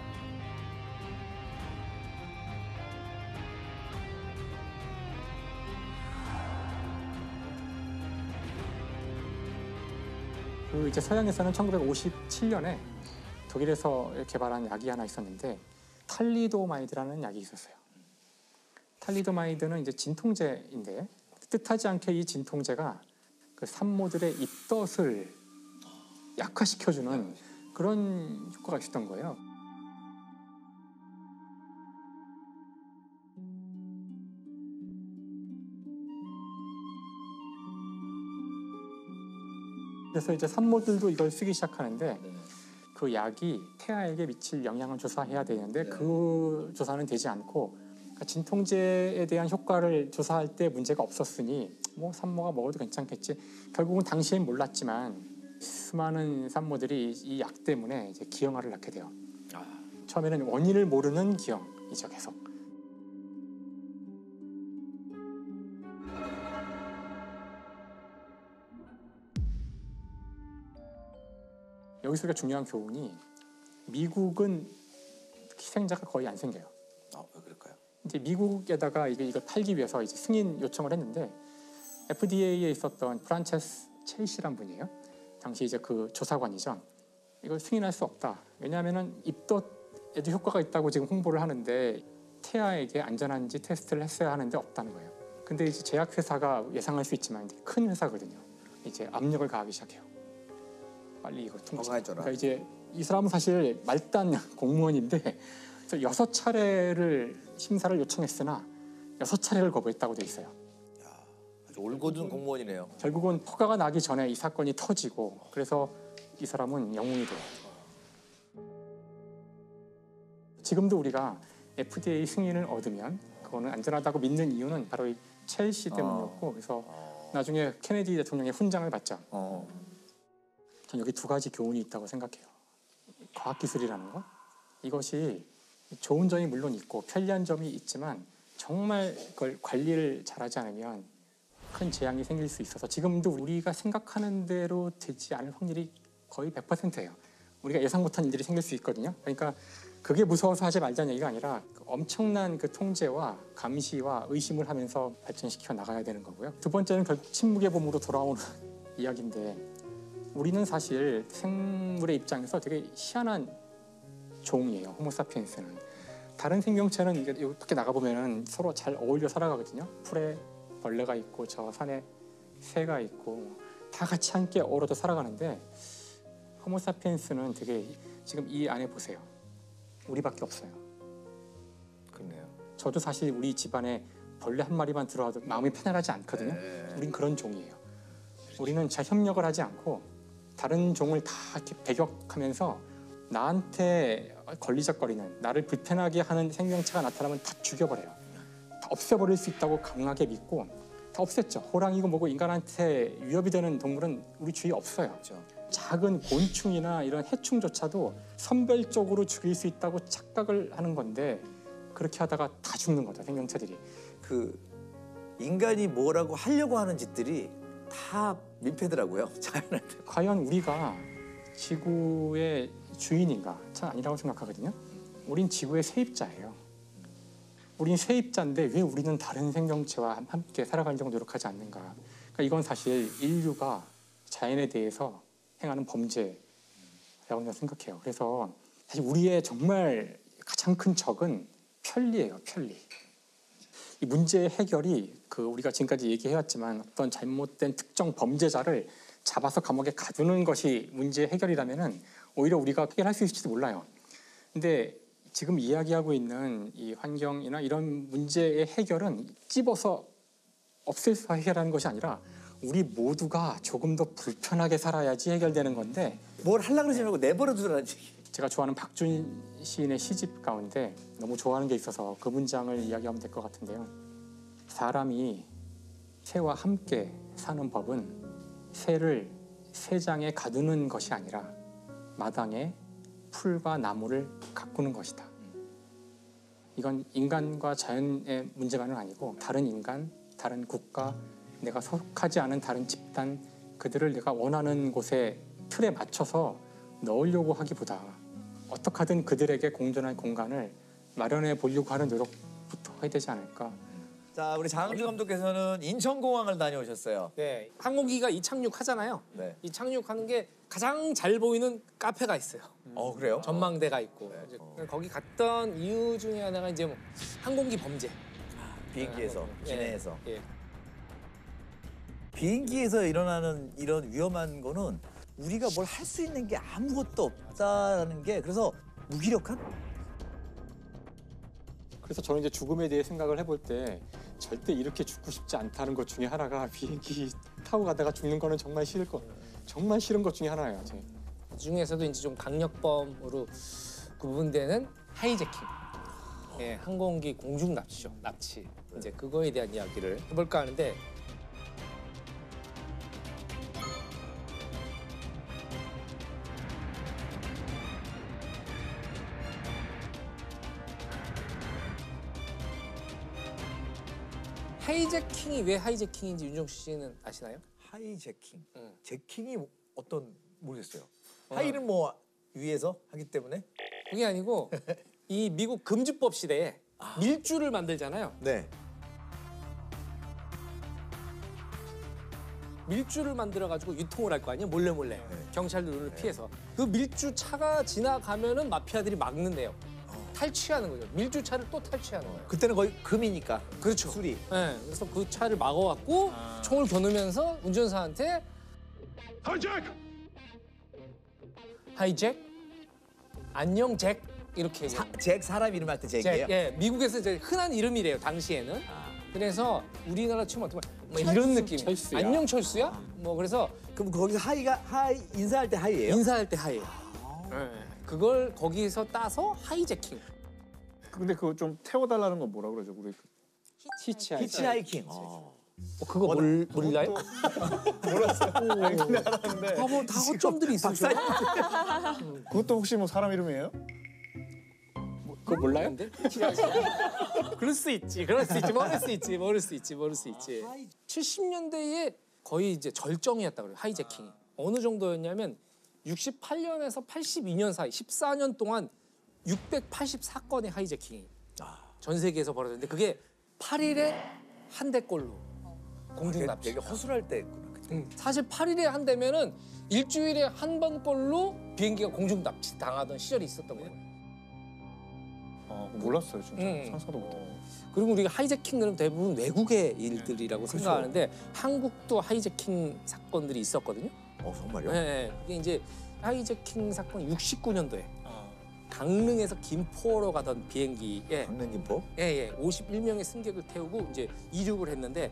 그 이제 서양에서는 1957년에 독일에서 개발한 약이 하나 있었는데 탈리도마이드라는 약이 있었어요. 탈리도마이드는 이제 진통제인데 뜻하지 않게 이 진통제가 그 산모들의 입덧을 약화시켜주는 그런 효과가 있었던 거예요. 그래서 이제 산모들도 이걸 쓰기 시작하는데 그 약이 태아에게 미칠 영향을 조사해야 되는데 그 조사는 되지 않고 그러니까 진통제에 대한 효과를 조사할 때 문제가 없었으니 뭐 산모가 먹어도 괜찮겠지. 결국은 당시엔 몰랐지만 수많은 산모들이 이 약 때문에 이제 기형아를 낳게 돼요. 처음에는 원인을 모르는 기형이죠, 계속. 여기서 중요한 교훈이 미국은 희생자가 거의 안 생겨요. 왜 그럴까요? 이제 미국에다가 이걸 팔기 위해서 이제 승인 요청을 했는데 FDA에 있었던 프란체스 첼시란 분이에요. 당시 이제 그 조사관이죠. 이걸 승인할 수 없다. 왜냐하면은 입덧에도 효과가 있다고 지금 홍보를 하는데 태아에게 안전한지 테스트를 했어야 하는데 없다는 거예요. 근데 이제 제약회사가 예상할 수 있지만 큰 회사거든요. 이제 압력을 가하기 시작해요. 빨리 이걸 통과해줘라. 그러니까 이제 이 사람은 사실 말단 공무원인데 6차례를 심사를 요청했으나 6차례를 거부했다고 돼 있어요. 아주 올곧은 공무원이네요. 결국은 허가가 나기 전에 이 사건이 터지고 그래서 이 사람은 영웅이 돼요. 지금도 우리가 FDA 승인을 얻으면 그거는 안전하다고 믿는 이유는 바로 이 첼시 때문이었고 그래서 나중에 케네디 대통령의 훈장을 받죠. 전 여기 두 가지 교훈이 있다고 생각해요. 과학기술이라는 것, 이것이 좋은 점이 물론 있고 편리한 점이 있지만 정말 그걸 관리를 잘하지 않으면 큰 재앙이 생길 수 있어서 지금도 우리가 생각하는 대로 되지 않을 확률이 거의 100%예요. 우리가 예상 못한 일들이 생길 수 있거든요. 그러니까 그게 무서워서 하지 말자는 얘기가 아니라 엄청난 그 통제와 감시와 의심을 하면서 발전시켜 나가야 되는 거고요. 두 번째는 결국 침묵의 봄으로 돌아오는 이야기인데 우리는 사실 생물의 입장에서 되게 희한한 종이에요. 호모사피엔스는. 다른 생명체는 이게 여기 밖에 나가보면 서로 잘 어울려 살아가거든요. 풀에 벌레가 있고 저 산에 새가 있고 다 같이 함께 어우러져 살아가는데 호모사피엔스는 되게 지금 이 안에 보세요. 우리밖에 없어요. 그렇네요. 저도 사실 우리 집안에 벌레 한 마리만 들어와도 마음이 편안하지 않거든요. 우린 그런 종이에요. 우리는 잘 협력을 하지 않고 다른 종을 다 이렇게 배격하면서 나한테 걸리적거리는, 나를 불편하게 하는 생명체가 나타나면 다 죽여버려요. 다 없애버릴 수 있다고 강하게 믿고 다 없앴죠. 호랑이고 뭐고 인간한테 위협이 되는 동물은 우리 주위에 없어요. 그렇죠. 작은 곤충이나 이런 해충조차도 선별적으로 죽일 수 있다고 착각을 하는 건데 그렇게 하다가 다 죽는 거죠, 생명체들이. 그 인간이 뭐라고 하려고 하는 짓들이 다 민폐더라고요. 자연한테. 과연 우리가 지구의 주인인가? 참 아니라고 생각하거든요. 우린 지구의 세입자예요. 우린 세입자인데 왜 우리는 다른 생명체와 함께 살아가려고 노력하지 않는가? 그러니까 이건 사실 인류가 자연에 대해서 행하는 범죄라고 저는 생각해요. 그래서 사실 우리의 정말 가장 큰 적은 편리예요, 편리. 이 문제의 해결이 우리가 지금까지 얘기해왔지만 어떤 잘못된 특정 범죄자를 잡아서 감옥에 가두는 것이 문제의 해결이라면은 오히려 우리가 해결할 수 있을지도 몰라요. 근데 지금 이야기하고 있는 이 환경이나 이런 문제의 해결은 찝어서 없애서 해결하는 것이 아니라 우리 모두가 조금 더 불편하게 살아야지 해결되는 건데 뭘 하려고 그러지 말고 내버려 두라지. 제가 좋아하는 박준 시인의 시집 가운데 너무 좋아하는 게 있어서 그 문장을 이야기하면 될 것 같은데요. 사람이 새와 함께 사는 법은 새를 새장에 가두는 것이 아니라 마당에 풀과 나무를 가꾸는 것이다. 이건 인간과 자연의 문제만은 아니고 다른 인간, 다른 국가, 내가 속하지 않은 다른 집단, 그들을 내가 원하는 곳에 틀에 맞춰서 넣으려고 하기보다 어떻게 하든 그들에게 공존할 공간을 마련해 보려고 하는 노력부터 해야 되지 않을까. 자, 우리 장항준 감독께서는 인천공항을 다녀오셨어요. 네, 항공기가 이착륙하잖아요. 네. 이착륙하는 게 가장 잘 보이는 카페가 있어요. 그래요? 전망대가 있고 이제 거기 갔던 이유 중에 하나가 이제 뭐 항공기 범죄. 비행기에서, 기내에서. 예. 비행기에서 일어나는 이런 위험한 거는 우리가 뭘 할 수 있는 게 아무것도 없다라는 게 그래서 무기력한? 그래서 저는 이제 죽음에 대해 생각을 해볼 때 절대 이렇게 죽고 싶지 않다는 것 중에 하나가 비행기 타고 가다가 죽는 거는 정말 싫은 것 중에 하나예요. 그 중에서도 이제 좀 강력범으로 구분되는 하이제킹, 예, 항공기 공중 납치죠, 납치. 이제 그거에 대한 이야기를 해볼까 하는데. 하이제킹이 왜 하이제킹인지 윤정수 씨는 아시나요? 하이제킹. 제킹이 어떤 모르겠어요. 하이는 뭐 위에서 하기 때문에? 그게 아니고 이 미국 금주법 시대에 밀주를 만들잖아요. 네. 밀주를 만들어가지고 유통을 할 거 아니에요? 몰래. 경찰 눈을 피해서. 그 밀주 차가 지나가면은 마피아들이 막는데요. 탈취하는 거죠. 밀주차를 또 탈취하는 거예요. 그때는 거의 금이니까. 그렇죠. 술이. 네, 그래서 그 차를 막아갖고 총을 겨누면서 운전사한테 하이잭? 안녕 잭? 이렇게 잭 사람 이름 할 때 잭이에요? 예, 미국에서 이제 흔한 이름이래요, 당시에는. 그래서 우리나라 치면 어떻게 뭐 이런 느낌. 철수야. 안녕 철수야? 뭐 그래서 그럼 거기서 하이 인사할 때 하이예요? 인사할 때 하이예요. 그걸 거기서 따서 하이제킹. 근데 그거 좀 태워달라는 건 뭐라 그러죠? 우리 히치하이킹. 그거 몰라요? 몰랐어요. 알긴 알았는데. 다 허점들이 있으셔. 그것도 혹시 뭐 사람 이름이에요? 그거 몰라요? 그럴 수 있지. 모를 수 있지. 70년대에 거의 이제 절정이었다 그래요. 하이제킹이. 어느 정도였냐면 68년에서 82년 사이 14년 동안 684건의 하이제킹이 전 세계에서 벌어졌는데 그게 8일에 한 대꼴로 공중 납치. 되게 허술할 때. 사실 8일에 한 대면은 일주일에 한 번꼴로 비행기가 공중 납치 당하던 시절이 있었던 거예요. 몰랐어요, 진짜. 상상도 못해요. 그리고 우리가 하이제킹 그러면 대부분 외국의 일들이라고 생각하는데 한국도 하이제킹 사건들이 있었거든요. 정말요? 네, 이게 이제 하이제킹 사건이 69년도에 강릉에서 김포로 가던 비행기에 강릉 김포? 예, 51명의 승객을 태우고 이제 이륙을 했는데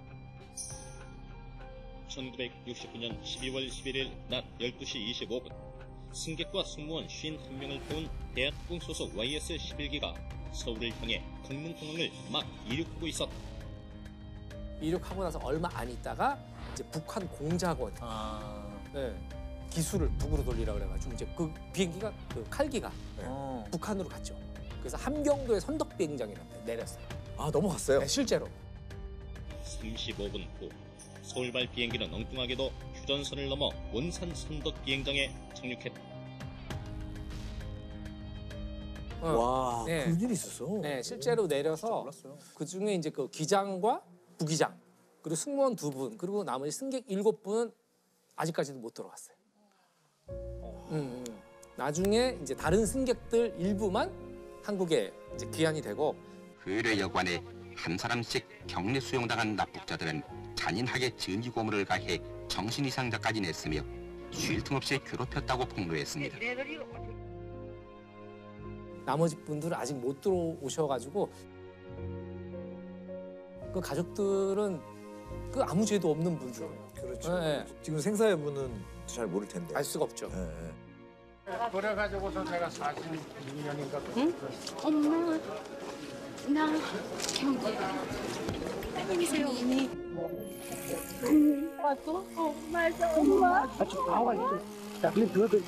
1969년 12월 11일 낮 12시 25분 승객과 승무원 51명을 태운 대한항공 소속 YS-11기가 서울을 향해 강릉공항을 막 이륙하고 있었다. 이륙하고 나서 얼마 안 있다가 이제 북한 공작원 네, 기술을 북으로 돌리라 그래가지고 이제 그 비행기가 그 칼기가 북한으로 갔죠. 그래서 함경도의 선덕 비행장에 내렸어요. 아 넘어갔어요? 네, 실제로. 35분 후 서울발 비행기는 엉뚱하게도 휴전선을 넘어 원산 선덕 비행장에 착륙했다. 와, 네. 그런 일이 있었어? 네, 실제로 내려서 그 중에 이제 그 기장과 부기장 그리고 승무원 2분 그리고 나머지 승객 7분은 아직까지도 못 들어갔어요. 나중에 이제 다른 승객들 일부만 한국에 이제 귀환이 되고 의뢰 여관에 한 사람씩 격리 수용당한 납북자들은 잔인하게 전기 고문을 가해 정신 이상자까지 냈으며 쉴 틈 없이 괴롭혔다고 폭로했습니다. 나머지 분들은 아직 못 들어오셔가지고 그 가족들은 그 아무 죄도 없는 분들. 그렇죠. 네. 지금 생사여부는 잘 모를 텐데. 알 수가 없죠. 그래가지고서 제가 46년인가. 응? 엄마, 나 경기. 안녕히세요. 왔어? 맞아, 엄마. 같이 나와. 자, 그래, 들어들.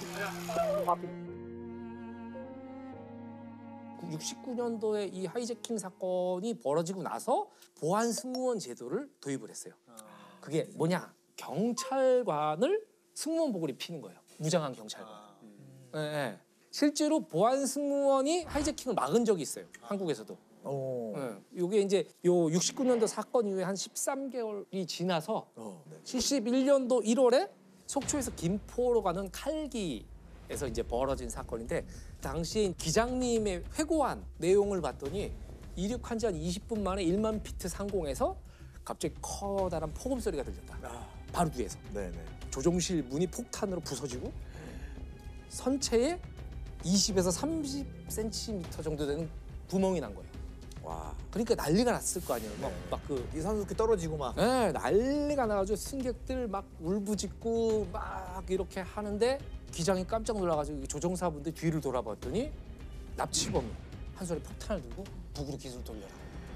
69년도에 이 하이제킹 사건이 벌어지고 나서 보안 승무원 제도를 도입을 했어요. 그게 뭐냐? 경찰관을 승무원복을 입히는 거예요. 무장한 경찰관. 네, 네. 실제로 보안 승무원이 하이제킹을 막은 적이 있어요. 한국에서도. 이게 이제 요 69년도 사건 이후에 한 13개월이 지나서 71년도 1월에 속초에서 김포로 가는 칼기에서 이제 벌어진 사건인데 당시 기장님의 회고한 내용을 봤더니 이륙한 지 한 20분 만에 1만 피트 상공에서 갑자기 커다란 폭음 소리가 들렸다. 바로 뒤에서. 조종실 문이 폭탄으로 부서지고 선체에 20에서 30cm 정도 되는 구멍이 난 거예요. 와. 그러니까 난리가 났을 거 아니에요. 막 그 이산화탄소 떨어지고 막. 네, 난리가 나가지고 승객들 막 울부짖고 막 이렇게 하는데 기장이 깜짝 놀라가지고 조종사분들 뒤를 돌아봤더니 납치범이 한 손에 폭탄을 들고 북으로 기술 돌려라.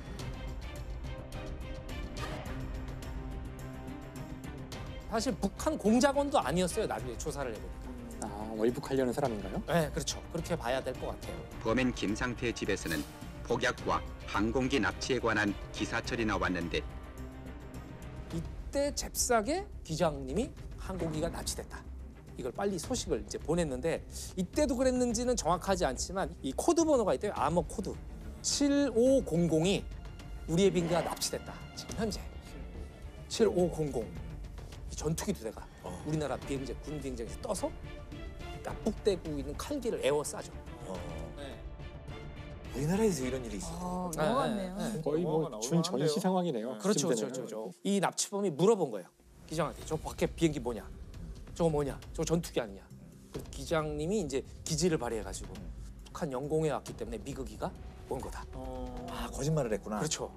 사실 북한 공작원도 아니었어요. 나중에 조사를 해보니까. 아, 월북하려는 사람인가요? 네, 그렇죠. 그렇게 봐야 될 것 같아요. 범인 김상태의 집에서는 폭약과 항공기 납치에 관한 기사철이 나왔는데 이때 잽싸게 기장님이 항공기가 납치됐다. 이걸 빨리 소식을 이제 보냈는데 이때도 그랬는지는 정확하지 않지만 이 코드 번호가 있대요. 아머 코드 7500이 우리의 비행기가 납치됐다. 지금 현재 7500 이 전투기 2대가 우리나라 비행장 군 비행장에서 떠서 납북되고 있는 칼기를 에워싸죠. 우리나라에서 이런 일이 있어. 거의 뭐 준전시 상황이네요. 그렇죠, 그쯤 되면. 그렇죠. 이 납치범이 물어본 거예요. 기장한테 저 밖에 비행기 뭐냐? 저거 뭐냐? 저거 전투기 아니냐? 그래서 기장님이 이제 기지를 발휘해가지고 북한 영공에 왔기 때문에 미그기가 온 거다. 아 거짓말을 했구나. 그렇죠.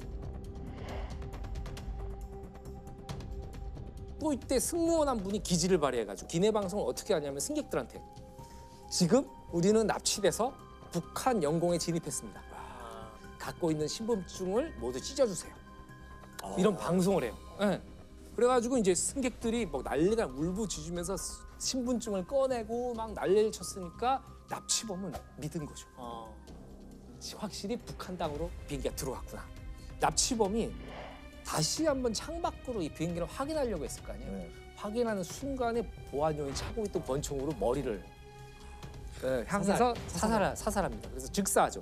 또 이때 승무원 한 분이 기지를 발휘해가지고 기내 방송을 어떻게 하냐면 승객들한테 지금 우리는 납치돼서 북한 영공에 진입했습니다. 갖고 있는 신분증을 모두 찢어주세요. 이런 방송을 해요. 네. 그래가지고 이제 승객들이 막 난리가 울부짖으면서 신분증을 꺼내고 막 난리를 쳤으니까 납치범은 믿은 거죠. 확실히 북한 땅으로 비행기가 들어왔구나. 납치범이 다시 한번 창밖으로 이 비행기를 확인하려고 했을 거 아니에요. 확인하는 순간에 보안용이 차고 있던 권총으로 머리를 향해서 사살합니다. 그래서 즉사하죠.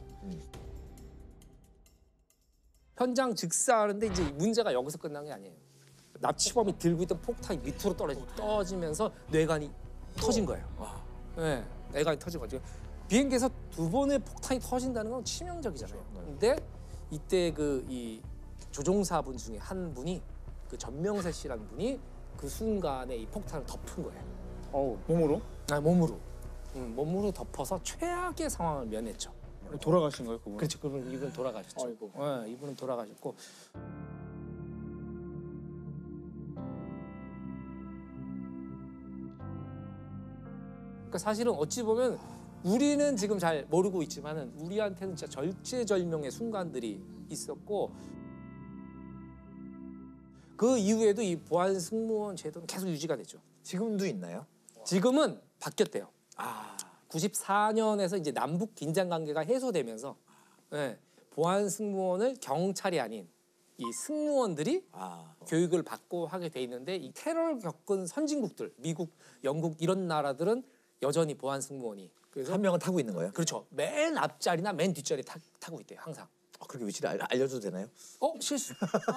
현장 즉사하는데 이제 문제가 여기서 끝난 게 아니에요. 납치범이 들고 있던 폭탄이 밑으로 떨어지면서 뇌관이 터진 거예요. 네, 뇌관이 터진 거죠. 비행기에서 2번의 폭탄이 터진다는 건 치명적이잖아요. 근데 이때 이 조종사분 중에 한 분이 그 전명세 씨라는 분이 그 순간에 이 폭탄을 덮은 거예요. 몸으로? 아, 몸으로. 몸으로 덮어서 최악의 상황을 면했죠. 돌아가신 거예요, 그분? 그렇죠. 이분 돌아가셨죠. 아이고. 네, 이분은 돌아가셨고. 그러니까 사실은 어찌 보면 우리는 지금 잘 모르고 있지만은 우리한테는 진짜 절체절명의 순간들이 있었고 그 이후에도 이 보안 승무원 제도는 계속 유지가 됐죠. 지금도 있나요? 지금은 바뀌었대요. 94년에서 이제 남북 긴장 관계가 해소되면서 네, 보안 승무원을 경찰이 아닌 이 승무원들이 교육을 받고 하게 돼 있는데 이 테러를 겪은 선진국들, 미국, 영국 이런 나라들은 여전히 보안 승무원이 그래서 한 명은 타고 있는 거예요? 그렇죠. 맨 앞자리나 맨 뒷자리 타고 있대요. 항상. 그렇게 위치를 알려줘도 되나요? 실수.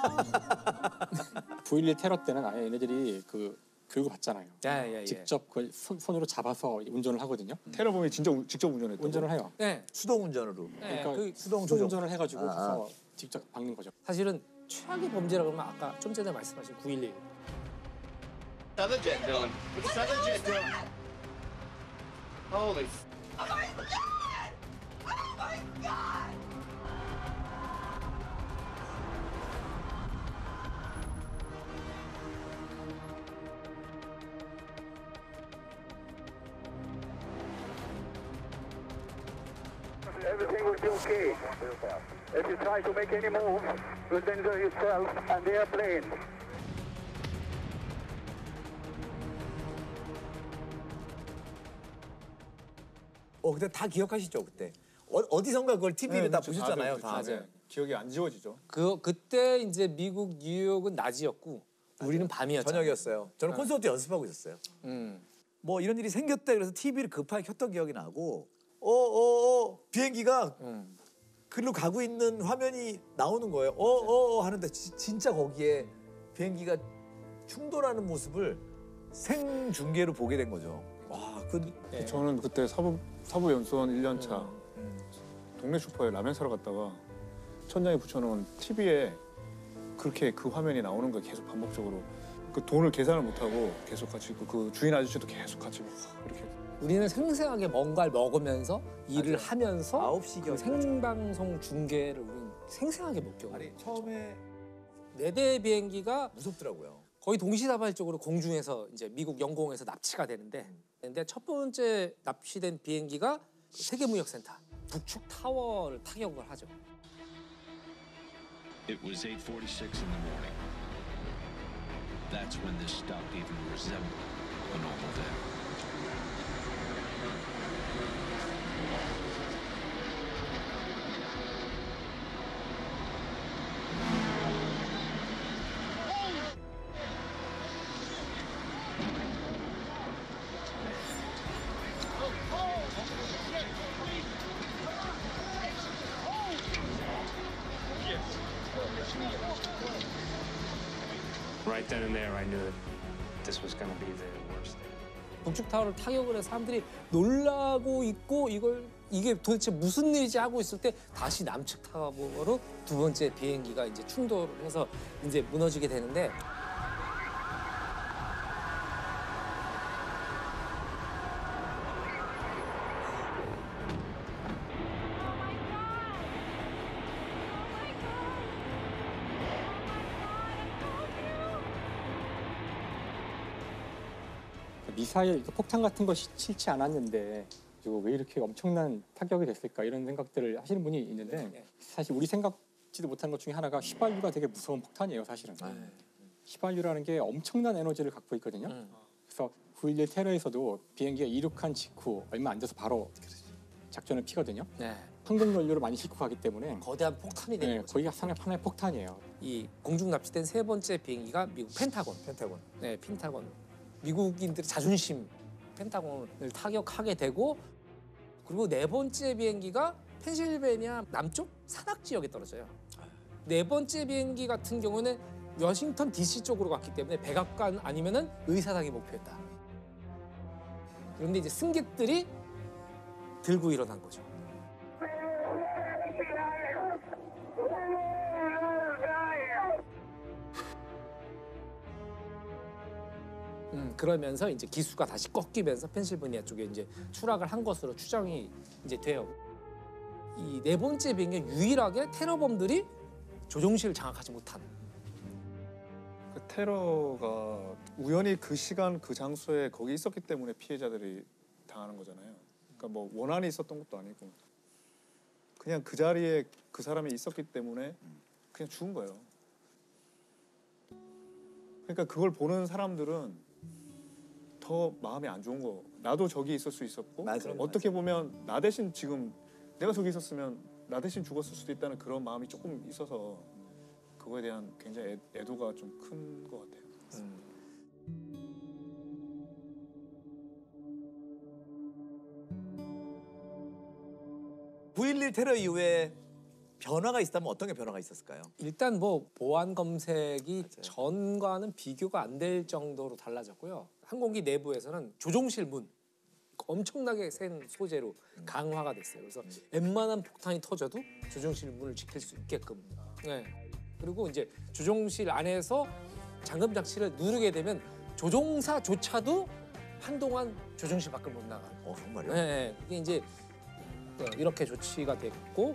9.11 테러 때는 아예 얘네들이 그 교육을 받잖아요. 예. 직접 그걸 손으로 잡아서 운전을 하거든요. 테러범이 진짜 직접 운전했다고? 운전을 해요. 네. 수동 운전으로. 그러니까 그 수동 운전을 해가지고 가서 직접 박는 거죠. 사실은 최악의 범죄라 그러면 아까 좀 전에 말씀하신 9.11. Southern jet, Dylan. Put the southern jet, Dylan. Holy. Oh my God! Oh my God! Everything will be okay. If you try to make any move, you'll danger yourself and the airplane. 근데 다 기억하시죠 그때? 어디선가 그걸 TV를 다 보셨잖아요. 다. 맞아요. 기억이 안 지워지죠. 그때 이제 미국 뉴욕은 낮이었고 우리는 밤이었죠. 저녁이었어요. 저는 콘서트 연습하고 있었어요. 뭐 이런 일이 생겼다 그래서 TV를 급하게 켰던 기억이 나고 비행기가 그리로 가고 있는 화면이 나오는 거예요. 하는데 진짜 거기에 비행기가 충돌하는 모습을 생중계로 보게 된 거죠. 와, 저는 그때 사부 연수원 1년 차 동네 슈퍼에 라면 사러 갔다가 천장에 붙여놓은 TV에 그렇게 그 화면이 나오는 거예요. 계속 반복적으로. 그 돈을 계산을 못하고 계속 같이 있고 그 주인 아저씨도 계속 같이 이렇게. 우리는 생생하게 뭔가를 먹으면서 일을 하면서 9시 그 생방송 중계를 우리는 생생하게 목격을 아니 처음에 4대 비행기가 무섭더라고요. 거의 동시다발적으로 공중에서 이제 미국 영공에서 납치가 되는데 근데 첫 번째 납치된 비행기가 세계무역센터 북측 타워를 타격을 하죠. It was 8:46 in the morning. That's when this stopped even resembling a normal day. Right then and there, I knew that this was going to be the worst day. 북측 타워를 타격을 해서 사람들이 놀라고 있고 이게 도대체 무슨 일이지 하고 있을 때 다시 남측 타워로 두 번째 비행기가 이제 충돌을 해서 이제 무너지게 되는데 미사일, 폭탄 같은 거 싫지 않았는데 이거 왜 이렇게 엄청난 타격이 됐을까 이런 생각들을 하시는 분이 있는데 사실 우리 생각지도 못하는 것 중에 하나가 휘발유가 되게 무서운 폭탄이에요, 사실은. 휘발유라는 게 엄청난 에너지를 갖고 있거든요. 그래서 9.11 테러에서도 비행기가 이륙한 직후 얼마 안 돼서 바로 작전을 피거든요. 황금 연료를 많이 싣고 가기 때문에 거대한 폭탄이 되는 거죠. 거기가 하나의 폭탄이에요. 이 공중 납치된 세 번째 비행기가 미국 펜타곤. 네, 펜타곤. 미국인들의 자존심 펜타곤을 타격하게 되고 그리고 네 번째 비행기가 펜실베니아 남쪽 산악 지역에 떨어져요. 네 번째 비행기 같은 경우는 워싱턴 DC 쪽으로 갔기 때문에 백악관 아니면은 의사당이 목표였다. 그런데 이제 승객들이 들고 일어난 거죠. 그러면서 이제 기수가 다시 꺾이면서 펜실베니아 쪽에 이제 추락을 한 것으로 추정이 이제 돼요. 이 네 번째 비행기 유일하게 테러범들이 조종실을 장악하지 못한. 그 테러가 우연히 그 시간 그 장소에 거기 있었기 때문에 피해자들이 당하는 거잖아요. 그러니까 뭐 원한이 있었던 것도 아니고 그냥 그 자리에 그 사람이 있었기 때문에 그냥 죽은 거예요. 그러니까 그걸 보는 사람들은 더 마음이 안 좋은 거. 나도 저기 있을 수 있었고 어떻게 보면 나 대신 지금 내가 저기 있었으면 나 대신 죽었을 수도 있다는 그런 마음이 조금 있어서 그거에 대한 굉장히 애도가 좀 큰 것 같아요. 9.11 테러 이후에 변화가 있다면 어떤 게 변화가 있었을까요? 일단 뭐 보안 검색이 전과는 비교가 안 될 정도로 달라졌고요. 항공기 내부에서는 조종실 문 엄청나게 센 소재로 강화가 됐어요. 그래서 웬만한 폭탄이 터져도 조종실 문을 지킬 수 있게끔. 네. 그리고 이제 조종실 안에서 잠금 장치를 누르게 되면 조종사조차도 한동안 조종실 밖을 못 나가는. 정말요? 네. 그게 이제 이렇게 조치가 됐고,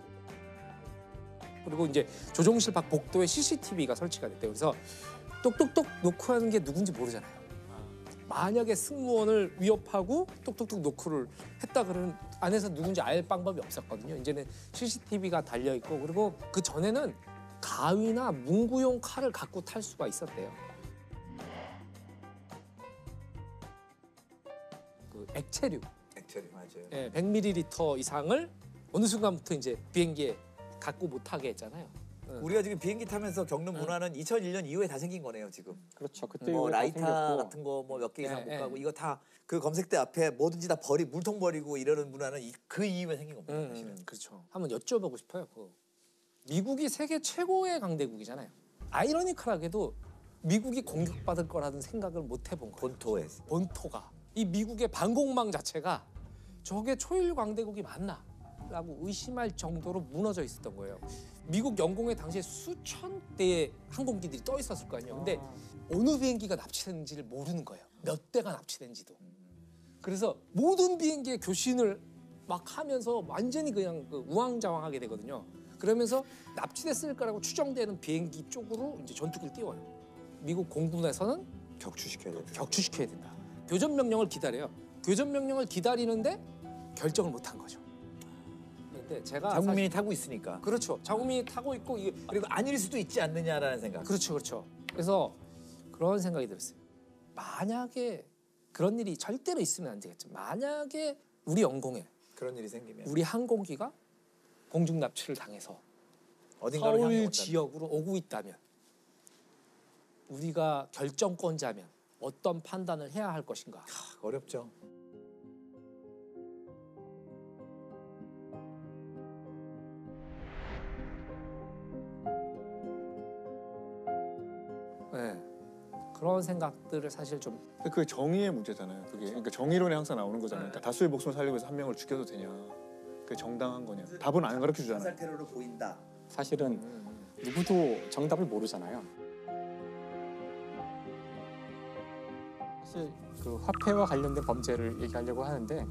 그리고 이제 조종실 밖 복도에 CCTV가 설치가 됐대요. 그래서 똑똑똑 노크하는 게 누군지 모르잖아요. 만약에 승무원을 위협하고 똑똑똑 노크를 했다 그러면 안에서 누군지 알 방법이 없었거든요. 이제는 CCTV가 달려 있고, 그리고 그 전에는 가위나 문구용 칼을 갖고 탈 수가 있었대요. 그 액체류 맞아요. 예, 100ml 이상을 어느 순간부터 이제 비행기에 갖고 못 타게 했잖아요. 우리가 지금 비행기 타면서 겪는 문화는 2001년 이후에 다 생긴 거네요, 지금. 그렇죠. 그때 뭐 이후에 다 라이터 생겼고. 같은 거 뭐 몇 개 이상 네, 못 가고 이거 다 그 검색대 앞에 뭐든지 다 물통 버리고 이러는 문화는 그 이후에 생긴 겁니다. 사실은. 그렇죠. 한번 여쭤보고 싶어요. 미국이 세계 최고의 강대국이잖아요. 아이러니컬하게도 미국이 공격받을 거라는 생각을 못 해본 거예요. 본토가. 이 미국의 방공망 자체가 저게 초일 강대국이 맞나? 라고 의심할 정도로 무너져 있었던 거예요. 미국 영공에 당시에 수천 대의 항공기들이 떠 있었을 거 아니에요. 근데 어느 비행기가 납치됐는지를 모르는 거예요. 몇 대가 납치된지도. 그래서 모든 비행기의 교신을 막 하면서 완전히 그냥 우왕좌왕하게 되거든요. 그러면서 납치됐을 거라고 추정되는 비행기 쪽으로 이제 전투기를 띄워요. 미국 공군에서는 격추시켜야 된다. 교전 명령을 기다려요. 교전 명령을 기다리는데 결정을 못 한 거죠. 근데 제가 자국민이 타고 있으니까. 그렇죠. 자국민이 타고 있고 이게 그리고 아닐 수도 있지 않느냐라는 생각. 그렇죠. 그래서 그런 생각이 들었어요. 만약에 그런 일이 절대로 있으면 안 되겠죠. 만약에 우리 영공에 그런 일이 생기면 우리 항공기가 공중 납치를 당해서 어딘가로 향해 서울 온다면. 지역으로 오고 있다면 우리가 결정권자면 어떤 판단을 해야 할 것인가? 어렵죠. 네. 그런 생각들을 사실 좀 그게 정의의 문제잖아요. 그게 그러니까 정의론에 항상 나오는 거잖아요. 그러니까 다수의 목숨을 살리기 위해서 한 명을 죽여도 되냐? 그게 정당한 거냐? 답은 안 가르쳐 주잖아요. 자살 테러로 보인다. 사실은 누구도 정답을 모르잖아요. 사실 그 화폐와 관련된 범죄를 얘기하려고 하는데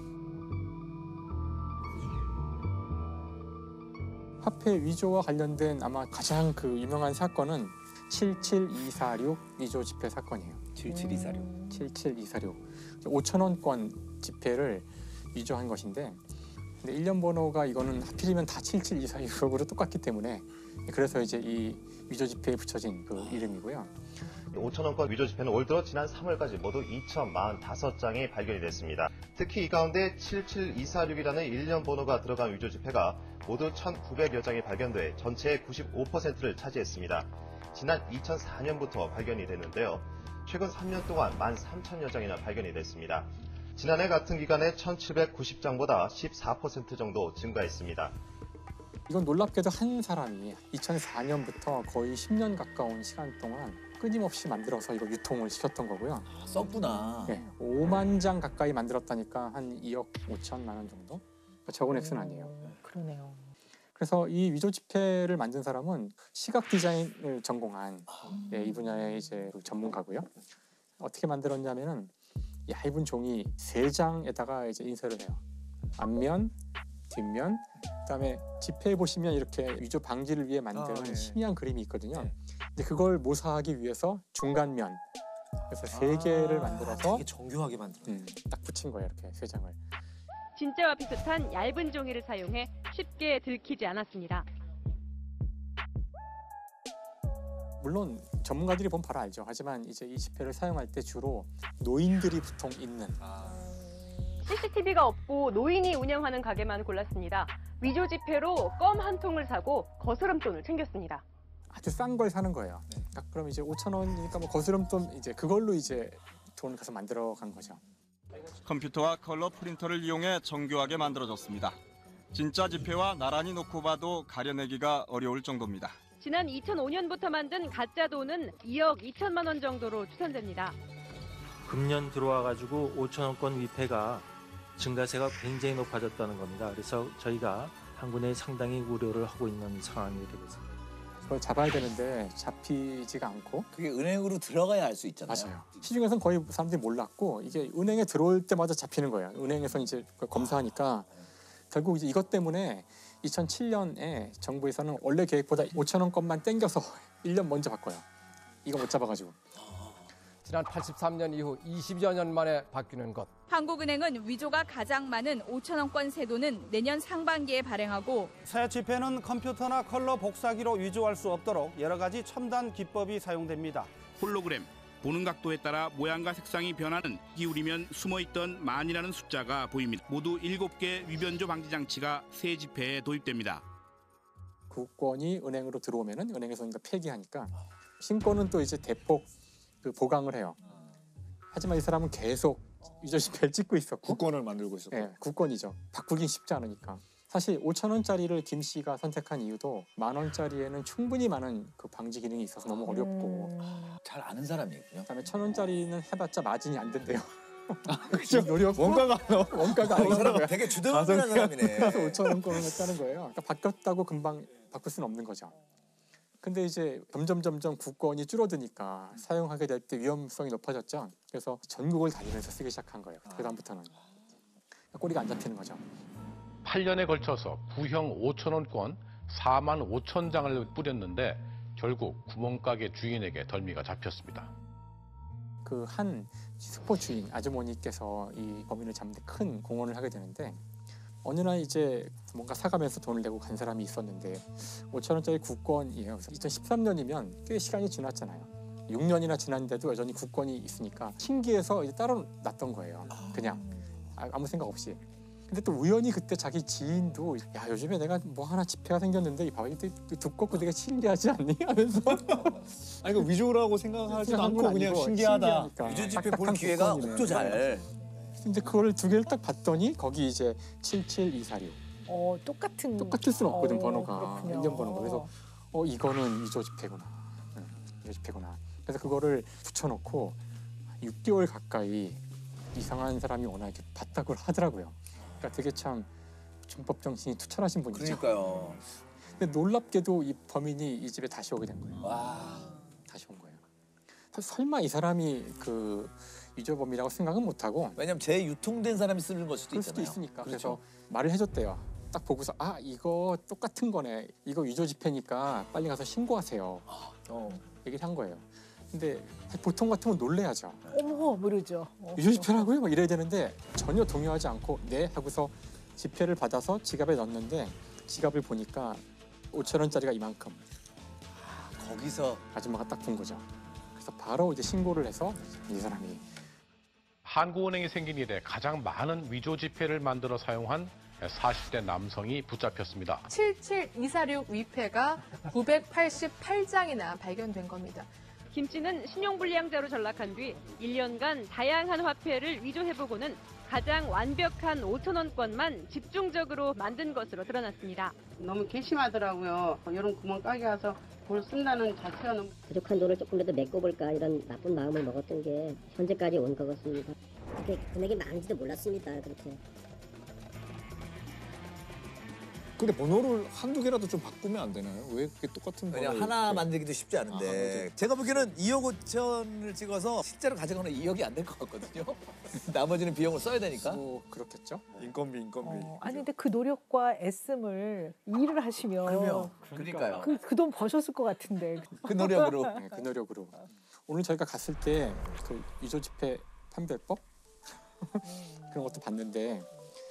화폐 위조와 관련된 아마 가장 그 유명한 사건은 77246 위조 지폐 사건이에요. 77246. 77246. 5,000원권 지폐를 위조한 것인데 근데 일련 번호가 이거는 하필이면 다 77246으로 똑같기 때문에 그래서 이제 이 위조 지폐에 붙여진 그 이름이고요. 5,000원권 위조 지폐는 올 들어 지난 3월까지 모두 2,045장이 발견이 됐습니다. 특히 이 가운데 77246이라는 일련 번호가 들어간 위조 지폐가 모두 1,900여 장이 발견돼 전체의 95%를 차지했습니다. 지난 2004년부터 발견이 됐는데요. 최근 3년 동안 13,000여 장이나 발견이 됐습니다. 지난해 같은 기간에 1,790장보다 14% 정도 증가했습니다. 이건 놀랍게도 한 사람이 2004년부터 거의 10년 가까운 시간 동안 끊임없이 만들어서 이거 유통을 시켰던 거고요. 썼구나. 네, 5만 장 가까이 만들었다니까 한 2억 5천만 원 정도? 적은 액수는 아니에요. 그러네요. 그래서 이 위조 지폐를 만든 사람은 시각 디자인을 전공한 이 분야의 이제 전문가고요. 어떻게 만들었냐면은 얇은 종이 3장에다가 이제 인쇄를 해요. 앞면, 뒷면, 그다음에 지폐에 보시면 이렇게 위조 방지를 위해 만든 희미한 그림이 있거든요. 근데 그걸 모사하기 위해서 중간면, 그래서 3개를 만들어서 되게 정교하게 만들어. 딱 붙인 거예요, 이렇게 3장을. 진짜와 비슷한 얇은 종이를 사용해 쉽게 들키지 않았습니다. 물론 전문가들이 보면 바로 알죠. 하지만 이제 이 지폐를 사용할 때 주로 노인들이 보통 있는. CCTV가 없고 노인이 운영하는 가게만 골랐습니다. 위조 지폐로 껌 한 통을 사고 거스름돈을 챙겼습니다. 아주 싼 걸 사는 거예요. 그럼 이제 5,000원이니까 뭐 거스름돈 이제 그걸로 이제 돈 가서 만들어 간 거죠. 컴퓨터와 컬러 프린터를 이용해 정교하게 만들어졌습니다. 진짜 지폐와 나란히 놓고 봐도 가려내기가 어려울 정도입니다. 지난 2005년부터 만든 가짜 돈은 2억 2천만 원 정도로 추산됩니다. 금년 들어와가지고 5천원권 위패가 증가세가 굉장히 높아졌다는 겁니다. 그래서 저희가 한군에 상당히 우려를 하고 있는 상황이 되겠습니다. 그걸 잡아야 되는데 잡히지가 않고. 그게 은행으로 들어가야 알 수 있잖아요. 맞아요. 시중에서는 거의 사람들이 몰랐고 이게 은행에 들어올 때마다 잡히는 거예요. 은행에서 이제 검사하니까 결국 이제 이것 때문에 2007년에 정부에서는 원래 계획보다 5,000원권만 땡겨서 1년 먼저 바꿔요. 이거 못 잡아가지고. 지난 83년 이후 20여 년 만에 바뀌는 것. 한국은행은 위조가 가장 많은 5,000원권 세도는 내년 상반기에 발행하고 새 지폐는 컴퓨터나 컬러 복사기로 위조할 수 없도록 여러 가지 첨단 기법이 사용됩니다. 홀로그램, 보는 각도에 따라 모양과 색상이 변하는 기울이면 숨어있던 만이라는 숫자가 보입니다. 모두 7개 위변조 방지 장치가 새 지폐에 도입됩니다. 구권이 은행으로 들어오면은 은행에서 폐기하니까 신권은 또 이제 대폭 보강을 해요. 하지만 이 사람은 계속 위조 지폐를 찍고 있었고 국권을 만들고 있었고. 네, 국권이죠. 바꾸긴 쉽지 않으니까. 사실 5,000원짜리를 김 씨가 선택한 이유도 10,000원짜리에는 충분히 많은 그 방지 기능이 있어서 너무 어렵고 잘 아는 사람이군요. 그다음에 1,000원짜리는 해봤자 마진이 안 된대요. 그렇죠. 원가가 원가가 이 사람 되게 주도하는 사람이네. 그래서 5,000원권을 했다는 거예요. 그러니까 바뀌었다고 금방 바꿀 수는 없는 거죠. 근데 이제 점점 국권이 줄어드니까 사용하게 될 때 위험성이 높아졌죠. 그래서 전국을 다니면서 쓰기 시작한 거예요. 그다음부터는 꼬리가 안 잡히는 거죠. 8년에 걸쳐서 구형 5,000원권 45,000장을 뿌렸는데 결국 구멍가게 주인에게 덜미가 잡혔습니다. 그 한 슈퍼 주인 아주머니께서 이 범인을 잡는 데 큰 공헌을 하게 되는데 어느 날 이제 뭔가 사가면서 돈을 내고 간 사람이 있었는데 5,000원짜리 국권이에요. 그래서 2013년이면 꽤 시간이 지났잖아요. 6년이나 지났는데도 여전히 국권이 있으니까 신기해서 이제 따로 놨던 거예요. 그냥 아무 생각 없이. 근데 또 우연히 그때 자기 지인도 야 요즘에 내가 뭐 하나 지폐가 생겼는데 이 바위 두껍고 되게 신기하지 않니? 하면서 아니 그 위조라고 생각하지도 않고 그냥 신기하다. 위조 지폐 볼 기회가 없죠 잘. 근데 그걸 2개를 딱 봤더니 거기 이제 77246. 똑같을 수는 없거든 번호가. 그렇군요. 인증 번호가. 그래서 이거는 위조 지폐구나. 위조 지폐구나. 그래서 그거를 붙여놓고 6개월 가까이 이상한 사람이 워낙 이렇게 봤다고 하더라고요. 그러니까 되게 참 준법 정신이 투철하신 분이죠. 그러니까요. 근데 놀랍게도 이 범인이 이 집에 다시 오게 된 거예요. 와. 다시 온 거예요. 설마 이 사람이 그 위조범이라고 생각은 못하고 왜냐면 재유통된 사람이 쓰는 걸 수도 그럴 수도 있잖아요. 있으니까. 그렇죠. 그래서 말을 해줬대요. 딱 보고서 이거 똑같은 거네. 이거 위조 지폐니까 빨리 가서 신고하세요. 얘기를 한 거예요. 근데 보통 같으면 놀래야죠. 어머 모르죠. 위조 지폐라고요? 막 이래야 되는데 전혀 동요하지 않고 네 하고서 지폐를 받아서 지갑에 넣었는데 지갑을 보니까 5,000원짜리가 이만큼. 거기서 아줌마가 딱 본 거죠. 그래서 바로 이제 신고를 해서 이 사람이 한국은행이 생긴 이래 가장 많은 위조 지폐를 만들어 사용한 40대 남성이 붙잡혔습니다. 77246 위패가 988장이나 발견된 겁니다. 김 씨는 신용불량자로 전락한 뒤 1년간 다양한 화폐를 위조해보고는 가장 완벽한 5,000원권만 집중적으로 만든 것으로 드러났습니다. 너무 괘씸하더라고요. 이런 구멍가게 와서 볼 쓴다는 자체가 너무... 부족한 돈을 조금이라도 메꿔볼까 이런 나쁜 마음을 먹었던 게 현재까지 온 것 같습니다. 그렇게 금액이 많은지도 몰랐습니다. 그렇게. 근데 번호를 한두 개라도 좀 바꾸면 안 되나요? 왜 그렇게 똑같은 번호? 하나 만들기도 쉽지 않은데 제가 보기에는 2억 5천을 찍어서 실제로 가져가는 2억이 안 될 것 같거든요. 나머지는 비용을 써야 되니까. 뭐 그렇겠죠. 인건비. 아니 근데 그 노력과 애씀을 일을 하시면 그러니까요. 그 돈 버셨을 것 같은데. 그 노력으로. 네, 그 노력으로. 오늘 저희가 갔을 때 그 위조 지폐 판별법 그런 것도 봤는데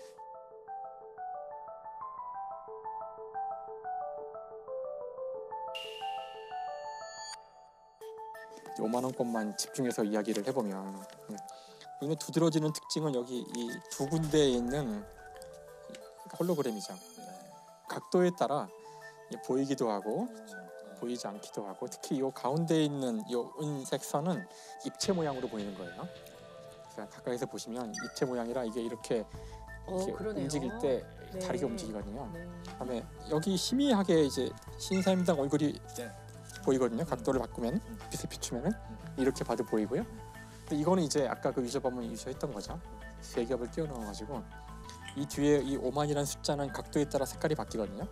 이제 5만 원권만 집중해서 이야기를 해보면 눈에 두드러지는 특징은 여기 이 두 군데에 있는 홀로그램이죠. 각도에 따라 보이기도 하고 보이지 않기도 하고 특히 이 가운데 있는 이 은색 선은 입체 모양으로 보이는 거예요. 그래서 가까이서 보시면 입체 모양이라 이게 이렇게 그러네요. 움직일 때 네. 다르게 움직이거든요. 네. 그다음에 여기 희미하게 이제 신사임당 얼굴이 보이거든요. 각도를 바꾸면 빛을 비추면은 이렇게 봐도 보이고요. 근데 이거는 이제 아까 그 위조범은 위조했던 거죠. 세 겹을 끼워 넣어가지고 이 뒤에 이 5만이라는 숫자는 각도에 따라 색깔이 바뀌거든요.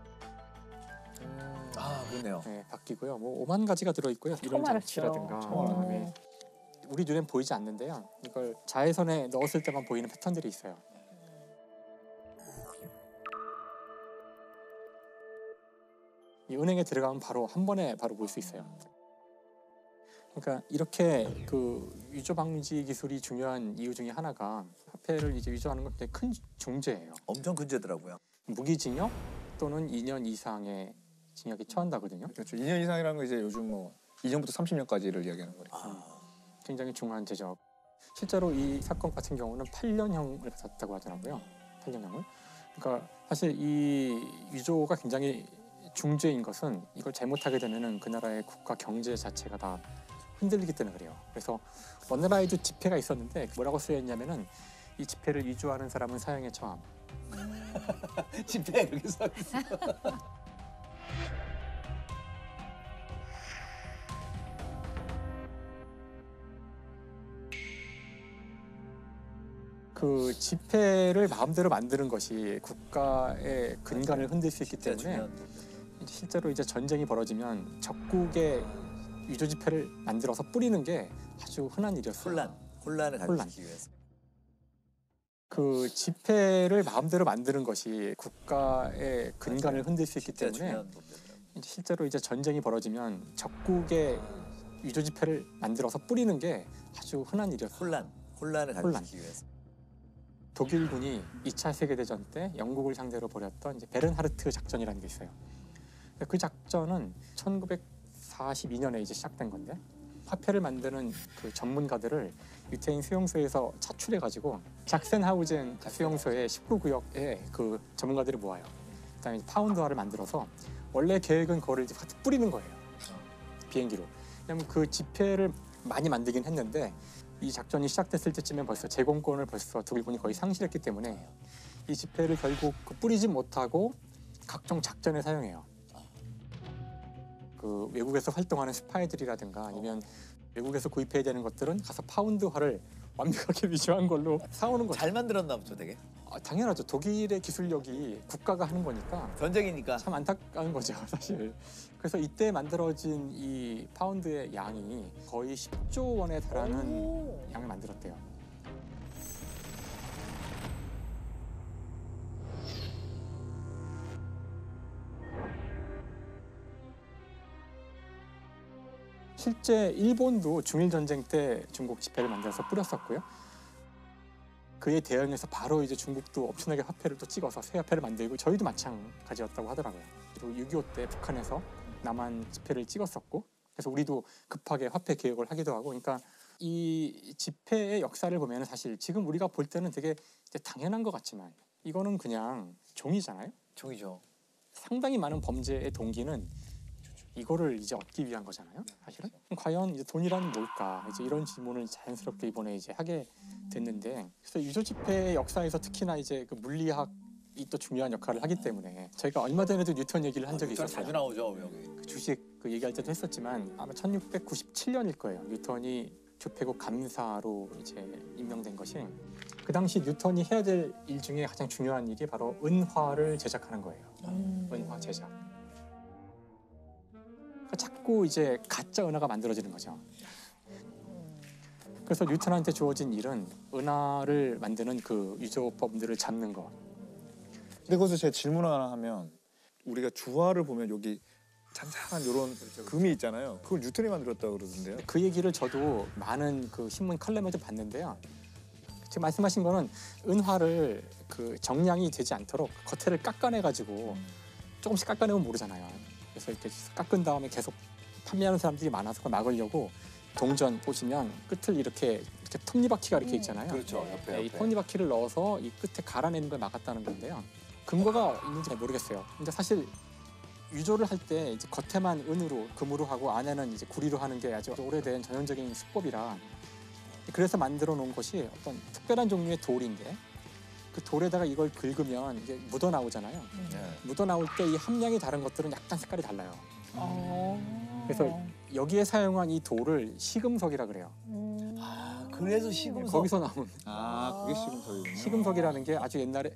그렇네요. 네, 바뀌고요. 뭐 5만 가지가 들어있고요. 이런 장치라든가. 네. 우리 눈엔 보이지 않는데요. 이걸 자외선에 넣었을 때만 보이는 패턴들이 있어요. 이 은행에 들어가면 바로 한 번에 바로 볼 수 있어요. 그러니까 이렇게 그 위조 방지 기술이 중요한 이유 중에 하나가 화폐를 이제 위조하는 건 되게 큰 중죄예요. 엄청 큰 죄더라고요. 무기징역 또는 2년 이상의 징역이 처한다거든요. 그렇죠. 2년 이상이라는 건 이제 요즘 뭐 2년부터 30년까지를 이야기하는 거니까. 굉장히 중요한 죄죠. 실제로 이 사건 같은 경우는 8년형을 받았다고 하더라고요. 8년형을. 그러니까 사실 이 위조가 굉장히 중죄인 것은 이걸 잘못하게 되면은 그 나라의 국가 경제 자체가 다 흔들리기 때문에 그래요. 그래서 어느 나라에도 지폐가 있었는데 뭐라고 쓰여 있냐면은 이 지폐를 위조하는 사람은 사형에 처함. 지폐에 그렇게 써 있어. 그 지폐를 마음대로 만드는 것이 국가의 근간을 흔들 수 있기 때문에 실제로 이제 전쟁이 벌어지면 적국의 위조 지폐를 만들어서 뿌리는 게 아주 흔한 일이었어요. 혼란을 가지기 위해서. 그 지폐를 마음대로 만드는 것이 국가의 근간을 흔들 수 있기 때문에 이제 실제로 이제 전쟁이 벌어지면 적국의 위조 지폐를 만들어서 뿌리는 게 아주 흔한 일이었어요. 혼란을 가지기 위해서. 독일군이 2차 세계대전 때 영국을 상대로 벌였던 이제 베른하르트 작전이라는 게 있어요. 그 작전은 1942년에 이제 시작된 건데 화폐를 만드는 그 전문가들을 유태인 수용소에서 차출해가지고 작센하우젠 수용소의 19구역에 그 전문가들을 모아요. 그다음에 파운드화를 만들어서 원래 계획은 그거를 이제 뿌리는 거예요. 비행기로. 왜냐면 그 지폐를 많이 만들긴 했는데 이 작전이 시작됐을 때쯤에 벌써 제공권을 벌써 독일군이 거의 상실했기 때문에 이 지폐를 결국 뿌리지 못하고 각종 작전에 사용해요. 그 외국에서 활동하는 스파이들이라든가 아니면 외국에서 구입해야 되는 것들은 가서 파운드화를 완벽하게 위조한 걸로 사오는 거죠. 잘 만들었나 보죠, 되게. 당연하죠. 독일의 기술력이 국가가 하는 거니까. 전쟁이니까. 참 안타까운 거죠, 사실. 그래서 이때 만들어진 이 파운드의 양이 거의 10조 원에 달하는 양을 만들었대요. 실제 일본도 중일 전쟁 때 중국 지폐를 만들어서 뿌렸었고요. 그에 대응해서 바로 이제 중국도 엄청나게 화폐를 또 찍어서 새 화폐를 만들고 저희도 마찬가지였다고 하더라고요. 그리고 6.25 때 북한에서 남한 지폐를 찍었었고 그래서 우리도 급하게 화폐 개혁을 하기도 하고 그러니까 이 지폐의 역사를 보면 사실 지금 우리가 볼 때는 되게 이제 당연한 것 같지만 이거는 그냥 종이잖아요. 종이죠. 상당히 많은 범죄의 동기는 이거를 이제 얻기 위한 거잖아요. 사실은 과연 이제 돈이란 뭘까? 이제 이런 질문을 자연스럽게 이번에 이제 하게 됐는데 그래서 위조 지폐의 역사에서 특히나 이제 그 물리학이 또 중요한 역할을 하기 때문에 저희가 얼마 전에도 뉴턴 얘기를 한 적이 있었어요. 자주 나오죠, 여기. 그 주식 그 얘기할 때도 했었지만 아마 1697년일 거예요. 뉴턴이 조폐국 감사로 이제 임명된 것이 그 당시 뉴턴이 해야 될 일 중에 가장 중요한 일이 바로 은화를 제작하는 거예요. 은화 제작. 그러니까 자꾸 이제 가짜 은화가 만들어지는 거죠. 그래서 뉴턴한테 주어진 일은 은화를 만드는 그 위조법들을 잡는 거. 근데 거기서 제가 질문 하나 하면 우리가 주화를 보면 여기 잔잔한 이런 금이 있잖아요. 그걸 뉴턴이 만들었다고 그러던데요. 그 얘기를 저도 많은 그 신문 칼럼에도 봤는데요. 지금 말씀하신 거는 은화를 그 정량이 되지 않도록 겉에를 깎아내가지고 조금씩 깎아내면 모르잖아요. 그래서 이렇게 깎은 다음에 계속 판매하는 사람들이 많아서 그걸 막으려고 동전 보시면 끝을 이렇게 톱니바퀴가 이렇게 있잖아요. 그렇죠. 옆에, 네, 이 옆에. 톱니바퀴를 넣어서 이 끝에 갈아내는 걸 막았다는 건데요. 근거가 있는지 잘 모르겠어요. 근데 사실 위조를 할 때 이제 겉에만 은으로 금으로 하고 안에는 이제 구리로 하는 게 아주 오래된 전형적인 수법이라 그래서 만들어 놓은 것이 어떤 특별한 종류의 돌인데 그 돌에다가 이걸 긁으면 이게 묻어 나오잖아요. 묻어 나올 때 이 함량이 다른 것들은 약간 색깔이 달라요. 그래서 여기에 사용한 이 돌을 시금석이라 그래요. 아, 그래서 시금석. 거기서 나온. 아, 그게 시금석이군요. 시금석이라는 게 아주 옛날에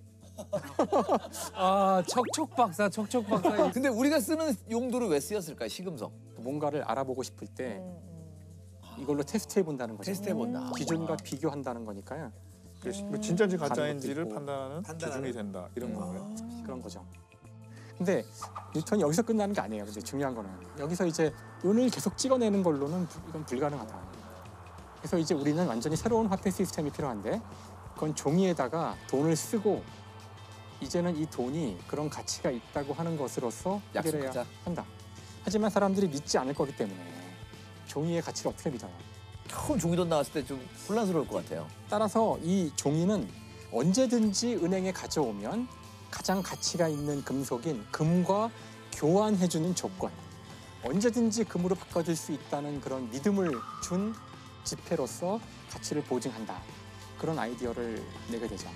아, 척척 박사. 근데 우리가 쓰는 용도로 왜 쓰였을까요? 시금석. 뭔가를 알아보고 싶을 때 이걸로 테스트해 본다는 거죠. 테스트해 본다. 기준과 비교한다는 거니까요. 진짜인지 가는 가짜인지를 것도 있고. 판단하는 기준이 된다 이런 건가요? 그런 거죠. 근데 뉴턴이 여기서 끝나는 게 아니에요. 근데 중요한 거는 여기서 이제 은을 계속 찍어내는 걸로는 이건 불가능하다. 그래서 이제 우리는 완전히 새로운 화폐 시스템이 필요한데 그건 종이에다가 돈을 쓰고 이제는 이 돈이 그런 가치가 있다고 하는 것으로서 해결해야 약속하자. 한다. 하지만 사람들이 믿지 않을 거기 때문에 종이의 가치를 어떻게 믿어요? 처음 종이돈 나왔을 때 좀 혼란스러울 것 같아요. 따라서 이 종이는 언제든지 은행에 가져오면 가장 가치가 있는 금속인 금과 교환해주는 조건, 언제든지 금으로 바꿔줄 수 있다는 그런 믿음을 준 지폐로서 가치를 보증한다. 그런 아이디어를 내게 되죠.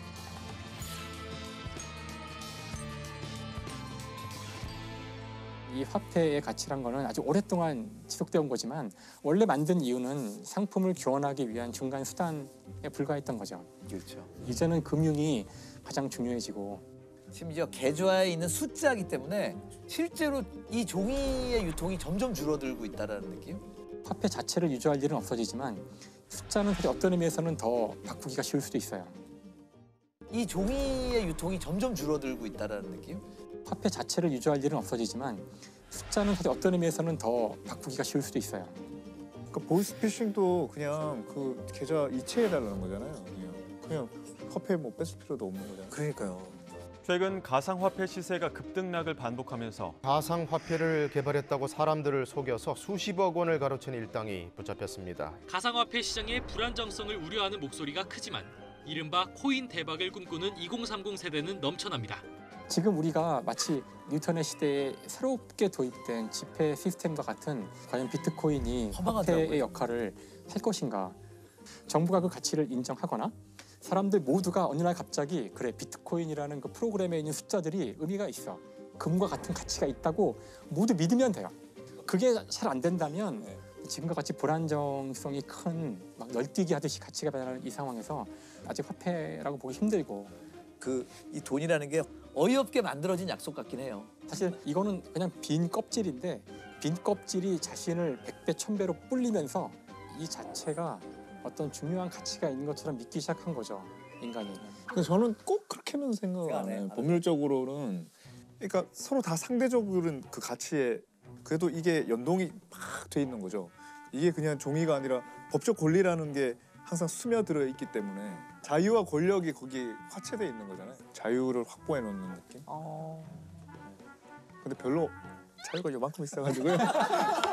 이 화폐의 가치란 거는 아주 오랫동안 지속되어 온 거지만 원래 만든 이유는 상품을 교환하기 위한 중간 수단에 불과했던 거죠. 그렇죠. 이제는 금융이 가장 중요해지고 심지어 계좌에 있는 숫자이기 때문에 실제로 이 종이의 유통이 점점 줄어들고 있다는 느낌? 화폐 자체를 유지할 일은 없어지지만 숫자는 사실 어떤 의미에서는 더 바꾸기가 쉬울 수도 있어요. 이 종이의 유통이 점점 줄어들고 있다는 느낌? 화폐 자체를 유지할 일은 없어지지만 숫자는 사실 어떤 의미에서는 더 바꾸기가 쉬울 수도 있어요. 그러니까 보이스피싱도 그냥 그 계좌 이체해달라는 거잖아요. 그냥 화폐 뭐 뺏을 필요도 없는 거잖아요. 그러니까요. 최근 가상화폐 시세가 급등락을 반복하면서 가상화폐를 개발했다고 사람들을 속여서 수십억 원을 가로챈 일당이 붙잡혔습니다. 가상화폐 시장의 불안정성을 우려하는 목소리가 크지만 이른바 코인 대박을 꿈꾸는 2030 세대는 넘쳐납니다. 지금 우리가 마치 뉴턴의 시대에 새롭게 도입된 지폐 시스템과 같은 과연 비트코인이 화폐의 역할을 할 것인가. 정부가 그 가치를 인정하거나 사람들 모두가 어느 날 갑자기 그래 비트코인이라는 그 프로그램에 있는 숫자들이 의미가 있어. 금과 같은 가치가 있다고 모두 믿으면 돼요. 그게 잘 안 된다면 지금과 같이 불안정성이 큰 막 널뛰기 하듯이 가치가 변하는 이 상황에서 아직 화폐라고 보기 힘들고 이 돈이라는 게 어이없게 만들어진 약속 같긴 해요. 사실 이거는 그냥 빈 껍질인데 빈 껍질이 자신을 100배, 1000배로 불리면서 이 자체가 어떤 중요한 가치가 있는 것처럼 믿기 시작한 거죠, 인간이. 근데 저는 꼭 그렇게는 생각 안 해요. 법률적으로는 그러니까 서로 다 상대적으로는 그 가치에 그래도 이게 연동이 막 돼 있는 거죠. 이게 그냥 종이가 아니라 법적 권리라는 게 항상 스며들어 있기 때문에 자유와 권력이 거기 화체돼 있는 거잖아요. 자유를 확보해 놓는 느낌. 근데 별로 자유가 요만큼 있어가지고요.